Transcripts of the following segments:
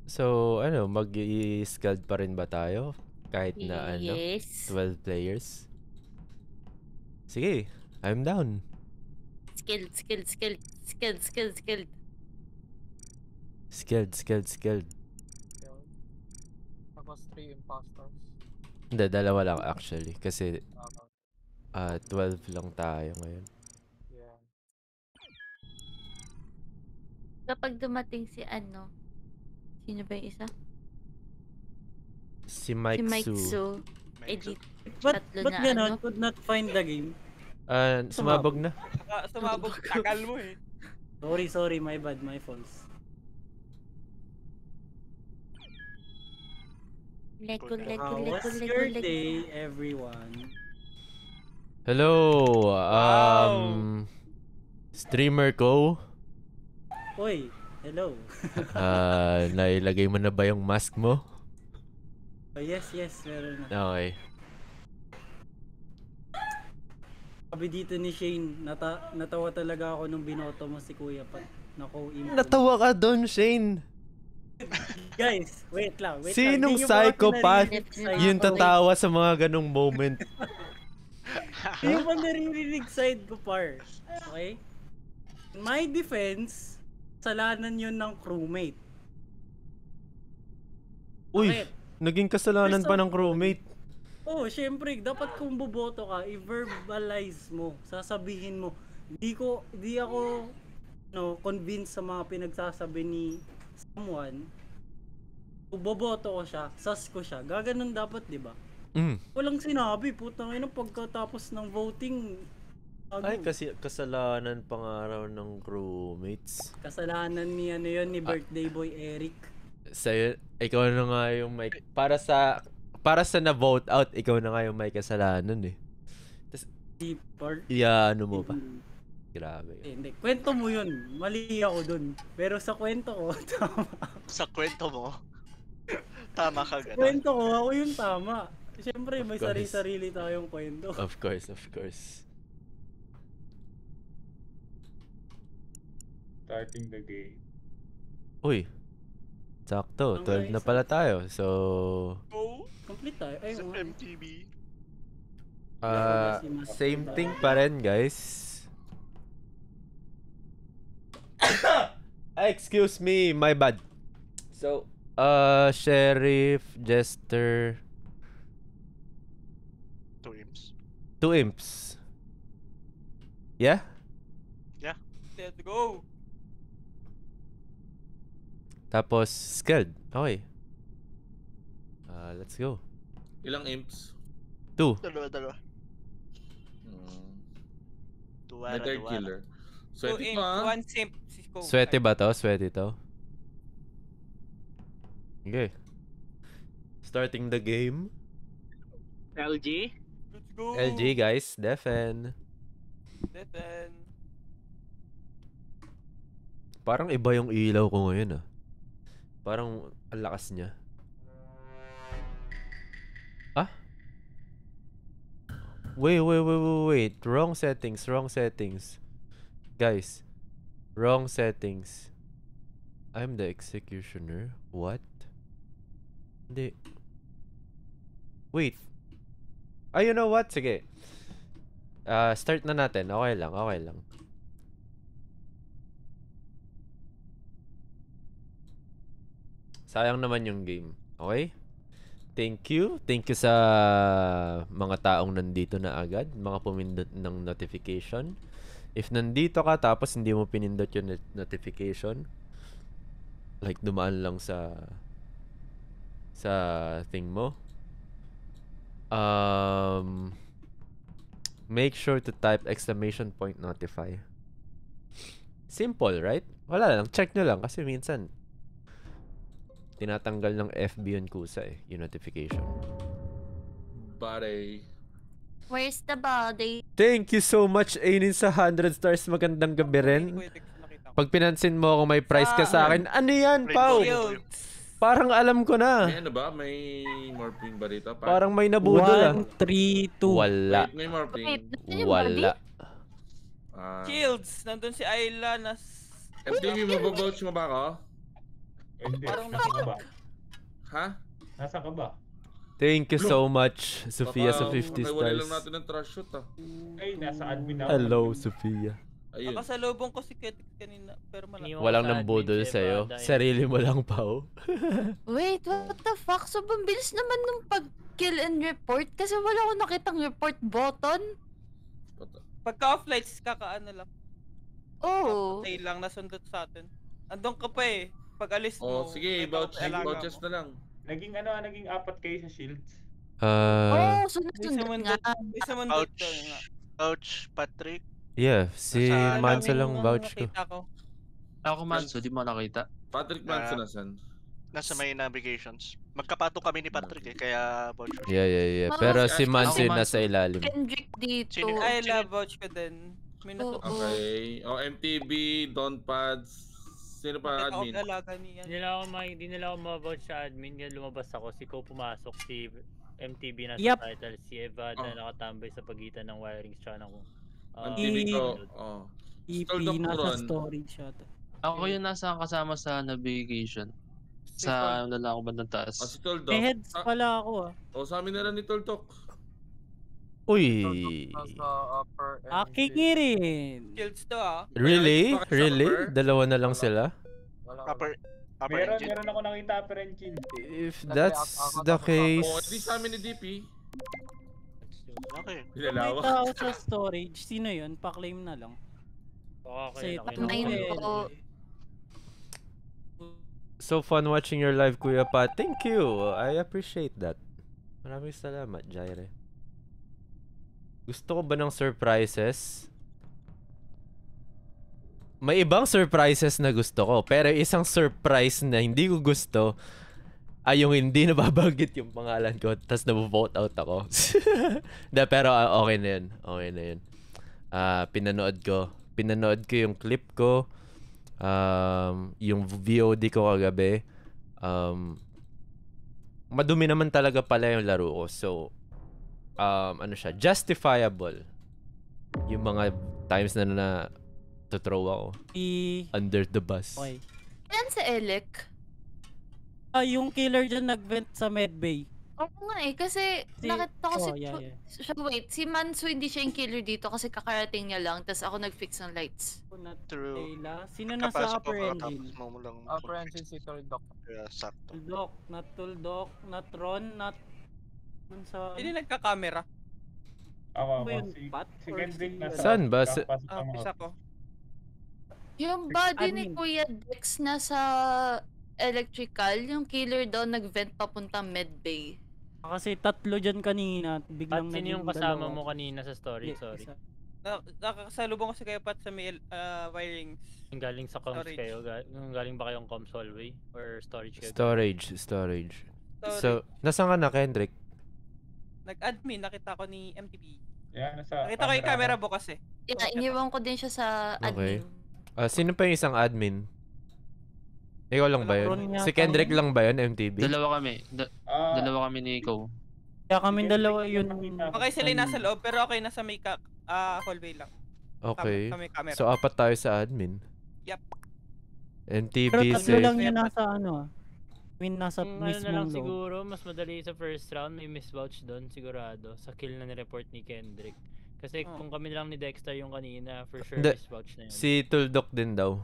So, ano, mag-i-scald pa rin ba tayo? Kahit na ano, Yes. 12 players? Sige, I'm down. Skilled. Skilled. Tapos 3 imposters. Hindi, dalawa lang actually. Kasi 12 lang tayo ngayon. Yeah. Kapag dumating si ano, sino ba yung isa? Si Mike Su. Edit. Ba't na gano'n? ano? Could not find the game. Sumabog na. Sumabog. Tagal mo eh. Sorry, my bad, my faults. Lego. How was your day, everyone? Hello, streamer ko. Uy, hello. Nailagay mo na ba yung mask mo? Oh, yes, meron na. Okay. Sabi dito ni Shane, natawa talaga ako nung binoto mo si Kuya Pat. Natawa ka doon, Shane. Guys, wait lang. Sinong psychopath yung tatawa sa mga ganong moment? Hindi mo naririnig side ko, par. Okay? In my defense, kasalanan yun ng crewmate. Uy, Bakit? naging kasalanan pa ng crewmate. Oh, syempre, dapat kung boboto ka, i-verbalize mo, sasabihin mo. Di ako convinced sa mga pinagsasabi ni someone. Kung boboto ko siya, sas ko siya. Gaganon dapat, di ba? Walang sinabi, putang ina, pagkatapos ng voting. Ay, kasi kasalanan pa nga raw ng crewmates. Kasalanan ni ni birthday boy Eric. Sa'yo, ikaw na nga yung may... Para sa na-vote out, ikaw na nga yung may kasalanan eh. Tas, ano mo pa? Grabe. Hindi, kwento mo yun. Mali ako dun. Pero sa kwento ko, tama. Sa kwento mo? Tama ka gano'n. Kwento ko, ako yung tama. Siyempre, may sarili-sarili tayong kwento. Of course. Starting the game. Uy, sakto. 12 na pala tayo. So... Complete tayo. Ay, sa MTV. Same thing pa rin, guys. Excuse me, my bad. So, Sheriff, Jester... 2 imps. Yeah? Yeah. Let's go. Tapos, Skeld. Okay. Let's go. Ilang imps? 2. Dalawa. May third killer. Sweaty pa. 1 simp. Sweaty ba to? Sweaty to? Okay. Starting the game. LG? Let's go. LG guys, defen. Parang iba yung ilaw ko ngayon ah. Parang ang lakas niya. Ah? Wait. Wrong settings. Guys. Wrong settings. I'm the executioner. What? Hindi. Wait. You know what? Sige. Start na natin. Okay lang. Sayang naman yung game. Okay? Thank you sa mga taong nandito na agad. Mga pumindot ng notification. If nandito ka tapos hindi mo pinindot yung notification, like dumaan lang sa thing mo, make sure to type !notify. Simple, right? Wala lang. Check nyo lang kasi minsan tinatanggal ng FB yun kusa eh, yung notification. Body. Where's the body? Thank you so much, Ainin, sa 100 stars. Magandang gabi rin. Pag pinansin mo kung may prize ka sa akin, ano yan, Pao? Parang alam ko na. May ano ba? May morphing ba dito? Parang may nabudol 1, 3, 2. Wala. Wait, may morphing. Wala. Shields, nandun si Ayla na... FTV, mababouch mo ba ako? Hindi. Parang Nasaan ka ba? Ha? Nasaan ka ba? Thank you so much, Sophia, sa 50 Naiwalay lang stars. natin ng trash shoot Ay, nasa admin ako. Hello, Sophia. Ayun. Nakasalubong ko si Ketik kanina, pero malaki. Walang nambudol sa'yo. Sarili mo lang, Pao. Wait, what the fuck? So, bilis naman nung pag-kill and report kasi wala akong nakitang report button. Pagka off-lights, kakaano lang. Oo. Patay lang, nasundot sa atin. Andun ka pa eh. Pag alis mo. Sige, vouchers na lang. Naging apat kayo sa shields. Oh, sunod-sunod nga. Ouch, Patrick. Yeah, si Manso lang vouch ko. Ako Manso, di mo nakita. Patrick Manso nasan? Nasa may navigations. Magkapatong kami ni Patrick eh, kaya vouch ko. Yeah. Pero si Manso yung nasa ilalim. Kendrick dito. Ay, love vouch ko din. Okay. MTB, Don Pads. Sino pa admin? Di nila ako ma-vouch sa admin. Kaya lumabas ako. Si Ko pumasok. Si MTB nasa Yup. title. Si Eva na nakatambay sa pagitan ng wiring siya ng MTB ko. EP nasa storage siya. Ako yung nasa kasama sa navigation. Sa ako bandang taas. Si Toldok. May heads pala ako Sa amin na lang ni Toldok. Uy. Aking rin. Shields to Really? Dalawa na lang sila? Meron ako nakita upper engine. If that's the case... Di sa amin ni DP. Okay. May tao sa storage. Sino yun? Pa-claim na lang. Okay. So fun watching your live, Kuya Pat. Thank you. I appreciate that. Maraming salamat, Jaire. Gusto ko ba ng surprises? May ibang surprises na gusto ko. Pero isang surprise na hindi ko gusto ay yung hindi nababanggit yung pangalan ko tapos nabu-vote out ako. Pero okay na yun. Okay na yun. Pinanood ko yung clip ko. Yung VOD ko kagabi. Madumi naman talaga pala yung laro ko. So, justifiable. Yung mga times na to-throw ako. Under the bus. Okay. Yan sa Elec. Yung killer dyan nag-vent sa medbay. Oo nga eh, kasi nakita ko wait, si Manso hindi siya yung killer dito kasi kakarating niya lang, tas ako nag-fix ng lights. True. Sino nasa upper engine? Upper engine si Toldok. Sakto. Tuldok, not Ron, not... Hindi nagka-camera. Ako, si Kendrick nasa... Saan ba? Pisa ko. Yung body ni Kuya Dex nasa electrical, yung killer daw nag-vent papuntang medbay. Kasi tatlo dyan kanina, biglang At sino yung kasama mo kanina sa story? Sorry. Nakakasalubong ko si Kuya Pat sa may wirings. Yung galing sa comms kayo? Galing ba kayong comms hallway? Or storage kayo? Storage. So, nasaan ka na, Kendrick? Nag-admin, nakita ko ni MTB. Yeah, nakita ko yung camera bukas eh. Yeah, iniwan ko din siya sa admin. Sino pa yung isang admin? Ikaw lang ba yun? Si Kendrick lang ba yun, MTB? Dalawa kami. Dalawa kami ni Iko. Kaya kami dalawa yun. Okay sila yung nasa loob, pero okay nasa may hallway lang. Okay. Kami camera. So, apat tayo sa admin. Yep. MTB pero tatlo lang yun nasa nasa mismong lang loob. siguro, mas madali sa first round, may misvouch doon, sigurado. Sa kill na ni-report ni Kendrick. Kasi kung kami lang ni Dexter yung kanina, for sure misvouch na yun. Si Tuldok din daw.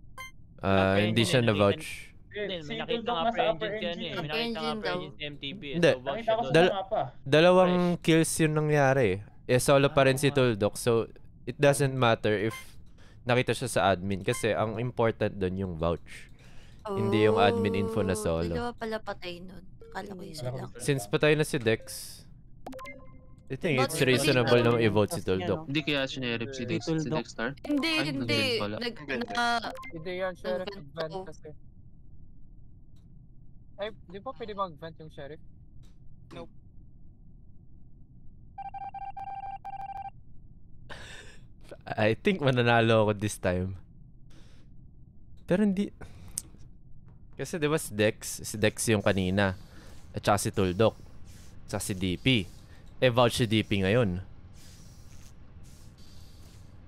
Hindi siya na-vouch. May nakita nga upper engine yan eh. May nakita nga upper engine si MTB eh. Hindi. So vouch siya doon. Dalawang kills yung nangyari. Solo pa rin si Tuldok. So, it doesn't matter if nakita siya sa admin. Kasi ang important doon yung vouch. Hindi yung admin info na solo. Dalawa pala patay nun. Akala ko isa lang. Since patay na si Dex, I think it's reasonable na i-vote si Tuldok. Hindi kaya sinerip si Dexter? Hindi. Hindi yan, Sheriff. Vent kasi. Ay, di ba pwede mag-vent yung Sheriff? Nope. I think mananalo ako this time. Pero hindi... Kasi diba si Dex yung kanina. At saka si Tuldok. At saka si DP. Vouch si DP ngayon.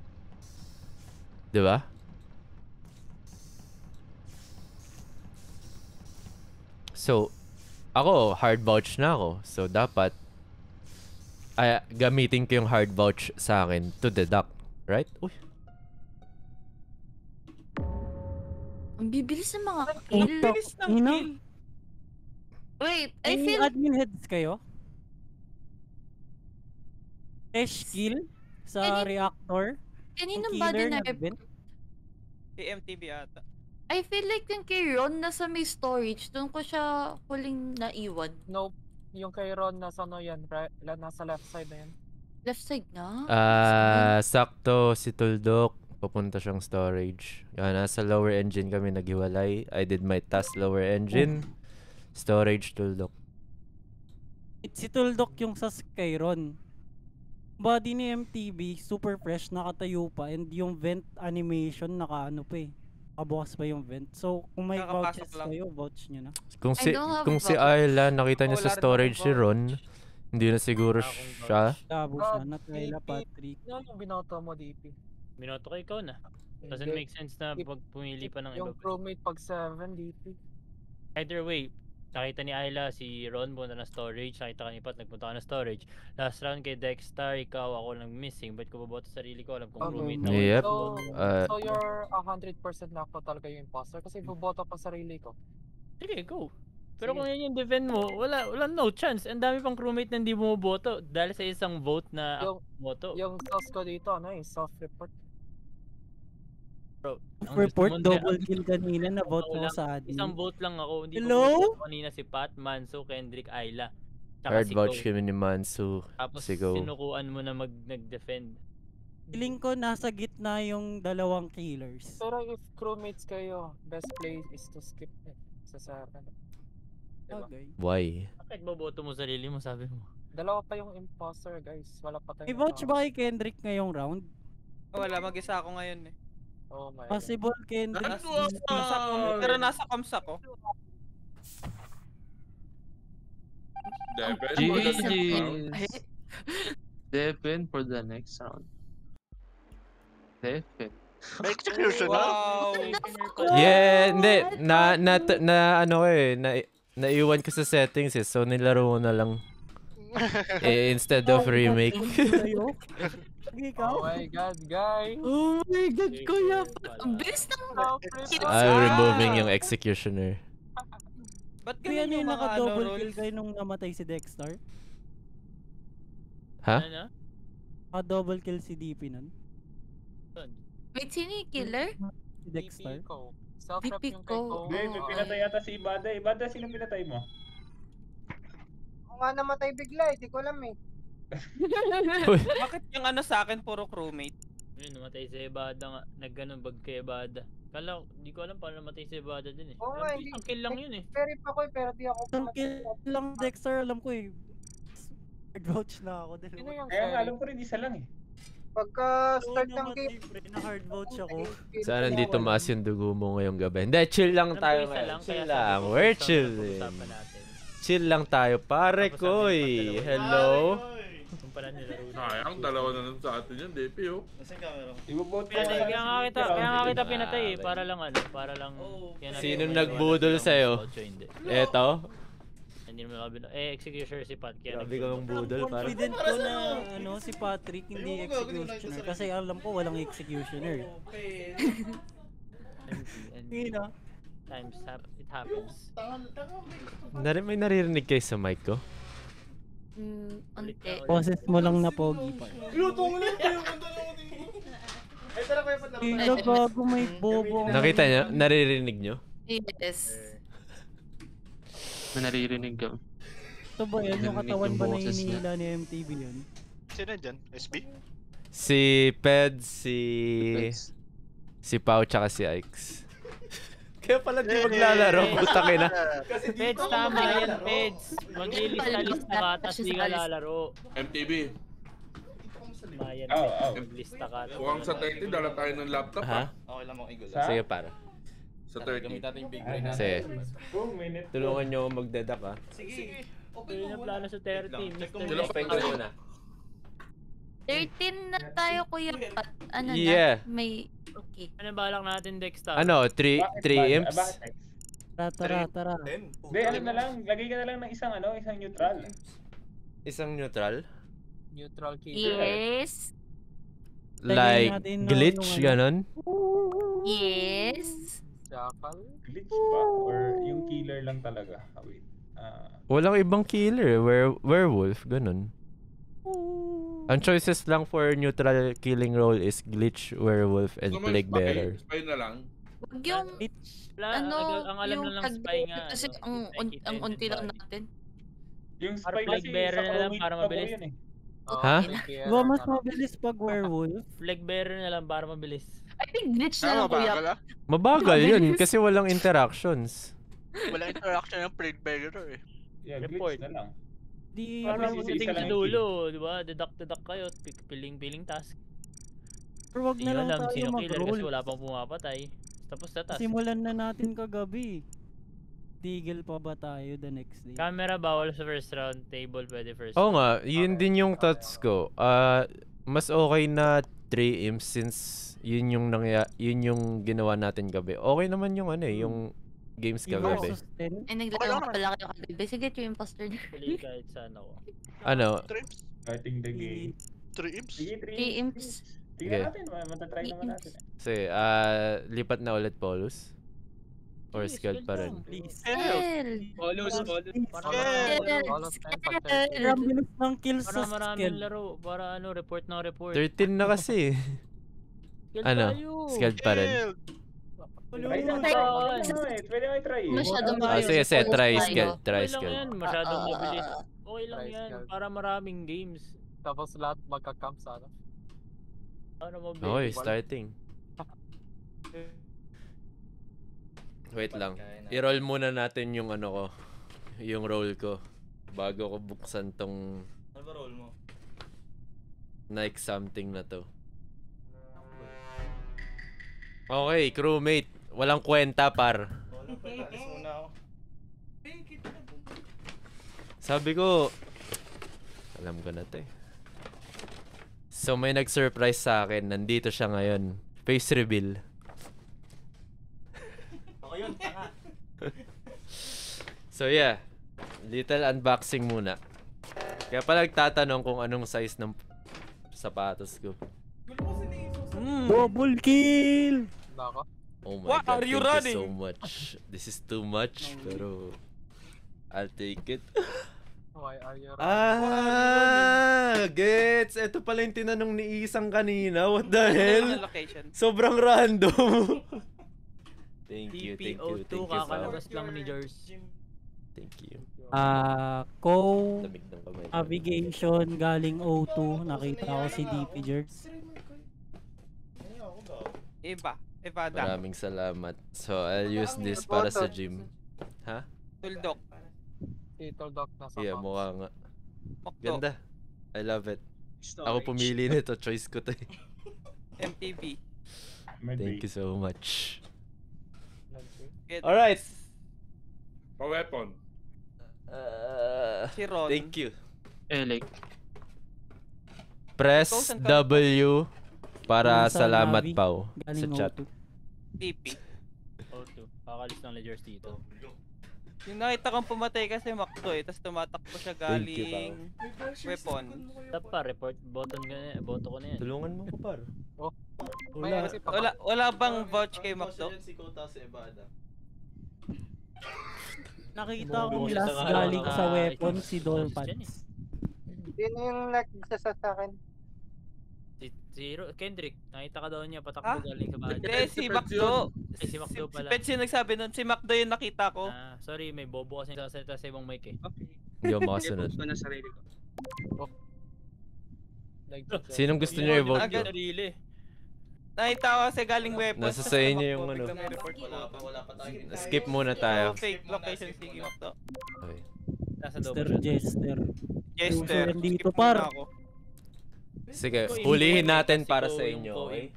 Diba? So, ako, hard vouch na ako. So, dapat, gamitin ko yung hard vouch sa akin to deduct. Right? Uy. Ang bibilis ng mga Ang kill. Bilis ng Ino? kill. Wait, I May feel... admin heads kayo? Fresh kill sa Kanina- reactor? Kaninong Yung body killer na nag-vent? Si MTB ata. I feel like yung kay Ron nasa may storage, doon ko siya huling naiwan. Nope. Yung kay Ron, nasa ano yan? Nasa left side na yan. Left side na? Sakto si Tuldok. Papunta siyang storage. Nasa lower engine kami naghiwalay. I did my task lower engine. Storage Tuldok. Si Tuldok yung sa Skyron. Body ni MTB, super fresh, nakatayo pa. And yung vent animation, nakaano pa eh. Nakabukas pa yung vent. So, kung may Nakapasok vouches lang. kayo, vouch nyo na. Kung I don't have si vouch. Ayla, nakita niya sa Wala rin storage akong si vouch. Ron, hindi na siguro Wala akong siya. Labo siya, Ah, Natayla, DP. Patrick. Ano yung binoto mo, DP? Binoto ko ikaw na. Doesn't Hindi. make sense na pag pumili pa ng iba. Yung crewmate pag 7, DP. Either way, nakita ni Ayla si Ron punta na storage, nakita ka ni Pat nagpunta ka na storage. Last round kay Dexter, ikaw ako lang missing. Ba't ko boboto sa sarili ko? Alam kong Okay. roommate ako. Yep. So you're 100% na ako talaga yung imposter kasi buboto pa sarili ko. Sige, go. Pero Sige. kung yan yung defend mo, wala no chance. Ang dami pang crewmate na hindi bumoboto dahil sa isang vote na Yung- boto. Yung source ko dito, ano eh, self-report. Bro, ang Report, gusto mo, double ang- kill kanina na vote Ako mo lang, sa admin. Isang vote lang ako. Hindi Hello? ko boto kanina si Pat, Manso, Kendrick, Ayla. Tsaka Hard si vouch Go. kami ni Mansu. Tapos si Go. sinukuan mo na nag-defend. Feeling ko nasa gitna yung dalawang killers. Pero if crewmates kayo, best play is to skip it. Sa ano. Diba? Okay. Why? Bakit boboto mo sarili mo, sabi mo? Dalawa pa yung imposter, guys. Wala pa tayong May vouch ba kay Kendrick ngayong round? Wala, mag-isa ako ngayon eh. Oh my God. Possible Kendrick. Pero nasa comms ako. Devin, for the next round. GG's. Devin for the next round. Devin. May execution na. Wow! Yeah, hindi. Na ano eh, naiwan ko sa settings eh. So nilaro ko na lang. Instead of remake. Oh my God, guys. Oh my God, kuya. Wala. Bilis ng I'm removing yung executioner. Ba't Kaya ganun ano yung yung mga naka-double kill rules? kayo nung namatay si Dexter? Ha? Ano na? Naka-double kill si DP nun? Wait, sino yung killer? Si Dexter? DP ko. Self-rep DP yung kay ko. Ko. Hindi, may pinatay yata si Ibada. Ibada, sino pinatay mo? Ako nga namatay bigla, hindi ko alam eh. Bakit yung ano sa akin puro crewmate? Yun, namatay si Ebada nga. Nagganon bag kay Ebada. Kala, di ko alam paano namatay si Ebada din eh. Oo nga, hindi. Ang kill lang yun eh. Verif ako eh, pero di ako Ang kill lang Dexter, alam ko eh. Third vouch na ako. Sino yung Kaya nga, sheriff? alam ko rin, isa lang eh. Pagka start ng game. Na hard vouch ako. Sana hindi tumaas yung dugo mo ngayong gabi. Hindi, chill lang Alam ko tayo isa ngayon. lang, Chill kaya lang. sabi ko, We're isa chill lang din. pag-usapan natin. Chill lang tayo. Pare Tapos ko sabi eh. ko, Hello? Kung pala nilaro na. Sayang, dalawa na lang sa atin yun, DP oh. Ibobote Kaya nga kita pinatay eh. Para lang ano, para lang. yan ang- Sino yan ang nagbudol iwanan sa'yo? ng voucher, hindi. Eto? Hindi naman nakabila. Executioner si Pat. Kaya Grabe ka ng budol, pare. Confident ko na ano, si Patrick hindi executioner. Kasi alam ko walang executioner. Yun ah. It happens. May naririnig kayo sa mic ko? Ante. Boses mo lang na pogi pa. Ilo gago may bobo. Nakita nyo? Naririnig nyo? Yes. May naririnig ka. Ito ba yan? Yung Narinig katawan yung ba na boses niya. hinihila ni MTV yun? Sino dyan? SB? Si Ped, si Pao, tsaka si Ikes. Kaya pala di maglalaro, putang ina. Peds, tama yan, Peds. Mag-ilista-lista ka, tas di ka lalaro. MTV. Bayan, Oh, Peds. oh. Maglista ka. Kuwang sa 30, dala tayo ng laptop Ha? ha. Sige, para. Sa 30. Sige. 2 minutes. Tulungan nyo ako magdeduct ha. Ito yung plano sa 30, Mr. Ilang Left. pengko muna? 13 na tayo, Kuya Pat. Ano Yeah. na? May... Okay. Ano balak natin, Dexter? Ano, 3 Bakit imps? Bakit? Tara. Hindi, ano na lang, lagay ka na lang ng isang neutral. Isang neutral? Neutral killer. Yes. Like, natin glitch, ganon? Yes. Jackal. Glitch ba? Or yung killer lang talaga? Wait. Walang ibang killer. Werewolf, ganon. Ang choices lang for neutral killing role is glitch, werewolf, and Kung may plague bearer. Spy na lang. Wag yung, Ang alam yung na lang spy nga. kasi ang unti lang natin. Yung Or spy plague kasi bearer sa na lang crewmate para bago mabilis. yun eh. Ha? Diba mas mabilis pag werewolf? Flag bearer na lang para mabilis. I think glitch na lang, kuya. Mabagal yun kasi walang interactions. Walang interaction ng plague bearer eh. Yeah, Report. glitch na lang. Di Parang Parang pagdating isa sa lang yung dulo, di ba? Deduct kayo, piling task. Pero wag Hindi na nyo lang alam tayo sino killer kasi mag-roll. wala pang pumapatay. Tapos na task. Simulan na natin kagabi. Tigil pa ba tayo the next day? Camera bawal sa first round, table pwede first. Oo nga, yun din yung thoughts ko. Mas okay na 3 imps since yun yung ginawa natin gabi. Okay naman yung yung games kagabi. Ay, naglaro ka pala kayo kagabi. Sige, yung imposter na. Actually, kahit saan ako. Ano? Starting the game. 3 imps? Sige, 3 imps. Tingnan natin, matatry naman natin. Sige, lipat na ulit Paulus. Or skilled pa rin. Paulus. Ang bilis ng kills sa Para maraming skill. laro, para report na report. 13 na kasi. Ano? Skilled pa rin. Try natin. Pwede mo i-try eh. Masyadong Sige, try Okay skilled. Try lang skilled. yan, masyadong mabilis. Okay lang Try yan, skilled. para maraming games. Tapos lahat magka-camp sa ano. Para mabilis. Okay, starting. Wait lang. I-roll muna natin yung ko. Yung roll ko. Bago ko buksan tong Ano ba roll mo? Nike something na to. Okay, crewmate. Walang kwenta, par. Alis muna ako. Sabi ko, alam ko na to eh. So may nag-surprise sa akin. Nandito siya ngayon. Face reveal. Ako yun, tanga. So yeah, little unboxing muna. Kaya pala nagtatanong kung anong size ng sapatos ko. Double kill! Nako. Oh my What god, are you thank you running? so much. This is too much, pero I'll take it. Why are you Gets! Ito pala yung tinanong ni Isang kanina. What the hell? Location. Sobrang random. Thank you. TPO2 kakalabas lang ni Jers. Thank you. Lamig ng kamay. Navigation galing O2. Nakita ko si DP Jerks. Iba. Evada. Maraming salamat. So, I'll use this para sa gym. Ha? Tuldok. Tuldok na sa Yeah, mukha nga. Makdo. Ganda. I love it. Ako pumili nito. Choice ko to eh. MTV. Thank you so much. Get- Alright. Pa-weapon. Si Ron. Thank you. Like. Press W para Sa salamat Navi, Pau sa galing chat. O2. TP. O2. Kakalis lang ni Jers dito. Yung nakita kong pumatay kasi Makdo eh, tapos tumatakbo siya Thank you, galing weapon. Tap pa, report button ko na yan. Boto ko na yan. Tulungan mo ko par. Oh. Wala bang vouch kay Makdo? Si Kota si Ebada. Nakita ko Bobo last siya sa galing ano, sa ah, weapon ito. si Dolpans. Yun yung nagsasa sa akin. Kendrick, nakita ka daw niya patakbo galing sa bahay. Hindi, si Makdo. Ay, si Makdo pala. Si Pets yung nagsabi nun, si Makdo yung nakita ko. Sorry, may bobo kasi nagsasalita sa ibang mic eh. Hindi ako makasunod. Post ko na sarili ko. Sinong gusto niyo i-vote ko? Agad sarili. Nakita ko kasi galing weapon. Nasa sa inyo yung ano. Wala pa tayo. Skip muna tayo. Fake location si Makdo. Okay. Nasa Mr. double shot. Jester. Jester. Uso yan dito Skip muna par. ako. Sige, hulihin natin para sa inyo, okay?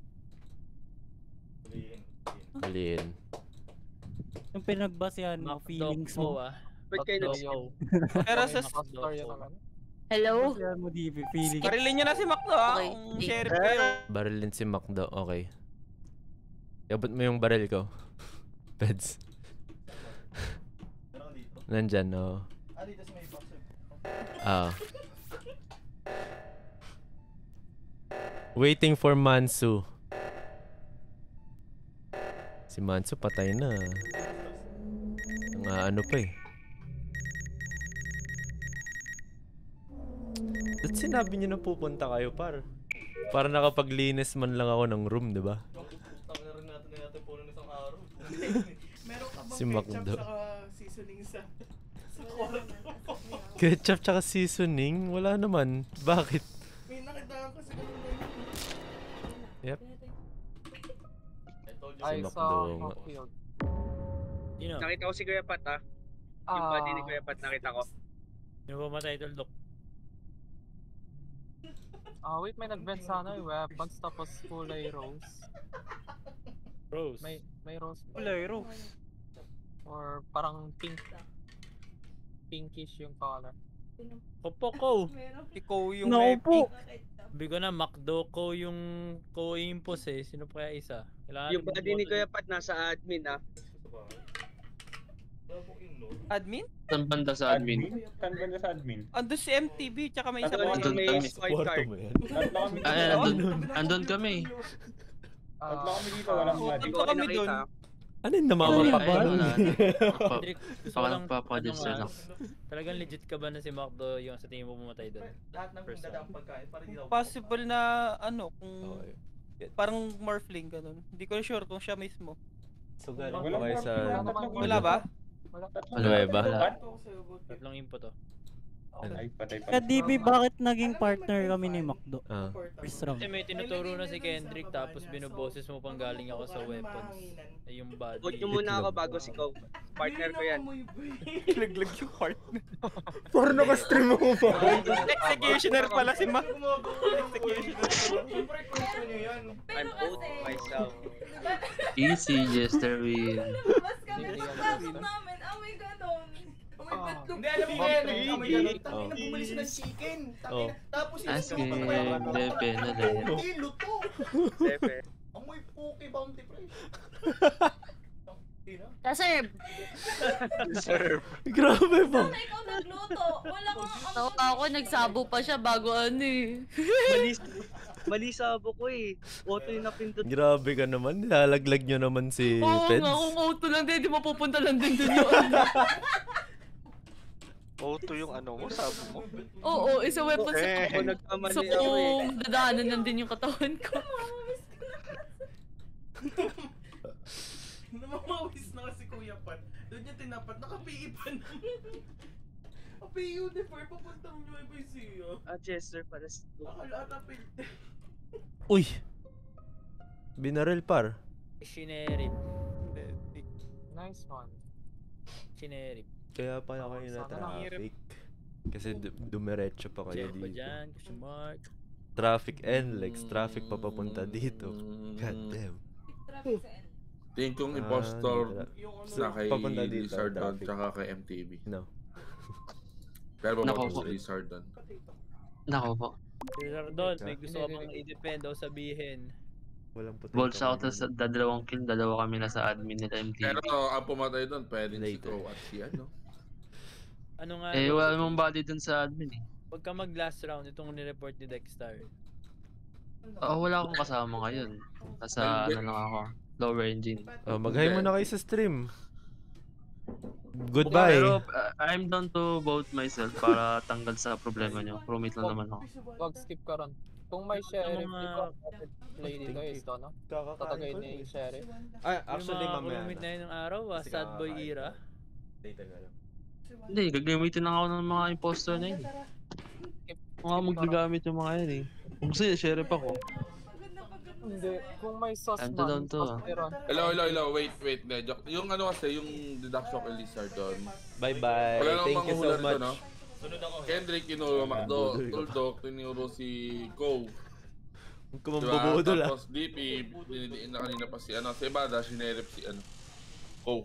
Hulihin. Yung pinagbasehan mo, feelings mo. Ba't kayo nag-show? Pero sa Hello? Pinagbasehan mo, DP, feelings. Barilin nyo na si Makdo ha, Okay. kung sheriff kayo. Barilin si Macdo, okay. Iabot mo yung baril ko. Peds. Nandyan, no? Dito sa may box. Waiting for Mansu. Si Mansu patay na. Ano pa eh. Ba't sinabi niyo na pupunta kayo, par? Para nakapaglinis man lang ako ng room, di ba? Meron natin puno ng isang araw. Meron ka bang Si ketchup Macdo. saka seasoning sa kwarto? Ketchup tsaka seasoning? Wala naman. Bakit? May nakitaan kasi ganun. Yep. I Si saw Macdo. Field. Nakita ko si Kuya Pat Yung body ni Kuya Pat nakita ko. Sino ba matay Tuldok? Wait, may nag-vent sa weapons tapos kulay rose. Rose? May rose. Kulay rose? Or parang pink. Pinkish yung color. Opo ko. Ikaw yung Naku may po. pink. Sabi ko na, Macdo ko yung co-impos eh. Sino pa kaya isa? Kailangan Yung body ni Kuya Pat nasa admin Admin? Saan banda sa admin? Saan banda sa admin? Andun si MTV, tsaka may isa pa. Andun kami. Andun kami. Tatlo kami dito, walang body. Tatlo kami dun. Ano yung namamapakal? Gusto ko lang Papadisyo lang. Talagang legit ka ba na si Macdo yung sa tingin mo pumatay doon? Lahat ng dadang pagkain para di daw. Possible na kung parang morphling ganun. Hindi ko sure kung siya mismo. So galing ko kayo sa... Wala ba? Wala ba? Tatlong info to. Ay, patay pa. Kaya DB, bakit naging partner kami ni Macdo? First round. Kasi may tinuturo na si Kendrick tapos binuboses mo pang galing ako sa weapons. Ay yung body. Huwag nyo muna ako bago si Ko. Partner ko yan. Laglag yung partner. Parang naka-stream ako pa. Executioner pala si Mac. Executioner. Siyempre, kwento nyo yan. I'm both myself. Easy, Jester win. Mas kami sa pasok namin, amoy ganon. Hindi, alam mo yan. Amoy ganun. Tangina, bumili siya ng chicken. Tangina. Tapos Aske, Depe na lang. Hindi, luto. Depe. Amoy puki bounty fresh. Serve. Serve. Grabe ba? Sana ikaw nagluto. Wala kang Tawa ako, nagsabo pa siya bago eh. Mali sabo ko eh. Auto yung napindot. Grabe ka naman. Nilalaglag nyo naman si Oo Peds. nga, kung auto lang din, di mapupunta lang din dun yung Auto yung mo, sabo mo. Oo, isa weapon sa Ako nagkamali So ako eh. kung dadaanan lang din yung katawan ko. namamawis na kasi Kuya Pat. Doon niya tinapat, naka-PE pa naman. PE uniform, papuntang UIBC. Chester para sa Akala na pilte. Uy! Binaril par. Shinerip. Nice one. Shinerip. Kaya pala kayo na traffic. Kasi dumiretso pa kayo Check ba dito. dyan? Question mark. Traffic NLEX. Traffic pa papunta dito. God damn. Tingin kong impostor na kay Papunta dito, Lizard doon traffic. tsaka kay MTV. No. Pero Nako papunta po. sa Lizard doon. Nako po. Don, may gusto ka bang i-defend o sabihin? Walang puti. Balls out sa dalawang kill, dalawa kami nasa admin nila MTV. Pero ang pumatay doon, pwede si Ko at si Ano nga? Eh, wala namang body dun sa admin eh. Huwag ka mag last round itong ni-report ni Dexter. Wala akong kasama ngayon. Nasa ano lang ako, lower engine. Mag-hi muna kayo sa stream. Goodbye. Pero I'm down to vote myself para tanggal sa problema nyo. Promit lang naman ako. Wag skip ka ron. Kung may sheriff dito, play dito is to, no? Tatagay ni sheriff. Actually, yung mga mamaya kurumit na yun ng araw, sad boy era. Data nga lang. Hindi, gagamitin lang ako ng mga imposter na yun. Mga magagamit yung mga yun eh. Kung gusto niya, sheriff ako. Hindi, kung may sauce Time to down to Hello, wait, joke. Yung kasi, yung deduction kay Lizard doon. Bye-bye. Wala namang Thank you so manghula rito, much. no? Kendrick, tinuro Macdo, Tuldok, tinuro si Ko. Kung mambubudol Tapos DP, dinidiin na kanina pa si si Bada, sinerip si Ko.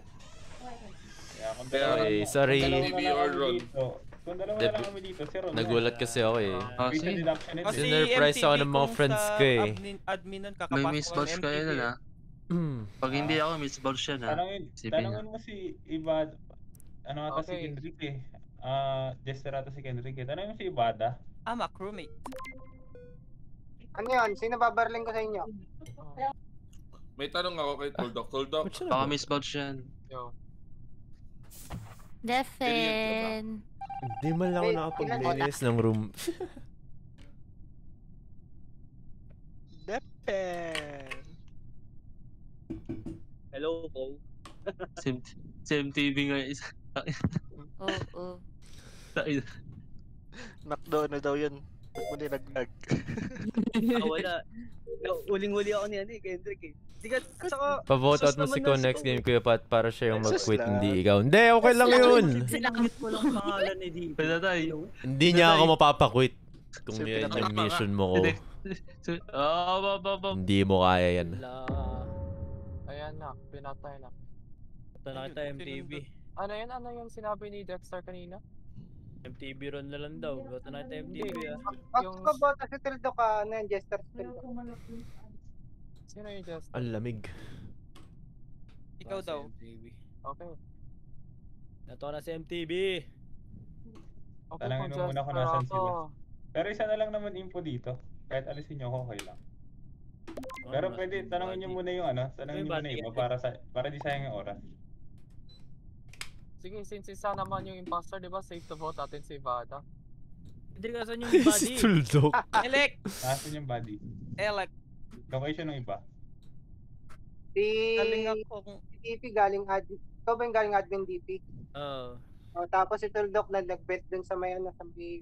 Okay, sorry. DP or Ron. Kung dalawa na lang kami dito, si Ron. Nagulat kasi ako eh. Kasi Sinurprise ako ng mga friends ko eh. Admin nun, May kakapasok miss batch kayo nun ha. Pag hindi ako, miss batch yan ha. Tanungin mo si Ibad. ano ata si Okay. Kendrick eh. Jester ata si Kendrick eh. Tanong mo si Ibada. I'm a crewmate. Ano yun? Sino babarling ko sa inyo? May tanong ako kay Tuldok. Tuldok. Baka Miss Vouch yan. Yo. Defen. Hindi man lang ako nakapaglinis ng room. Depen. Hello, Paul. Same TV nga isa. Oo. Nakdo na daw yun. Ba't mo dinagdag? Wala. Uling-uli ako niyan Kendrick eh. Di ka, saka... Pa-vote out mo si Ko next game, Kuya Pat, para siya yung mag-quit, hindi ikaw. Hindi, okay lang yun. Sinangit ko lang pangalan ni Dito. Hindi niya ako mapapakwit. Kung yan yung mission mo ko. Hindi mo kaya yan. Ayan na, pinatay na. Ito na kita MTV. Ano yung sinabi ni Dexter kanina? MTV run na lang daw. Ito na kita MTV Pag kumabota si Tildo ka, ano yung Jester Tildo? Sino yung Jester? Ang lamig. Ikaw daw. Okay. Ito na si MTV. Okay, Tanangin mo muna kung nasan sila. Pero isa na lang naman info dito. Kahit alisin nyo ako, okay lang. Pero pwede, tanongin nyo muna yung ano, tanongin nyo muna yung iba para di sayang yung oras. Sige, since isa naman yung imposter, di ba? Safe to vote atin si Vada. Hindi ka saan yung body? Si Tuldok. Elec! Nasaan yung body? Elec. Location ng iba. Galing ako. Si DP galing admin. Ikaw ba yung galing admin DP? Oo. Tapos si Tuldok nag-bet dun sa may ano, sa may...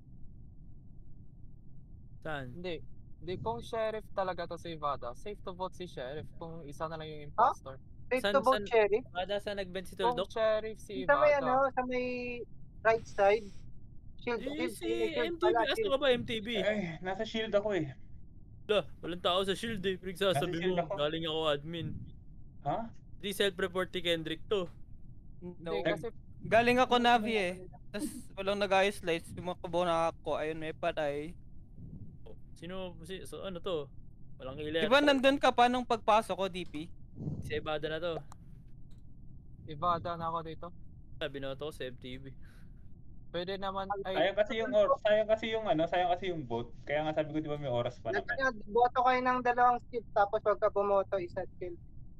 Saan? Hindi. Hindi, kung sheriff talaga to si Vada, safe to vote si sheriff kung isa na lang yung imposter. Safe to vote sheriff? Vada, saan nag-bend si Kung Tuldok? sheriff si Sa may Vada. ano, sa may right side. Shield, Si MTV, asa ka ba MTV? Ay, nasa shield ako eh. Wala, walang tao sa shield eh. Pinagsasabi mo, galing ako admin. Ha? Di self-report ni Kendrick to. No. Galing ako Navi eh. Tapos walang nag-ayos lights. Sumakabo na ako. Ayun, may patay. So ano to? Walang ilan. Diba nandun ka pa nung pagpasok ko, DP? Si Ibada na to. Ibada na ako dito. Binoto ko sa MTV. Pwede naman Sayang kasi yung vote. Kaya nga sabi ko, di ba may oras pa naman. Boto kayo ng dalawang skip tapos wag ka bumoto, isa kill.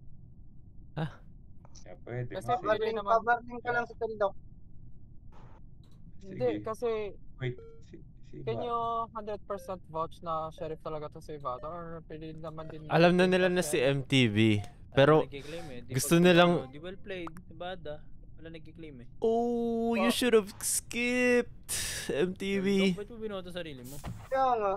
Kaya pwede. Kasi coverling ka lang sa Tuldok. Hindi, kasi... Wait, can you 100% vouch na sheriff talaga to si Vada? Or pwede naman din... Alam na nila na si MTV. Pero gusto nilang... Di well played. Ibada. Wala nagkiklaim eh. Oh, you should have skipped MTV. Ba't mo binoto sarili mo? Kaya nga.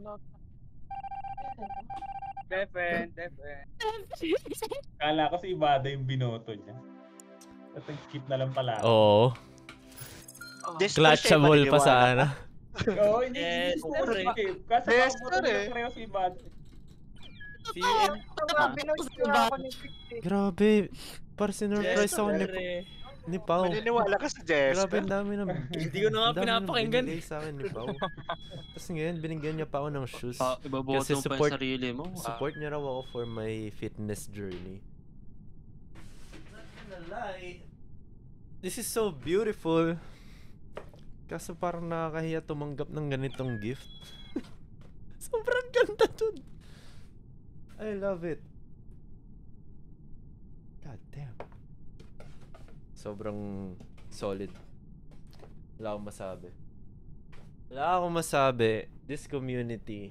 Defen. Kala ko si Ibada yung binoto niya. At skip na lang pala. Oo. Clutchable pa sana. Oo, hindi skip. Kasi Jester eh. pareho si Ibada. Grabe. Para sinurprise ako ni Pao. Maniniwala ka sa Jester. Grabe, ang dami na. Hindi ko na nga pinapakinggan. Binigay sa akin ni Pao. Tapos ngayon, binigyan niya pa ako ng shoes. Ibaboto mo pa yung sarili mo. Support niya raw ako for my fitness journey. This is so beautiful. Kaso parang nakakahiya tumanggap ng ganitong gift. Sobrang ganda dun. I love it. God damn. Sobrang solid. Wala akong masabi. This community.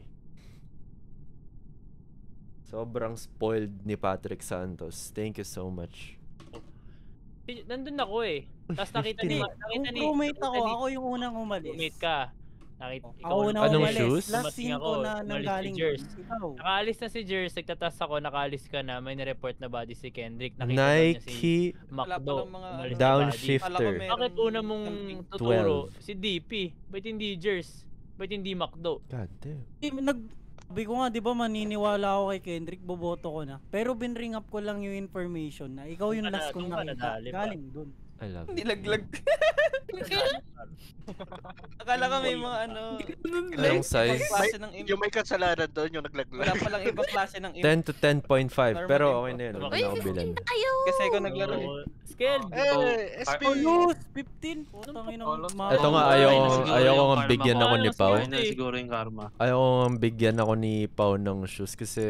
Sobrang spoiled ni Patrick Santos. Thank you so much. Nandun ako eh. Tapos nakita ni... Crewmate ako yung unang umalis. Crewmate ka. Ako na anong umalis. shoes? Last scene ko na nanggaling. Nakaalis na si Jers, nagtatas ako, nakaalis ka na, may nireport na body si Kendrick. Nakita Nike niya si Macdo. Downshifter. Bakit una mong tuturo si DP? Ba't hindi Jers? Ba't hindi Macdo? God damn. Sabi ko nga, di ba maniniwala ako kay Kendrick, boboto ko na. Pero binring up ko lang yung information na ikaw yung last kong nakita. Galing dun. I love it. Nilaglag. Akala ko may mga ano. Anong size? ibang klase ng Yung may kasalanan doon, yung naglaglag. Wala palang ibang klase ng 10 to 10.5. Pero okay na yun. Huwag na ako bilan. Kasi ako naglaro eh. Scaled. SP! Ayos! 15! Putang ina. Ito nga, ayaw ko nga bigyan ako ni Pao. Ayun na siguro yung karma. Ayaw ko nga bigyan ako ni Pao ng shoes kasi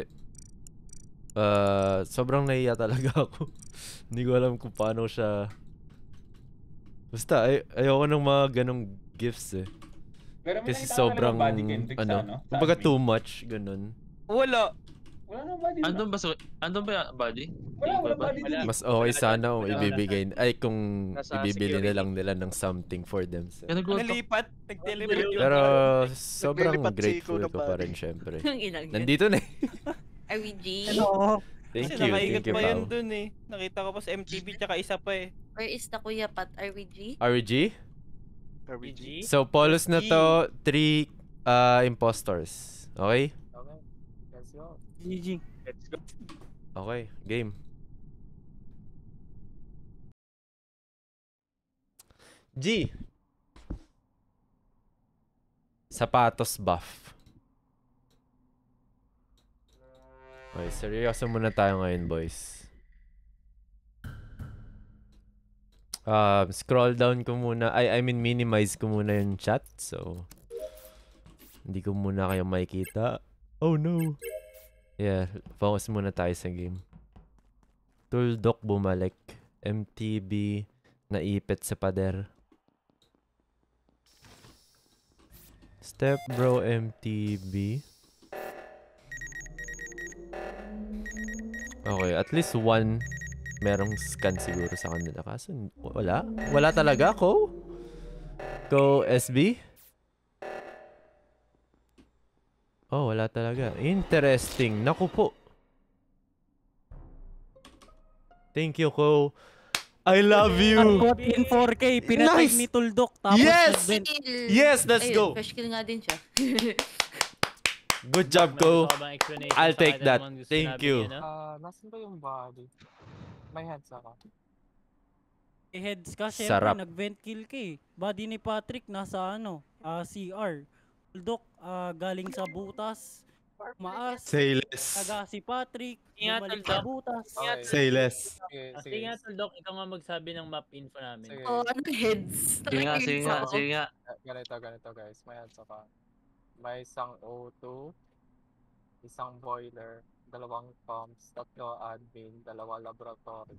sobrang nahiya talaga ako. Hindi ko alam kung paano siya. Basta, ayoko ng mga ganong gifts eh. Pero may Kasi nakita ka sobrang, naman body Kendrick sa ano? ano, Sa kumbaga admin? too much, ganun. Wala. Wala nang body. Andun ba yung body? Wala body dun. Mas okay sana kung ibibigay, ay kung Nasa ibibili na security. lang nila ng something for themselves. Nalipat. Nag-teleport yun. Pero sobrang Naglilipat si grateful Ikaw ng ko pa body. rin syempre. Ang inang yun. Nandito na eh. RVG? Thank Kasi you, nakaikot thank you pa yun Pao. dun eh. Nakita ko pa sa MTV tsaka isa pa eh. Where is the Kuya Pat? RVG? RG? RBG. So, polos na to, 3 impostors. Okay? Okay. Let's go. GG. Let's go. Okay, game. G. Sapatos buff. Okay, seryoso muna tayo ngayon, boys. Scroll down ko muna. I mean, minimize ko muna yung chat. So, hindi ko muna kayo makikita. Oh no. Yeah, focus muna tayo sa game. Tuldok bumalik. MTB naipit sa pader. Step bro MTB. Okay, at least one merong scan siguro sa kanila. Kaso wala? Wala talaga, Ko? Ko SB? Oh, wala talaga. Interesting. Naku po. Thank you, Ko. I love you. Unbought in 4K. Pinatay Nice! ni Tuldok. Tapos Yes! nag-vent. Yes, let's Ayun, go. fresh kill nga din siya. Good job, Ko. I'll take that. Thank you. Nasaan ba yung body? May heads ako. Heads ka, Sarap. syempre, nag-vent kill ka eh. Body ni Patrick nasa CR. Tuldok, galing sa butas. Maas. Say less. Taga si Patrick. Ingat, Bumalik Tuldok. sa butas. Okay. Say less. Sige nga, Tuldok, ikaw nga magsabi ng map info namin. Sige. Oh, ano heads? Sige nga, sige nga, sige nga. Ganito guys. May heads ako. May isang O2, isang boiler, 2 pumps, 3 admin, 2 laboratory.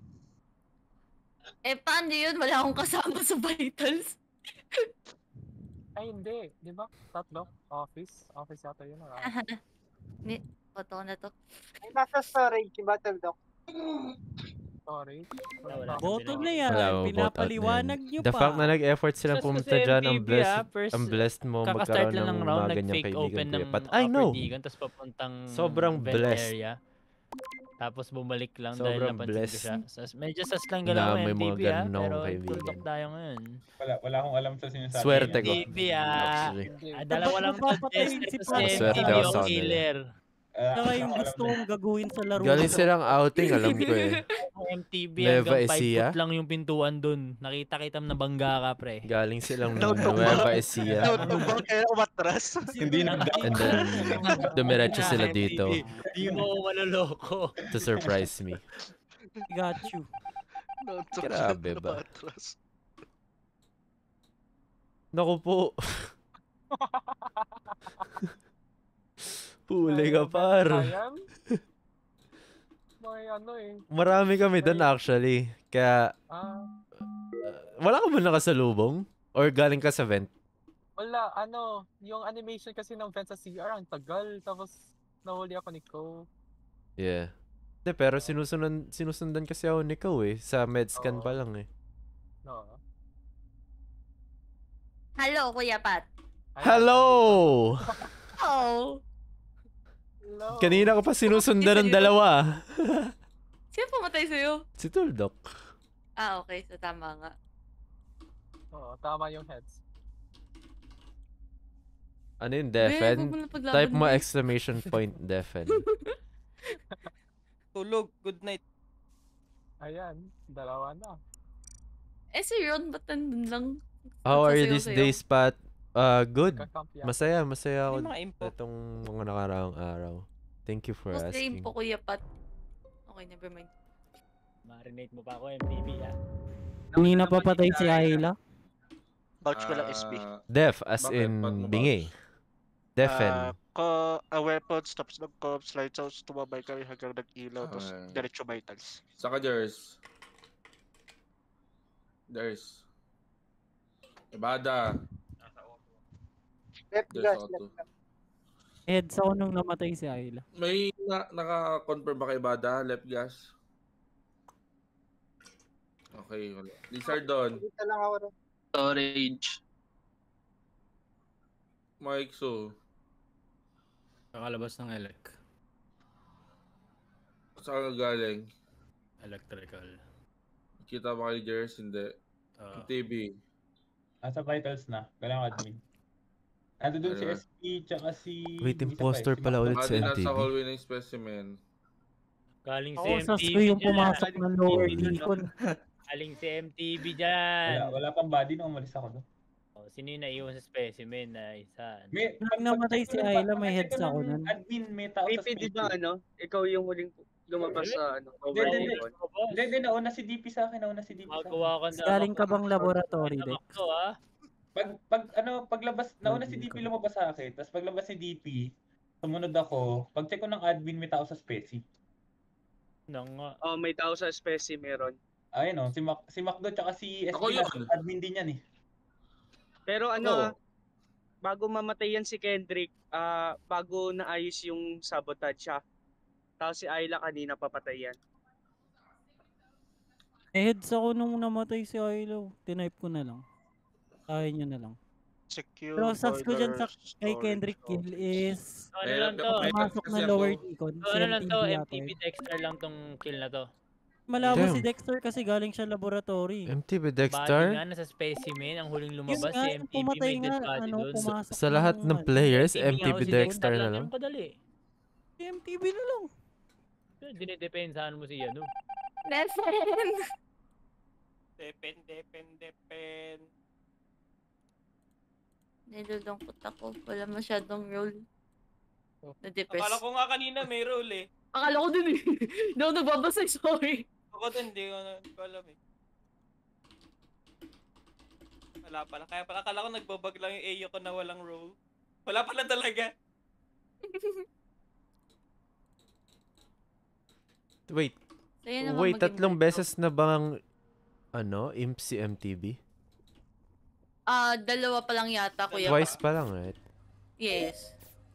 Paano yun? Wala akong kasama sa vitals. Ay, hindi. Di ba? 3? Office. Office yata yun. Photo na to. Ay, nasa storage si Battledock. Storage? Boto na yan. Wala mo Pinapaliwanag nyo The pa. fact na nag-effort silang Just pumunta kasi dyan, MTV, ang blessed mo Kakastart magkaroon lang ng ng round, mga ganyang nag-fake kaibigan. open Kuya ng Pat. I know. upper Digan, tapos papuntang Sobrang vent blessed. area. Tapos bumalik lang dahil Sobrang napansin ko blessed. siya. Medyo sas lang Na galaw may mga MTV ganun akong pero kaibigan. tuldok tayo ngayon. Wala akong alam sa sinasabi. Swerte ko. MTV Actually. Dalawa lang Papatayin contestant si sa Patrick. Swerte MTV ako o sa kanila. killer. Saka yung gusto kong gagawin sa laro. Galing silang outing, alam ko eh. MTV Nueva hanggang 5 Ecija? foot lang yung pintuan dun. Nakita na bangga ka, pre. Galing silang Nautumbang. Nueva Ecija. Nautumbang kaya umatras. Hindi nagdaan. And then, dumiretso sila dito Di mo maloloko. to surprise me. Got you. Grabe ba? Naku po. Puli ka, par. Ayan. May ano eh. Marami kami doon actually. Kaya, wala ka ba nakasalubong? Or galing ka sa vent? Wala, yung animation kasi ng vent sa CR, ang tagal. Tapos, nahuli ako ni Ko. Yeah. De, pero sinusundan kasi ako ni Ko eh. Sa medscan pa lang eh. No. Hello, Kuya Pat. Hello! Oh. Kanina ko pa sinusundan ng dalawa. Sino pumatay sa'yo? Si Tuldok. Ah, okay. So, tama nga. Oo, tama yung heads. Ano yun, defen? huwag mo na paglaban Type mo mo. exclamation point defen. Tulog, good night. Ayan, 2 na. Si Ron, ba't nandun lang? How are you these Sasayaw-sayaw. days, Pat? Good. Kakampi ako. Masaya ako May mga info. itong mga nakaraang araw. Thank you for Muslim asking. po, Kuya Pat. Okay, never mind. Marinate mo pa ako, MTV Kanina pa patay si Ayla. Vouch ko lang SB. Def, as Bakit? in Ba't mo bingi. Defen. A weapon stops the cops, lights out, tumabay kayo hanggang nag-ilaw, tapos Okay. diretso vitals. Saka Jers. Ibada. Left There's gas, auto. left gas. Heads ako nung namatay si Ayla. May naka-confirm ba kay Bada? Left gas? Okay, wala. Lizard doon. Dito lang ako rin. Storage. Mike, so. Kakalabas ng elec. Saan ka galing? Electrical. Kita ba kay Jers? Hindi. TV. Nasa vitals na. Galang admin. Nandun doon si Ano? SP tsaka si... Wait, isa pa eh, imposter si pala Mac. ulit sa Baka nasa MTV. hallway ng specimen. Galing si Ako sa MTV screw yung dyan. pumasok ng lower beacon. Galing si MTV dyan. Wala pang body nung umalis ako doon. Oh, sino yung naiwan sa specimen na isa? Nung namatay si Ayla, may heads ako nun. Admin, may tao sa VP, di space. ba ikaw yung huling lumabas sa Hindi, nauna si DP sa akin, nauna si DP sa Magawa akin. ka na. Galing ka bang laboratory, Dex? Paglabas, nauna si DP lumabas sa akin, tapos paglabas si DP, sumunod ako, pag-check ko ng admin, may tao sa speci. May tao sa speci meron. Ayun o, si Macdo tsaka si SP, Ako yun. admin din yan eh. Pero bago mamatay yan si Kendrick, bago naayos yung sabotage siya. Tapos si Ayla kanina papatay yan. Heads ako nung namatay si Ayla. Tinype ko na lang. Kaya nyo na lang. Secure Pero sas ko dyan sa kay storage, Kendrick kill is Ano lang to? pumasok na lower beacon. So, ano lang to? MTV Dexter lang tong kill na to. Malabo Damn. si Dexter kasi galing siya laboratory. MTV Body Dexter? nga, nasa specimen. Ang huling lumabas Yun nga, si MTV, pumatay may dead nga, body ano, dun. pumasok Sa lahat ng players, MTV nga MTV ako si Dexter na lang. Ganun kadali. Si MTV na lang. Dinidepensahan mo si ano. Nefen! Depen. Nilulungkot ako. Wala masyadong role. Na-depress. Akala ko nga kanina may role eh. Akala ko din eh. Hindi ako nagbabasa, sorry. Ako din, hindi ko alam eh. Wala pala. Kaya pala akala ko nagbabag lang yung AO ko na walang role. Wala pala talaga. Wait. Sa'yo naman Wait, maging tatlong multo. beses na bang imp si MTV? Dalawa pa lang yata, Kuya. Twice pa lang, right? Yes.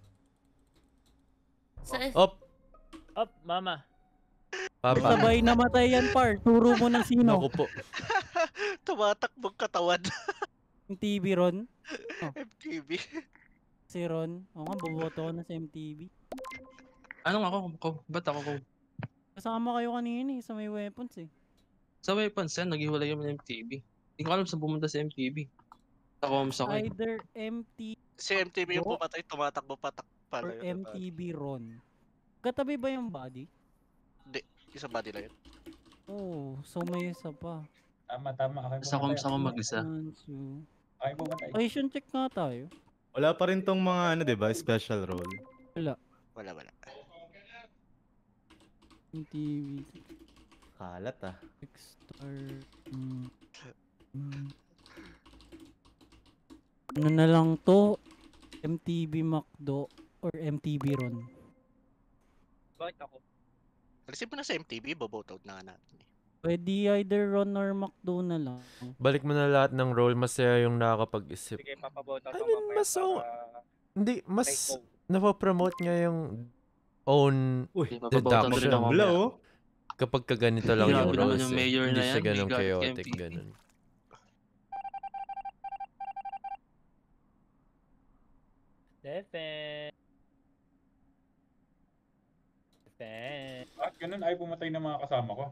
Op! Up, mama. Papa. Sabay namatay yan, par. Turo mo ng sino. Naku po. Tumatakbong katawan. MTV, Ron. MTV. Si Ron. Oo nga, boboto ko na sa MTV. Anong ako? Ba't ako? Kasama kayo kanina eh, sa may weapons eh. Sa weapons yan, naghiwalay kami ng MTV. Hindi ko alam saan pumunta sa MTV. Sa comms ako eh. Either MTV Si MTV yung pumatay, tumatakbo patak pala or yun. MTV Ron. Katabi ba yung body? Hindi, isang body lang yun. Oh, so may isa pa. Tama. Sa comms ako mag-isa. Akin pumatay. Location check nga tayo. Wala pa rin tong mga ano, 'di ba? Special role. Wala. Wala. MTV. Kalat ah. Star. Ano na lang to? MTV Macdo or MTV Ron? Bakit ako? Alisin mo na sa MTV, bobout out na nga natin. Pwede either Ron or Macdo na lang. Balik mo na lahat ng role, masaya yung nakakapag-isip. Sige, papabota I mean, hindi, mas napapromote niya yung own napapromote na rin ako mamaya. Kapag kaganito lang yung Grabe naman roles yung eh. mayor Hindi na siya yan, ganun may galit kay chaotic, MTV. ganun. Defen. At ganun ay pumatay ng mga kasama ko.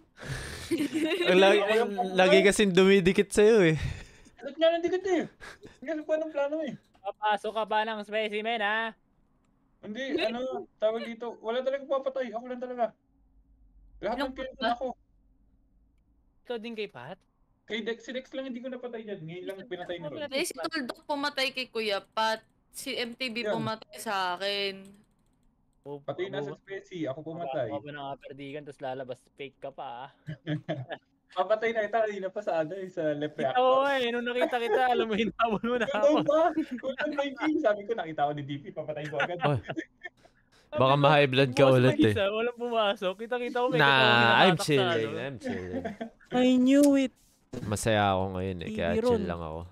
Lagi kasing dumidikit sa'yo eh. Ano nga nandikit eh? Hindi pa ng plano eh. Papasok ka ba ng specimen ha? Hindi, tawag dito. Wala talaga papatay. Ako lang talaga. Lahat ng kill ko. Ikaw din kay Pat? Si Dex lang hindi ko napatay dyan. Ngayon lang pinatay ni Ron. Si Tuldok pumatay kay Kuya Pat. Si MTB Yan. pumatay sa akin. Pati yung nasa Specie, ako pumatay. Ako pa ng aperdigan, tapos lalabas fake ka pa. Papatay na kita, kanina pa sa sa left Kita reactor. mo nung nakita kita, alam mo, hinabol mo na ako. Ano ba? Kulang ba yung sabi ko, nakita ko ni DP, papatay ko agad. Oh. Baka ma-high blood ka ulit eh. Walang pumasok. Kita-kita ko may Nah, I'm chilling. I'm chilling. I knew it. Masaya ako ngayon eh, kaya chill lang ako.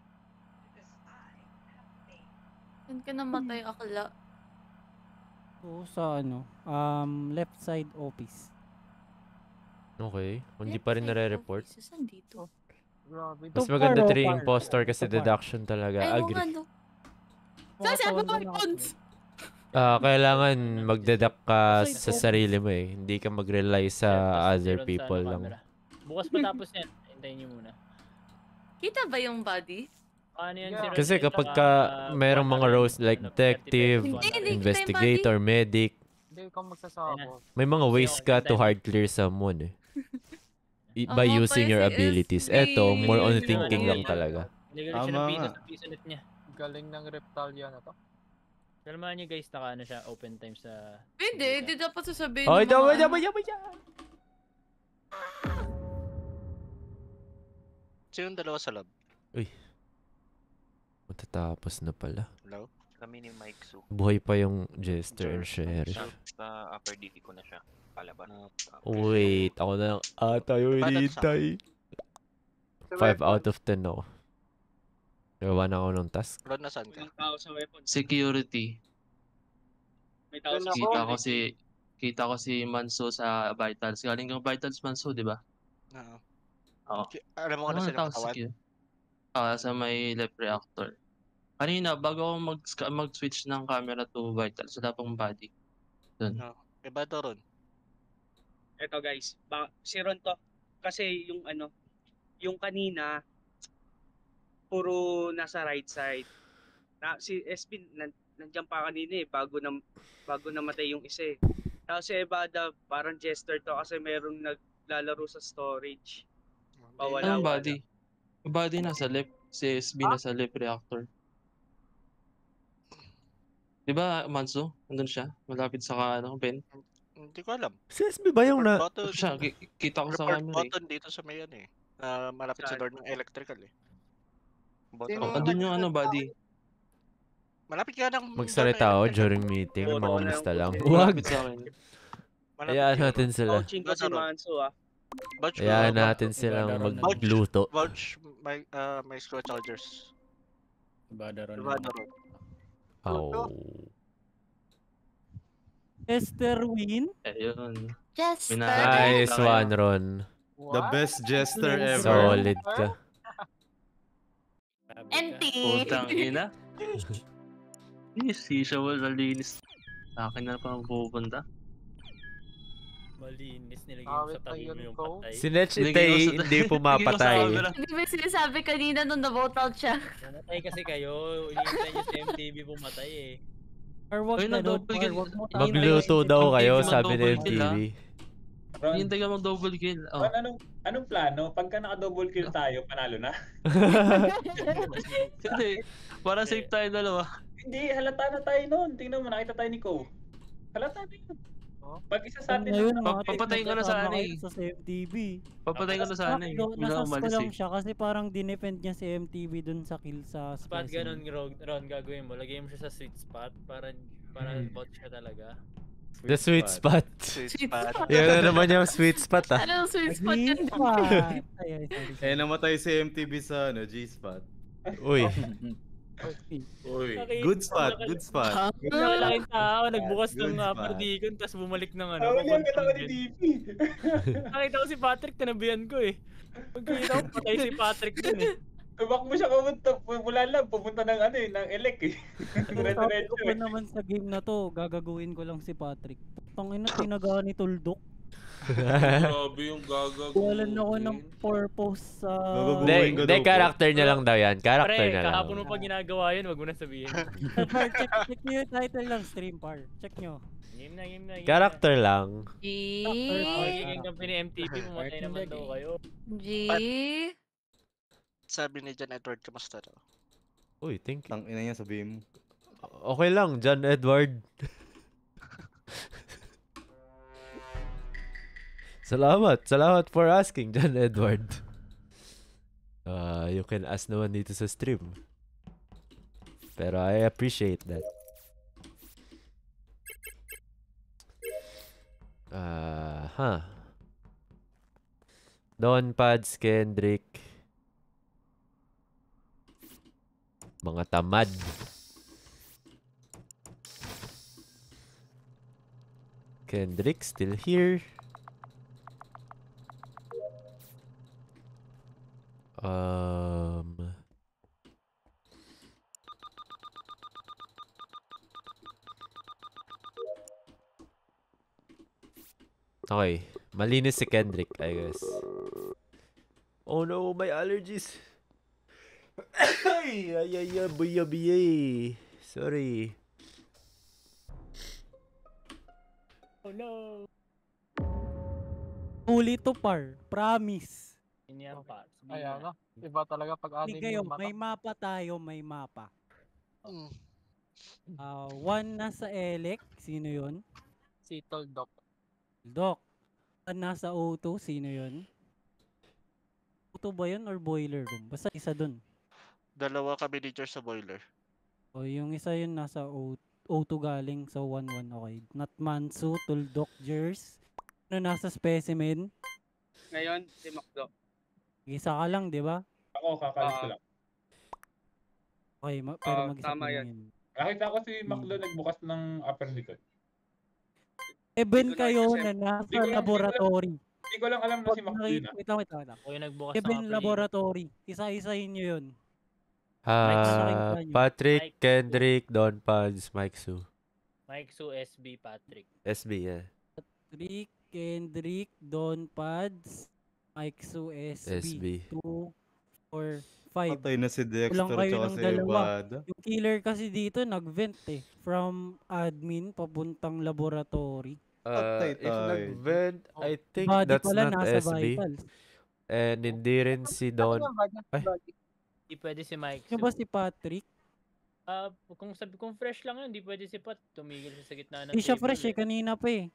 Saan ka namatay, akla? Oo, sa left side office. Okay, hindi pa rin nare-report. Saan dito? Mas maganda 3 impostor kasi deduction talaga. Ay, Agree. ano? Saan si Apo Pons? Kailangan magdeduct ka sa sarili mo eh. Hindi ka mag-rely sa other people lang. Bukas matapos yan. Hintayin niyo muna. Kita ba yung body? Ano yan, Kasi kapag merong mga roles like detective, investigator, medic, Hindi ikaw magsasabot. may mga ways ka to hard clear someone eh. By using your abilities. Eto, more on thinking lang talaga. Tama nga. Galing ng Reptalia na to. Salamahan niyo guys, naka siya, open time sa... Hindi dapat sasabihin Ay, ng mga... dama. Sino yung dalawa sa lab? Uy. Matatapos na pala. Hello? Kami ni Mike Su. Buhay pa yung Jester and Sheriff. Sa upper DT ko na siya. Palaban. Wait, ako na lang ata yung hinihintay. 5 out of 10 ako. Gawa na ako ng task. Ron, nasaan ka? Security. May tao sa Kita ko si Manso sa Vitals. Galing kang Vitals, Manso, di ba? Oo. Alam mo kung ano sila katawan? Sa may left reactor. Kanina, bago ako mag-switch ng camera to Vitals, wala pang body. Doon. Iba to Ron. Eto guys, si Ron to. Kasi yung kanina, puro nasa right side. Si SB, nandiyan pa kanina eh, bago namatay yung isa eh. Tapos si Evada, parang jester to kasi merong naglalaro sa storage. Anong body? Yung body nasa left, si SB nasa left reactor. Diba, Manso? Nandun siya? Malapit sa Ben? Hindi ko alam. Si SB ba yung na... Siya, kita ko sa camera Report button dito sa may yan eh. Malapit sa door ng electrical eh. Andun yung body. Malapit ka ng... Magsalita ako during meeting, makamusta lang. Huwag! Hayaan natin sila. Hayaan natin silang magluto. Vouch, my screw chargers. Badaron. Oh. Jester win? Ayun. Jester. Nice one, Ron. The best jester ever. Solid ka. Empty. Putang ina. Si siya wala linis. Sa akin na pa pupunta. Malinis, nilagay mo sa tabi mo yung patay. Si Nechitay hindi pumapatay. Hindi ba sinasabi kanina nung na-vote out siya? Namatay kasi kayo, hinihintay niyo si MTV pumatay eh. Magluto daw kayo, sabi ni MTV. Hintay ka mag-double kill. Anong plano? Pagka naka-double kill tayo, panalo na? Hindi, para safe tayo dalawa. Hindi, halata na tayo noon. Tingnan mo, nakita tayo ni Ko. Halata na yun. Pag isa sa atin, papatayin ko na sana eh. Sa MTV. Papatayin ko na sana eh. Nasas ko lang siya kasi parang dinefend niya si MTV dun sa kill sa spot. Ganun, Ron, gagawin mo. Lagay mo siya sa sweet spot para bot siya talaga. The sweet spot. Yan na naman yung sweet spot ah. Anong sweet spot yun? Namatay si MTV sa G-spot. Uy. Uy, good spot. Malaking tao, nagbukas ng Pardicon, tapos bumalik ng Yan, katawa ni DP. Nakita ko si Patrick, tinabihan ko eh. Pagkita ko, patay si Patrick dun eh. Tubak mo siya mula lang, pupunta ng ng elek eh. Sabi ko naman sa game na to, gagaguhin ko lang si Patrick. Tangina, tinaga ni Tuldok. Grabe yung gagaguhin. Walan ako ng purpose sa... Hindi, character niya lang daw yan. Character niya lang. Kahapon mo pa ginagawa yun, wag mo na sabihin. Check nyo yung title lang, stream par. Check nyo. Game na. Character lang. G. Magiging kampi ni MTV, pumatay naman daw kayo. G. sabi ni John Edward, kamusta daw? Uy, thank you. Ang ina niya, sabihin mo. Okay lang, John Edward. Salamat for asking, John Edward. You can ask naman dito sa stream. Pero I appreciate that. Don Pads, Kendrick. Mga tamad. Kendrick still here. Okay. Malinis si Kendrick, I guess. Oh no, my allergies. Ay, buya. Sorry. Oh no. Huli to par. Promise. Yan pa. Ayan na. Iba talaga pag Hindi anim kayo, yung mata. may mapa tayo, may mapa. One nasa Elec, sino yun? Si Toldok. Doc. One nasa O2, sino yun? O2 ba yun or boiler room? Basta isa dun. Dalawa kami ni George sa boiler. O yung isa yun nasa O2 galing, so 1-1 okay. Not Mansu, Tuldok, Jers. Ano nasa specimen? Ngayon, si Macdo. Isa ka lang, di ba? Ako, kakalis ko lang. Okay, pero mag-isa tama ka yan. lang yun. Nakita ko si Maclo nagbukas ng upper likod. Even kayo na nasa laboratory. Hindi ko lang alam na si Maclo yun. Wait lang. O yung nagbukas Even laboratory. Isa-isahin nyo yun. Patrick, Kendrick, Don Pads, Mike Su. Mike Su, SB, Patrick. SB, yeah. Patrick, Kendrick, Don Pads, Mike Su, SB. 2, 4, 5. Patay na si Dexter tsaka si Evada. Yung killer kasi dito nag-vent from admin papuntang laboratory. If nag-vent, I think Body that's pala not nasa SB. vitals. And hindi rin si Don. Hindi pwede si Mike Yung Su. ba si Patrick? Kung fresh lang yun, hindi pwede si Pat. Tumigil siya sa gitna ng Hindi siya table fresh kanina pa eh.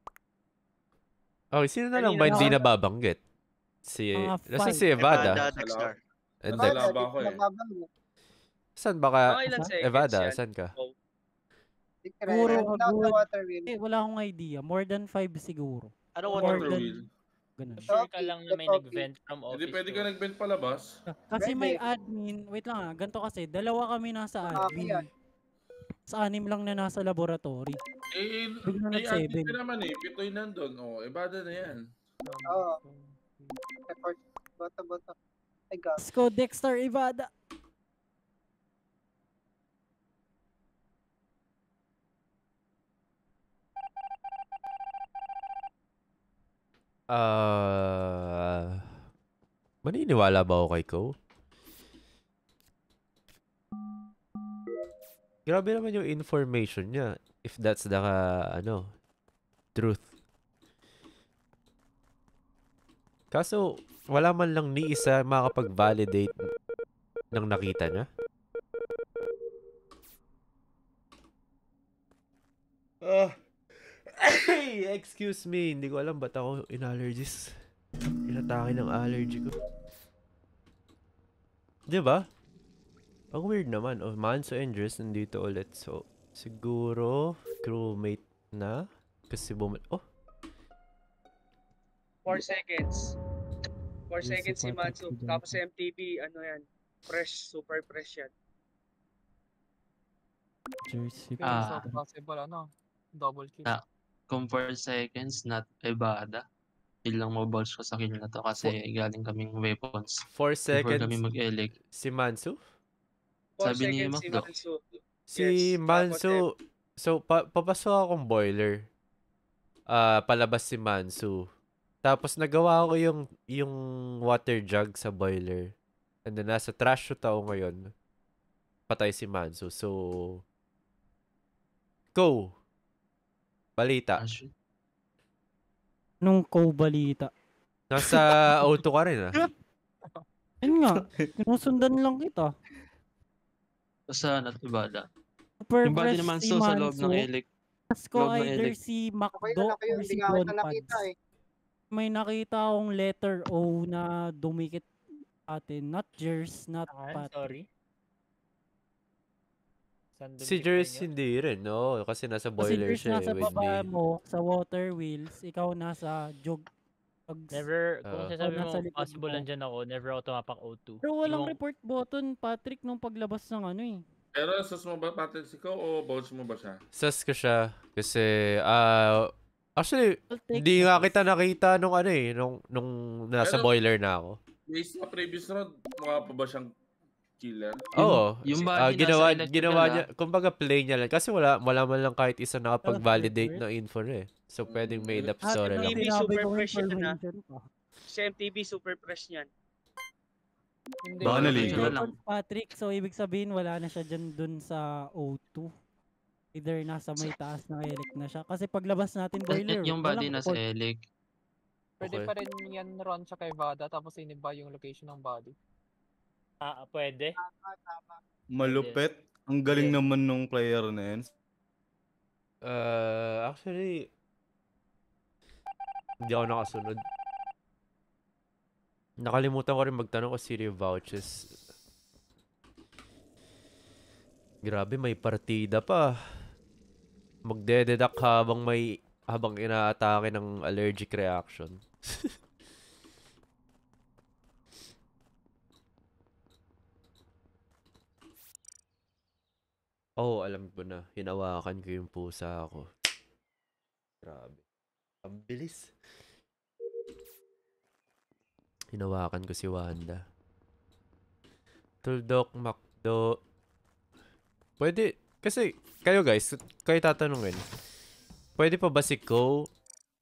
Okay, sino na lang ba hindi nababanggit? Nasa si Evada. Dexter. And Nasa then, laba ko eh. saan ba ka? Mga ilang seconds Evada, yan? saan ka? Siguro wala akong idea. More than 5 siguro. Ano More water than- wheel? Ganun. Sure ka lang na may nag-vent from office. Hindi pwede ka nag-vent palabas. Kasi may admin, wait lang ganito kasi, dalawa kami nasa admin. Sa 6 lang na nasa laboratory. Bigla May nag-7. admin ka naman eh. Pitoy nandun. Evada na yan. Oo. Bota. I got. Let's go Dexter Evada. Maniniwala ba ako kay Ko? Grabe naman yung information niya. If that's the, truth. Kaso, wala man lang ni isa makapag-validate ng nakita niya. Excuse me, hindi ko alam ba't ako in-allergies. Inatake ng allergy ko. Diba? Ang weird naman. Manso and Jers nandito ulit. So, siguro, crewmate na. Kasi 4 seconds. 4 Yes, seconds si si Patrick Manso. si Tapos si MTV, ano yan? Fresh, super fresh yan. Jersey So, possible, double kill. Kung 4 seconds, not Evada. Ilang mobiles ko sa kill na to kasi galing kaming weapons. 4 Before seconds. kami mag-elect. Si Manso? 4 Sabi ni seconds si Macdo. Manso. Si Yes, Manso, so papasok akong boiler. Palabas si Manso. Tapos nagawa ko yung water jug sa boiler. And then nasa trash chute ako ngayon. Patay si Manso. So, go. Balita. Nung balita. Nasa auto ka rin Yun nga, sinusundan lang kita. Saan at Ibada? Super Yung body fresh naman si sa loob ng Manso. Elec. Tas ko Loob ng either Elec. si Okay Macdo na kayo, or hindi si nga Don kita Pads. nakita eh. May nakita akong letter O na dumikit atin. Not Jers, not Patrick. Sorry. Si Jers hindi rin, no? Kasi nasa Kasi boiler Jers siya nasa with baba me. mo, sa water wheels, ikaw nasa jog. Never, kung sasabi nasa mo likod possible mo. nandyan ako, never ako tumapak O2. Pero walang Yung- report button, Patrick, nung paglabas ng ano eh. Pero sus mo ba Patrick ikaw o bounce mo ba siya? Sas ko siya kasi actually hindi take nga kita nakita nung ano eh nung nasa Pero- boiler na ako. Based sa previous round, mukha pa ba siyang killer? Oo. yung body nasa ginawa electrical, niya, kumbaga play niya lang kasi wala man lang kahit isa nakapag-validate ng info eh. So pwedeng made up story lang. MTV Sinabi super ko fresh yan ah. information pa. Si MTV super fresh niyan. Baka naligo. Patrick, so ibig sabihin wala na siya dyan dun sa O2. Either nasa may taas ng elec na siya. Kasi paglabas natin boiler, Yung body walang nasa report. Elec. Pwede Okay. pa rin yan run siya kay Vada tapos iniba yung location ng body. Pwede. Malupet. Ang galing naman nung player na yun. Actually hindi ako nakasunod. Nakalimutan ko rin magtanong kung sino yung vouchers. Grabe, may partida pa. Magdededuct habang inaatake ng allergic reaction. Oh, alam ko na. Hinawakan ko yung pusa ko. Grabe. Ang bilis. Hinawakan ko si Wanda. Tuldok, Macdo. Pwede, kasi kayo guys, kayo tatanungin. Pwede pa ba si Ko?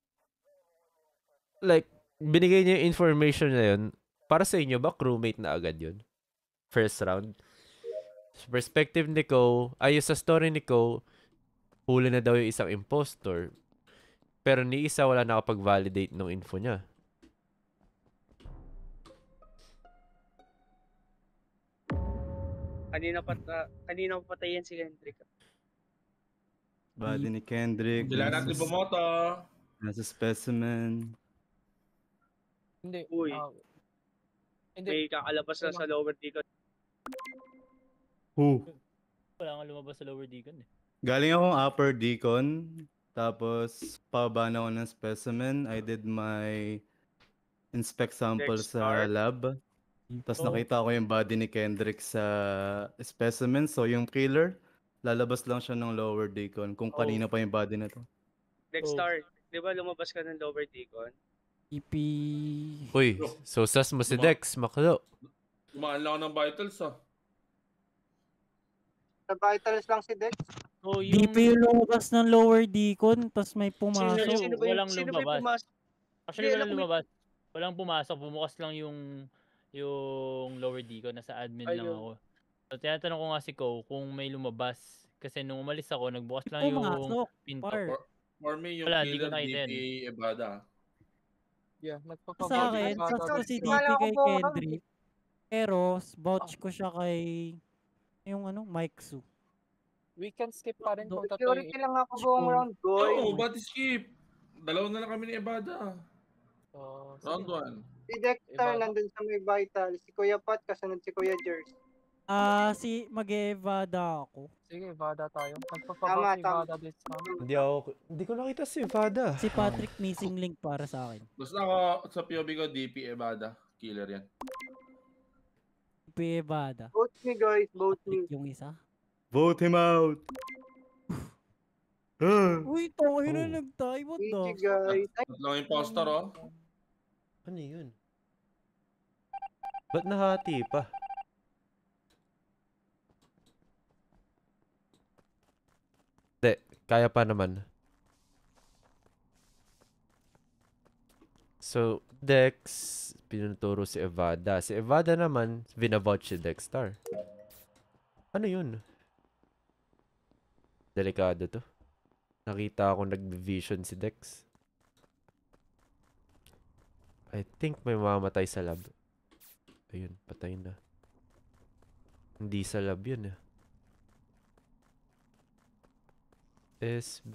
Like, binigay niya yung information na yun. Para sa inyo ba, crewmate na agad yun? First round. Sa perspective ni Ko, sa story ni Ko, huli na daw yung isang impostor. Pero ni isa wala nakapag-validate ng info niya. Kanina pa patay yan si Hendrik. Body ni Kendrick. Sila natin bumoto. Nasa specimen. Hindi. Uy. Hindi. May kakalabas na sa lower deacon. Wala nga lumabas sa lower deacon eh. Galing akong upper deacon. Tapos, pababa na ako ng specimen. I did my inspect sample sa lab. Tapos nakita ko yung body ni Kendrick sa specimen. So, yung killer, lalabas lang siya ng lower deacon. Kung kanina pa yung body na to. Dexstar, di ba lumabas ka ng lower deacon? EP. Uy, so sas mo si Dex, Maklo. Kumaan lang ako ng vitals ah. Sa vitals lang si Dex. So, DP yung lumabas ng lower deacon, tas may pumasok. Walang lumabas. Actually, Hindi, walang alam ko lumabas. Walang pumasok. Bumukas lang yung lower deacon. Nasa admin lang Ayun. ako. So, tinatanong ko nga si Ko kung may lumabas. Kasi nung umalis ako, nagbukas lang yung Pumasok, pinto. For me, yung Wala, di ko killer nakita DP Ebada. Yeah, Sa akin, sa si DP kay Kendrick. Pero, vouch ko siya kay yung Mike Su. We can skip pa rin kung Security lang ako buong round, boy. Oo, ba't skip? Dalawa na lang kami ni Ebada. Round 1. Si Dexter nandun sa may vital. Si Kuya Pat, kasunod si Kuya Jers. Si mag-evada ako. Sige, Vada tayo. Nagpapagawa si Vada this round. Hindi ko nakita si Vada. Si Patrick missing link para sa akin. Basta ako sa POV ko, DP Ebada. Killer yan. DP Evada. Vote me, guys. Vote me. Yung isa. Vote him out! Uy, tayo na nag-tie. What the? guys. Tatlong impostor oh. Ano yun? Ba't nahati pa? Hindi, kaya pa naman. So, Dex, pinuturo si Evada. Si Evada naman, vinavouch si Dexstar. Ano yun? Delikado to. Nakita ako nag-vision si Dex. I think may mamamatay sa lab. Ayun, patay na. Hindi sa lab yun eh. SB...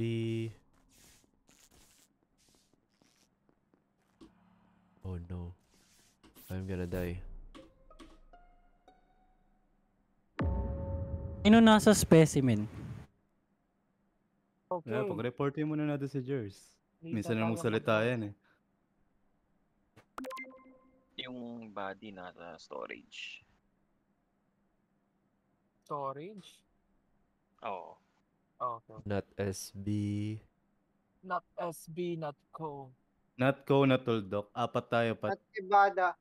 Oh no. I'm gonna die. Sino nasa specimen? Okay. Yeah, pag-reportin muna natin si Jers. Hindi Minsan na na tayo magsalita mag- yan eh. Yung body nasa storage. Storage? Oo. Okay. Not SB... Not SB, not Co. Not Co, not Tuldok. Apat tayo, Pat. At Ibada.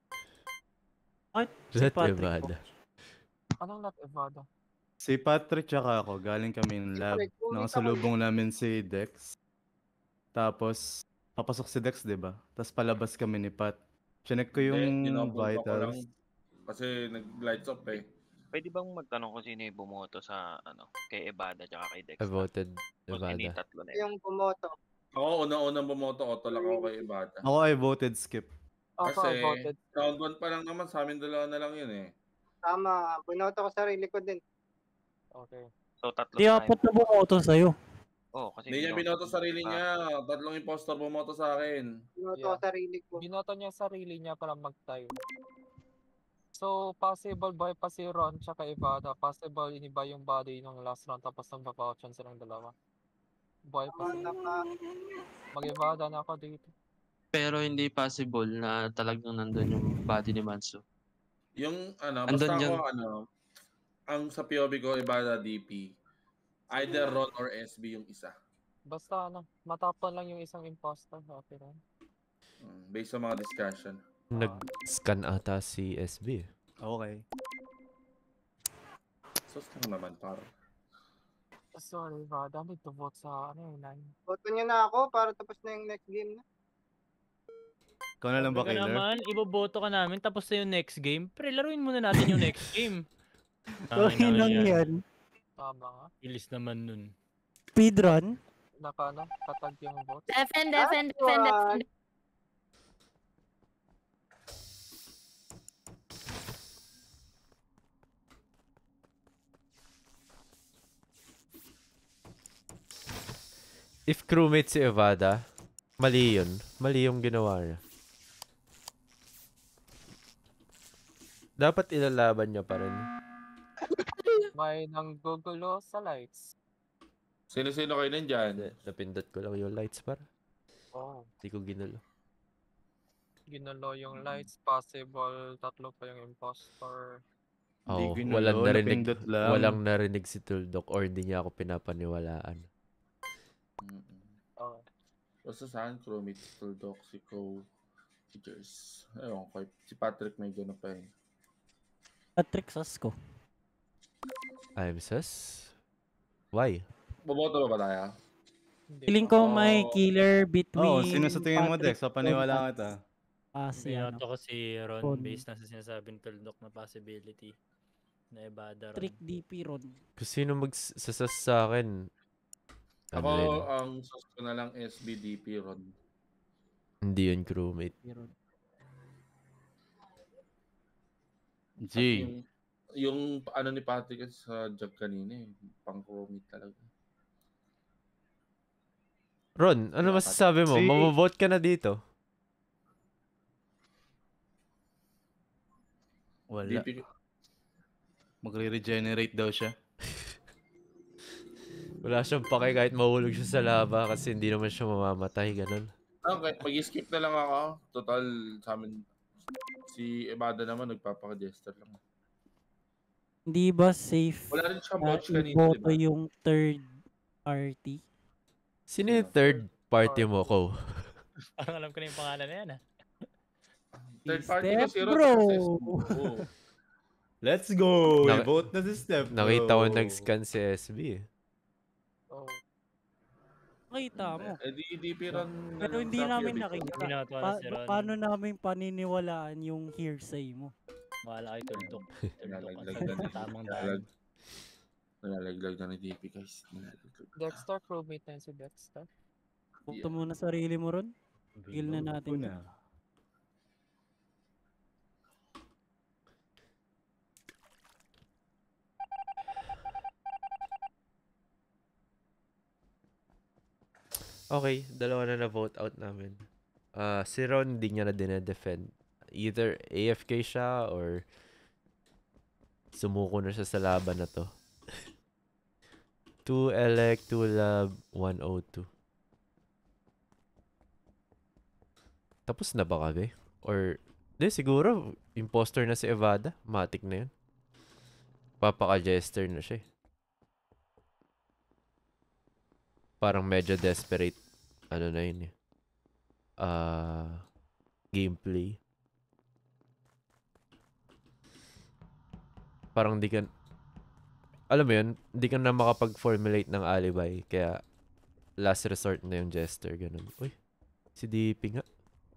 At Not Evada. Anong not Evada? Si Patrick tsaka ako, galing kami ng lab. Patrick, kumita Nakasalubong namin si Dex. Tapos, papasok si Dex, di ba? Tapos palabas kami ni Pat. Chinek ko yung Tinapon ko lang. vitals. Kasi nag-lights up eh. Pwede bang magtanong kung sino yung bumoto sa kay Ebada tsaka kay Dexter? I voted Kung sino Evada. yung tatlo na yun? Yung bumoto. Ako, unang-unang bumoto ko talaga ako kay Ibada. Ako I voted skip. Kasi I voted. round 1 pa lang naman, sa amin dalawa na lang yun eh. Tama. Bunoto ko sarili ko din. Okay. So, tatlo Di tayo. apat na bumoto sa'yo. Oo, kasi Hindi niya binoto sarili niya. Tatlong impostor bumoto sa akin. Bunoto ko sarili ko. Binoto niya sarili niya para mag-tie. So, possible boy pa si Ron tsaka Evada. Possible iniba yung body nung last round tapos nagpa-pouchan silang dalawa. Boy pa sila. Mag-Evada na ako dito. Pero hindi possible na talagang nandun yung body ni Manso. Yung Andun basta yun. ako ang sa POV ko, Ibada DP. Either Ron or SB yung isa. Basta matapon lang yung isang imposter. Okay lang. Based sa mga discussion. Nag-scan ata si SB. Okay. Sus ka naman, par. Sorry, Evada. Need to vote sa 9. Boto niyo na ako para tapos na yung next game na. Ikaw na lang ba, Baka Kailer? naman, iboboto ka namin tapos na yung next game. Pre, laruin muna natin yung next game. Okay lang yan. Tama nga. Ilis naman nun. Speedrun? Katag yung vote. Defend. If crewmate si Evada, mali yun. Mali yung ginawa niya. Dapat ilalaban niya pa rin. May nanggugulo sa lights. Sino-sino kayo nandyan? Napindot ko lang yung lights par. Oh. Hindi ko ginulo. Ginulo yung lights. Possible tatlo pa yung imposter. Oo, ginulo, walang narinig si Tuldok or hindi niya ako pinapaniwalaan. Oh. Basta saan, crewmate, Tuldok, si Co, si Jers. Ewan ko, si Patrick may gano'n pa eh. Patrick Sasko. I'm sus? Why? Boboto ba tayo? Feeling ko may killer between... Oo, sino sa tingin mo, Dex? Patrick Papaniwala kita. Si Binoto ko si Ron Ron. based na sa sinasabing Tuldok na possibility na Ebada Ron. Trick DP Ron. Kung sino magsasas sa akin, Ako, ano yun? ang sus ko na lang SBDP Ron. Hindi yun crewmate. G. Yung ano ni Patrick sa job kanina eh, pang crewmate talaga. Ron, ano masasabi mo? Mabovote ka na dito? Wala. Magre-regenerate daw siya. Wala siyang pake kahit mahulog siya sa lava kasi hindi naman siya mamamatay, ganun. Okay, mag-skip na lang ako. Total, sa amin, si Ebada naman nagpapaka-jester lang. Hindi ba safe Wala rin siyang watch kanina, iboto diba? yung third party? Sino yung third party mo, Ko? Parang alam ko na yung pangalan na yan, ah. Third party Step ko si Ron. bro! Oh. Let's go! Nak- Vote na si Steph, bro. Nakita ko nag-scan si SB eh. Nakita mo. DP Ron. Pero hindi namin nakita. Binoto na si Ron. Paano namin paniniwalaan yung hearsay mo? Wala kay Tuldok. Nalalaglag na ni Tamang daan. Nalalaglag na ni DP, guys. Nalalaglag. Dexter, crewmate na yun si Dexter. Punto muna sarili mo ron. Kill na natin. Okay, dalawa na na-vote out namin. Si Ron, hindi niya na dinedefend. Either AFK siya or sumuko na siya sa laban na to. 2 elect, 2 lab, 1 O2. Tapos na ba kami? Or, di siguro, imposter na si Evada. Matik na yun. Papaka-jester na siya eh. Parang medyo desperate. Ano na yun eh. Gameplay. Parang di ka... Alam mo yun, di ka na makapag-formulate ng alibi. Kaya, last resort na yung jester. Ganun. Uy, si DP nga.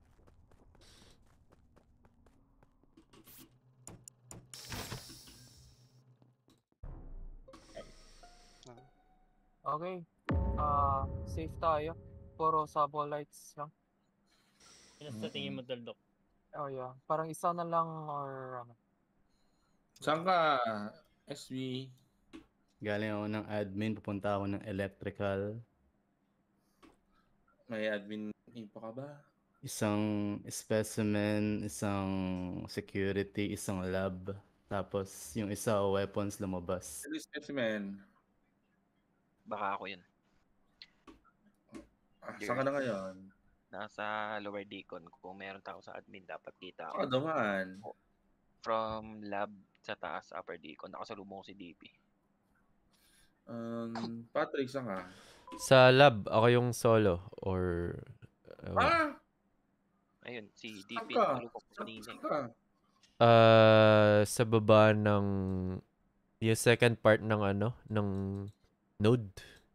Okay. Safe tayo. Puro sabo lights lang. Ano sa tingin mo, Tuldok? Oh yeah. Parang isa na lang or ano. Saan ka, SB? Galing ako ng admin, pupunta ako ng electrical. May admin info ka ba? Isang specimen, isang security, isang lab. Tapos yung isa weapons lumabas. Ano yung specimen? Baka ako yun. Saan ka na ngayon? Nasa lower decon. Kung meron tao sa admin, dapat kita Saan ka dumaan? From lab sa taas, upper decon. Nakasalubong ko si DP. Patrick, saan ka? Sa lab, ako yung solo. Or... Ayun, si Saan DP. ka? Nakasalubong ko kanina. Saan ka? Sa baba ng... Yung second part ng ano? Ng node.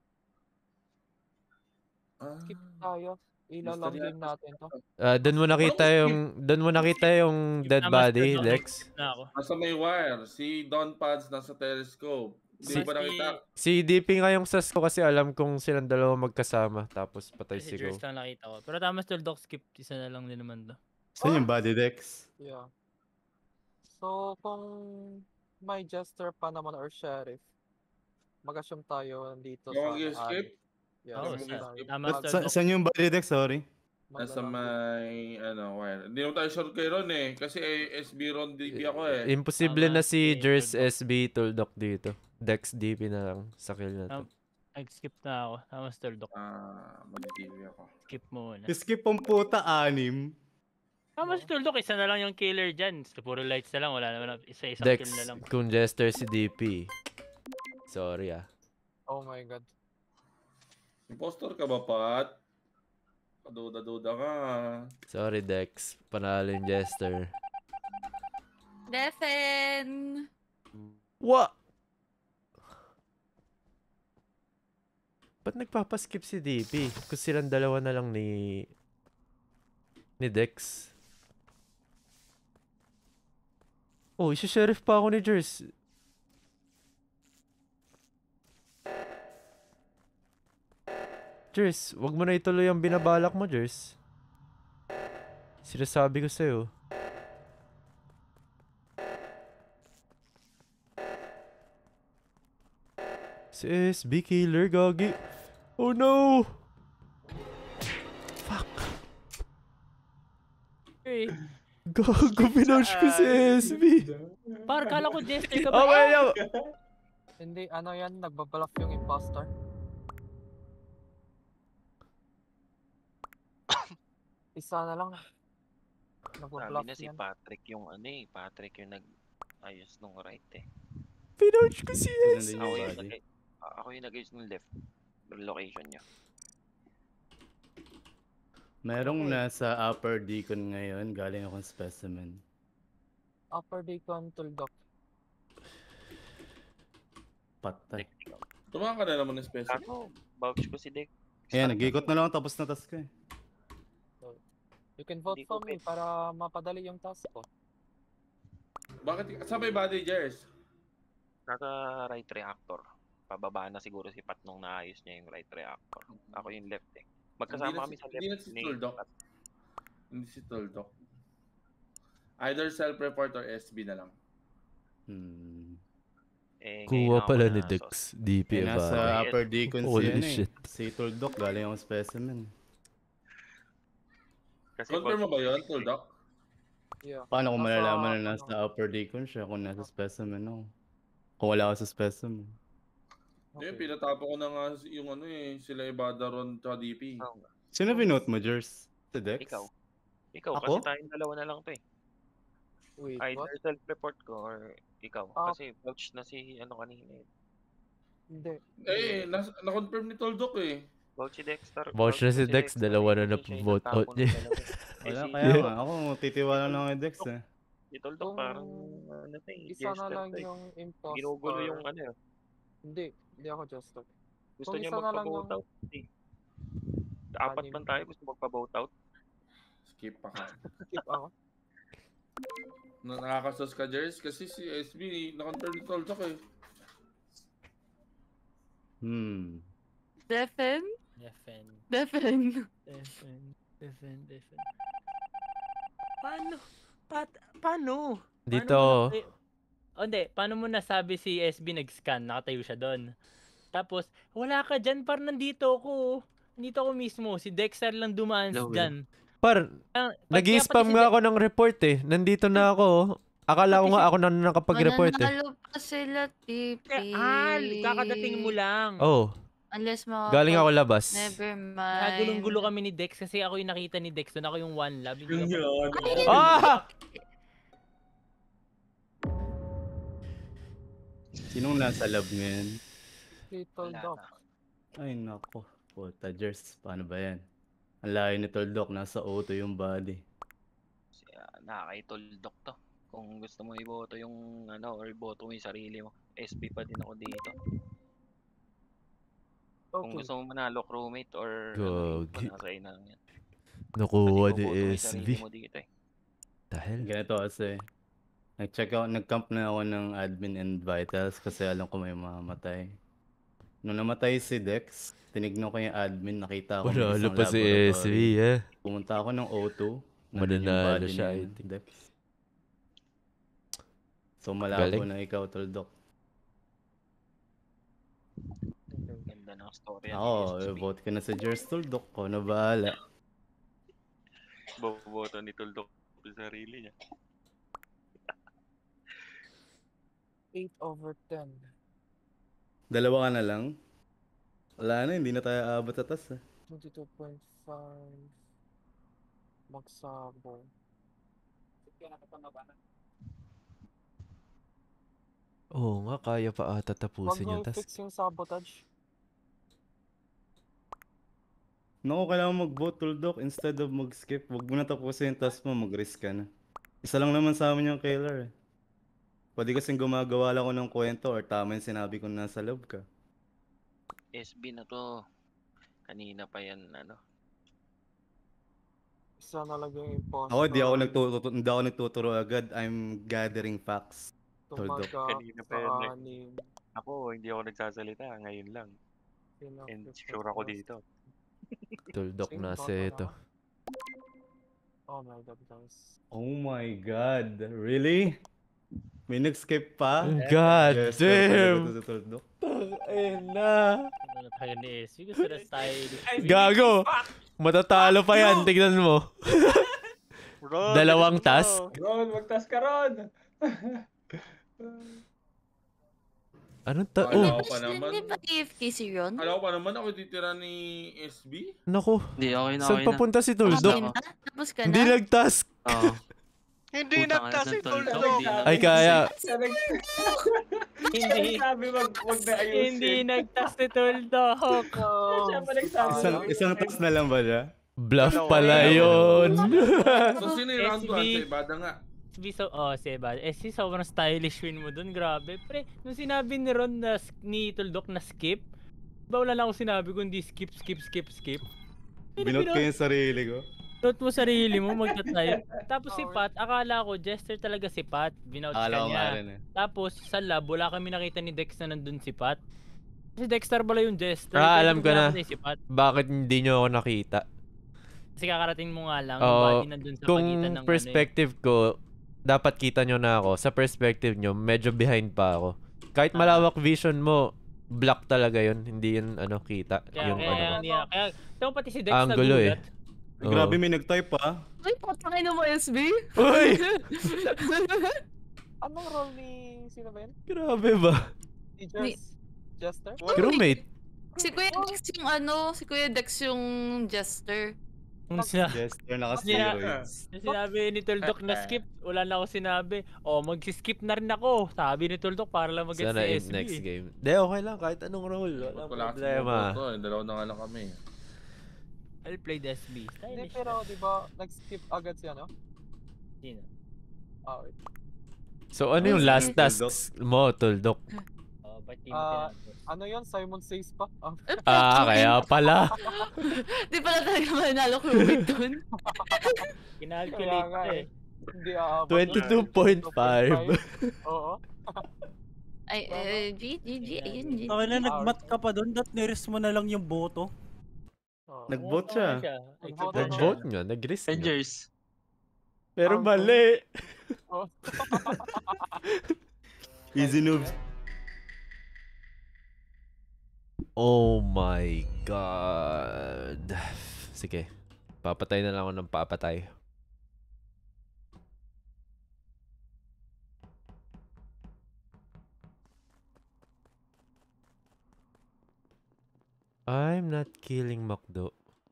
Skip tayo. Ilalambing natin to. Doon mo nakita yung dead body, Lex. Nasa may wire. Si Don Pads nasa telescope. Hindi ba nakita? Si DP nga yung sas ko kasi alam kong silang dalawa magkasama. Tapos patay si Go. Jers lang nakita ko. Pero tama, Tuldok, skip. Isa na lang din naman to. Saan yung body Dex? Yeah. So, kung may jester pa naman or sheriff, mag-assume tayo dito sa... Mag-skip? Yeah, Saan yung body Dex? Sorry. Nasa may wire. Hindi naman tayo sure kay Ron eh. Kasi SB Ron DP ako eh. Imposible na si Jers SB Tuldok dito. Dex DP na lang sa kill na to. Nag-skip na ako. Tama, Tuldok. Mag-DP ako. Skip muna. Skip ang puta, 6. Tama si Tuldok, isa na lang yung killer dyan. So, puro lights na lang. Wala naman isa-isang Dex, kill na lang. kung jester si DP. Sorry ah. Oh my god. Impostor ka ba, Pat? Paduda-duda ka. Sorry, Dex. Panalo yung jester. Defen! What? Ba't nagpapaskip si DP? Kung silang dalawa na lang ni Dex. Oh, isi-sheriff pa ako ni Jers. Jers, wag mo na ituloy ang binabalak mo, Jers. Sinasabi ko sa'yo. Si SB killer, gagi. Oh no! Fuck. Hey. Gago, pinouch ko si SB. Par, kala ko jester ka Oh, ba? wait, Hindi, ano yan, nagbabluff yung imposter. Isa na lang. Sabi Nagbabluff na si yan. Patrick yung Patrick yung nag-ayos nung right eh. Pinouch ko si SB. Ako yung nag-ayos nung left location niya. Merong nasa upper decon ngayon. Galing akong specimen. Upper Deacon Tuldok. Patay. Tumakan ka na naman ng specimen. Ako, vouch ko si Dick. Ayan, nag-ikot na lang tapos na task ko eh. You can vote for me para mapadali yung task ko. Bakit? Saan ba yung body, Jers? Nasa right reactor. Pababa na siguro si Pat nung naayos niya yung right reactor. Ako yung left eh. Magkasama kami sa left. Hindi na si Tuldok. Hindi si Tuldok. Either self-report or SB na lang. Eh, Kuha ngayon ako pala ni na Dex. DP Eh, nasa Evada. upper decon si Holy ano eh. shit. Si Tuldok, galing akong specimen. Kasi Confirm mo ba yun, Tuldok? Yeah. Paano ko Nasa, malalaman na nasa upper decon siya kung nasa specimen ako? Kung wala ako sa specimen. Yung pinatapo ko na nga yung ano eh, sila Ibada Ron tsaka DP. Sino binote mo, Jers? Si Dex? Ikaw. Ikaw, Ako? kasi tayong dalawa na lang to eh. Wait, Either what? self-report ko or ikaw. Ah. Kasi vouch na si ano kanina eh. Hindi. Eh, na-confirm ni Tuldok eh. Vouch si Dexter. Vouch na si Dex, dalawa na na-vote out niya. Wala, kaya nga. Ako, titiwala lang kay Dex eh. Si Tuldok parang ano to eh. Isa na jester lang to eh. yung imposter. Ginugulo yung ano eh. Hindi ako jester. Gusto Kung niya isa na lang magpa-vote yung- out. Apat man tayo, gusto magpa-vote out. Skip ako. Skip ako. Nakakasos ka, Jers, kasi si SB na-confirm ni Tuldok eh. Defen? Defen. Defen. Defen. Paano? Dito. Hindi, paano mo nasabi si SB nag-scan? Nakatayo siya doon. Tapos, wala ka dyan, par nandito ako. Nandito ako mismo. Si Dexter lang dumaan dyan. Par, nag-spam nga ako ng report eh. Nandito na ako. Akala ko nga ako na nakapag-report eh. Mananalo pa sila, TP. Kakadating mo lang. Oh. Unless mga... Galing ako labas. Never mind. Nagulong-gulo kami ni Dex kasi ako yung nakita ni Dex doon. Ako yung one lab. Ah! Sinong nasa lab ngayon? Si Tuldok. Ay nako. Puta, Jers. Paano ba yan? Ang layo ni Tuldok. Nasa auto yung body. Nakakaituldok to. Kung gusto mo iboto yung ano or iboto mo yung sarili mo, SB pa din ako dito. Kung gusto mo manalo crewmate or Gogi. nasa ina lang yan. Nakuha Pati ni iboboto mo yung SB. sarili mo dito eh. Dahil? Ganito kasi. Nag-camp na ako ng admin and vitals kasi alam ko may mamatay. Nung namatay si Dex, tinignan ko yung admin, nakita ko may Panalo isang pa si laboratory. SB eh. Pumunta ako ng O2. nandun yung Mananalo body siya, ni I think. Dex. So malabo Galing. na ikaw, Tuldok. Ganda ng story. Ako, vote ko na sa Jers, Tuldok ko na bahala. Boboto ni Tuldok sa sarili niya. 8/10. Dalawa ka na lang? Wala na, hindi na tayo abot atas eh. 22.5. Magsabong. Oo nga, kaya pa ata Wag tapusin mo yung task. i-fix yung sabotage. Naku, kailangan mag-vote, Tuldok. Instead of mag-skip, wag mo na tapusin yung task mo, mag-risk ka na. Isa lang naman sa amin yung killer eh. Pwede kasing gumagawa lang ako ng kwento or tama yung sinabi ko nasa loob ka. SB na to. Kanina pa yan, ano. Isa na lang yung imposter. Ako, hindi ako nagtuturo agad. I'm gathering facts. Tuldok. Kanina pa yan eh. Ako, hindi ako nagsasalita. Ngayon lang. And sure ako dito. Tuldok na sa ito. Oh my god, guys. Oh my god, really? May nag-skip pa? God Yes, damn! Tuldok. Ayun na. Ano tayo ni SB? Gusto na tayo. Gago! Matatalo pa yan, tignan mo. Dalawang task. Ron, mag-task ka, Ron! Anong Akala ko pa naman. Hindi ba AFK si Ron? Akala ko pa naman ako titira ni SB. Naku. Hindi, okay na, Saan okay na. papunta si Tuldok? Tapos ka na? Hindi nag-task. Oo. Hindi nagtask si Tuldok. Ay, kaya. Hindi. Sabi wag na ayusin. Hindi nag-task si Tuldok. Siya pa nagsabi. Isang task na lang ba siya? Bluff pala yun. So, sino yung round 1? Sa Ibada nga. Si Sebad. Si sobrang stylish win mo dun, grabe. Pre, nung sinabi ni Ron na, ni Tuldok na skip, ba wala lang ako sinabi kundi skip. Binot ko yung sarili ko. Binot mo sarili mo, magta-type. Tapos si Pat, akala ko, jester talaga si Pat. Binot ka Akala ko nga niya. rin eh. Tapos sa lab, wala kami nakita ni Dex na nandun si Pat. Si Dexter pala yung jester. Alam ko na. Si Pat. Bakit hindi nyo ako nakita? Kasi kakarating mo nga lang, Oo, yung body nandun sa kung pagitan ng perspective ko, dapat kita nyo na ako. Sa perspective nyo, medyo behind pa ako. Kahit malawak vision mo, black talaga yun. Hindi yun kita. Yung Kaya pati si Dex angulo nagulat. Grabe may nag-type pa. Ay, patangin na mo, SB. Uy! Anong role ni sino ba yun? Grabe ba? Si Jester? Crewmate. Si Kuya Dex yung si Kuya Dex yung Jester. Jester naka-steroids. Sinabi ni Tuldok na skip, wala na ako sinabi. Mag-skip na rin ako. Sabi ni Tuldok para lang mag-get Sana si in SB. next game. Okay lang, kahit anong role. Walang problema. Dalawa na nga lang kami. I'll play the SB. Hindi, pero di ba nag-skip agad si ano? Sino? Wait. So ano yung last tasks mo, Tuldok? Ano yun? Simon Says pa? Kaya pala. Di pala talaga manalo crewmate dun. Kinalculate ko eh. Hindi 22.5. Oo. Ay, GG, ayun, GG. Kaya na nag-mat ka pa doon, niris mo na lang yung boto. Nag-vote siya. Nag-vote nga, nag-risk nga. Rangers. Pero mali. Easy noobs. Oh my God. Sige. Papatay na lang ako ng papatay. I'm not killing Makdo.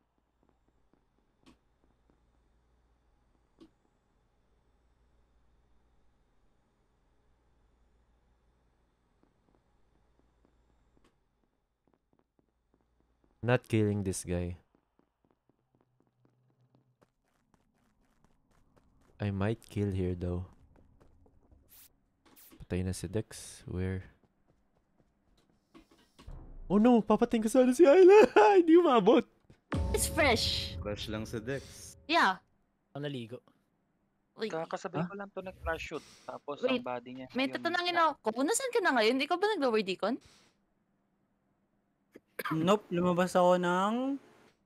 Not killing this guy. I might kill here though. Patay na si Dex. Where? Oh no! Papatayin ko sana si Ayla! Hindi umabot! It's fresh. Fresh lang si Dex. Yeah. Ako naligo. Kakasabay ko lang to nag-crash shoot. Tapos Wait, ang body niya. may tatanungin ako. Nasaan ka na ngayon? Ikaw ba nag-lower decon? Nope, lumabas ako ng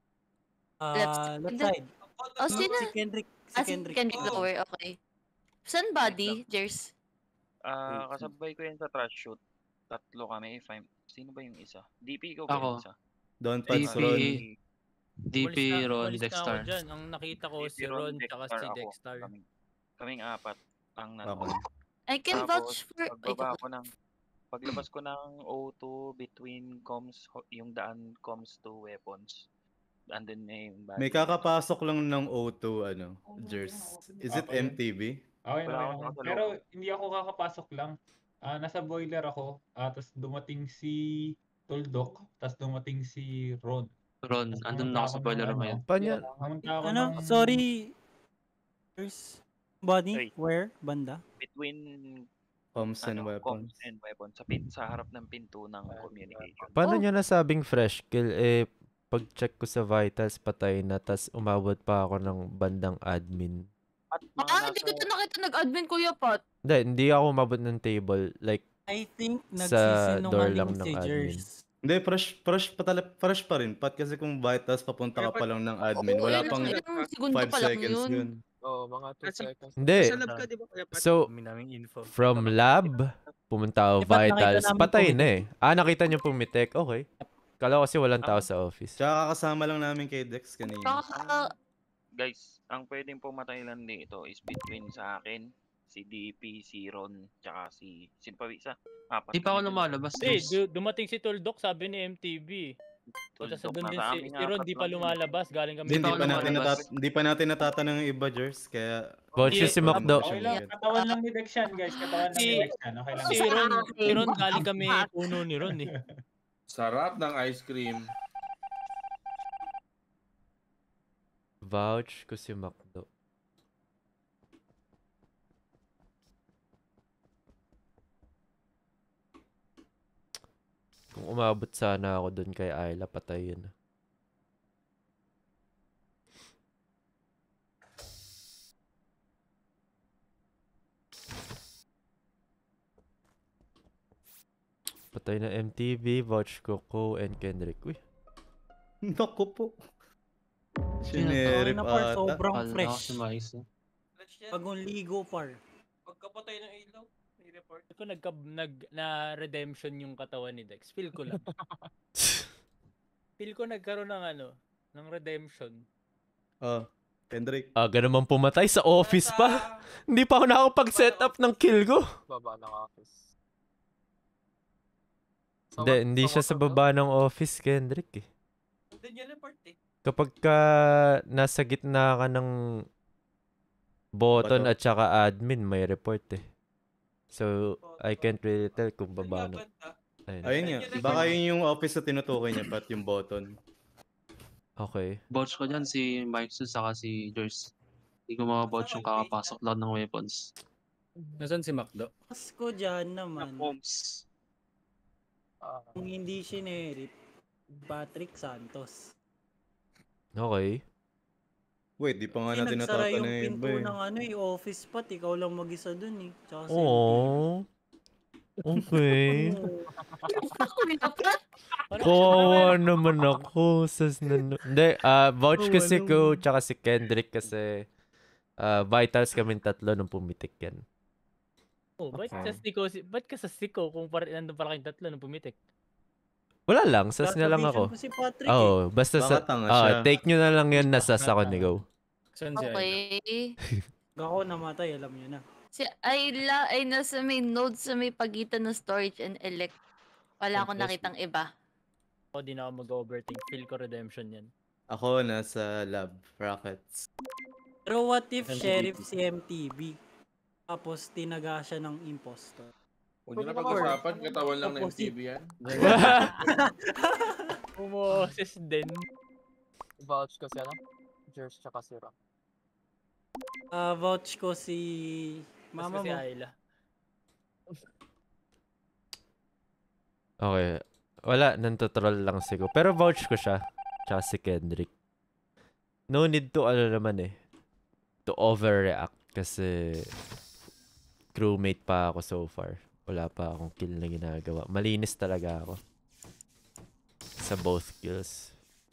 left side. Oh, sino? Si Kendrick. Si Kendrick lower, okay. Saan body, Jers? Kasabay ko yan sa trash shoot. Tatlo kami. Sino ba yung isa? DP ikaw ba yung isa? Don Pads Ron. DP Ron Dexter. Ang nakita ko si Ron tsaka si Dexter. Kaming apat ang nandun. I can vouch for... Paglabas ko ng O2 between comms, yung daan comms to weapons. Andun na yung body. May kakapasok lang ng O2, Jers. Is it MTV? Okay. Pero hindi ako kakapasok lang. Nasa boiler ako, tapos dumating si Tuldok, tapos dumating si Ron. Andun na ako sa boiler ngayon. Sorry. There's body, where? Banda? Between comms and weapons. Sa harap ng pinto ng communication. Paano niya nasabing fresh kill? Pag-check ko sa vitals, patay na, tas umabot pa ako ng bandang admin. Hindi ko nakita nag-admin, Kuya Pat. Hindi ako umabot ng table. Like, I think sa door lang ng si admin. Jers. Hindi, fresh pa rin. Pat, kasi kung vitals, papunta ka pa lang ng admin. Wala pang 5 seconds yun. Mga 2 seconds. Hindi. So, from lab, pumunta ako vitals, patay na eh. Nakita niyo pumitek, okay. Kala ko kasi walang tao sa office. Tsaka kasama lang namin kay Dex kanina. Guys, ang pwedeng pumatay lang dito is between sa akin, si DP, si Ron, tsaka si Pawisa. Di pa ako lumalabas. Dumating si Tuldok, sabi ni MTV. Tapos doon din si Ron, di pa lumalabas. Galing kami. Hindi pa natin natatanong yung iba, Jers. Kaya... Voucher si Makdo. Katawan lang ni Dex yan, guys. Katawan lang ni Dex yan. Okay lang. Si Ron, galing kami puno ni Ron eh. Sarap ng ice cream. Vouch ko si Makdo. Kung umabot sana ako dun kay Ayla, patay yun. Patay na MTV, Vouch Coco, and Kendrick. Uy. Naku po. Sinerip ata. Sobrang fresh. Bagong ligo par. Pagkapatay ng ilaw, Feel ko na redemption yung katawan ni Dex. Feel ko lang. Feel ko nagkaroon ng ng redemption. Kendrick. Aga naman pumatay sa office pa. Hindi pa ako nakakapag-set up ng kill ko. Baba ng office. Hindi siya sa baba ng office, Kendrick eh. Doon yung report eh. Kapag ka nasa gitna ka ng button at saka admin, may report eh. So, I can't really tell kung baba ng... Ayun nga. Baka yun yung office na tinutukoy niya, Pat, yung button. Okay. Vouch ko dyan si Mike Su saka si Joyce. Hindi ko makabouch yung kakapasok lang ng weapons. Nasaan si Macdo? Mas ko dyan naman. Bombs. Kung hindi sinerit, Patrick Santos. Okay. Wait, di pa nga natin nagsara yung natatanay pinto ng office pat, ikaw lang mag-isa dun eh. Tsaka si Oh. Okay. Kawawa naman ako. Hindi, vouch kasi ko tsaka si Kendrick kasi vitals kaming tatlo nung pumitik yan. Oh, ba't ka sa siko kung nandun pala kayong tatlo nung pumitik? Wala lang, sas na lang ako. Si Patrick Oh, basta sa take nyo na lang yun na sas ako ni Go. Okay. Ako namatay, alam nyo na. Si Ayla ay nasa may node sa may pagitan ng storage and elect. Wala akong nakitang iba. Ako di na ako mag-overthink. Feel ko redemption yan. Ako nasa lab, Rockets. Pero what if Sheriff si MTV? Tapos tinaga siya ng impostor. Huwag nyo na pag-usapan, katawan lang ng MTV yan. Umoses din. Vouch ko si Jers tsaka si Ram. Vouch ko si mama Si mo. Ayla. Okay. Wala, nantotroll lang siguro. Pero vouch ko siya. Tsaka si Kendrick. No need to to overreact kasi crewmate pa ako so far. Wala pa akong kill na ginagawa. Malinis talaga ako sa both kills.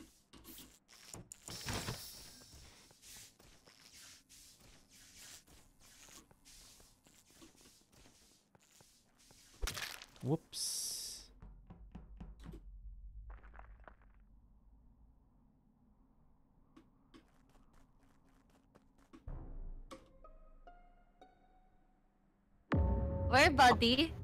Whoops. Where, buddy?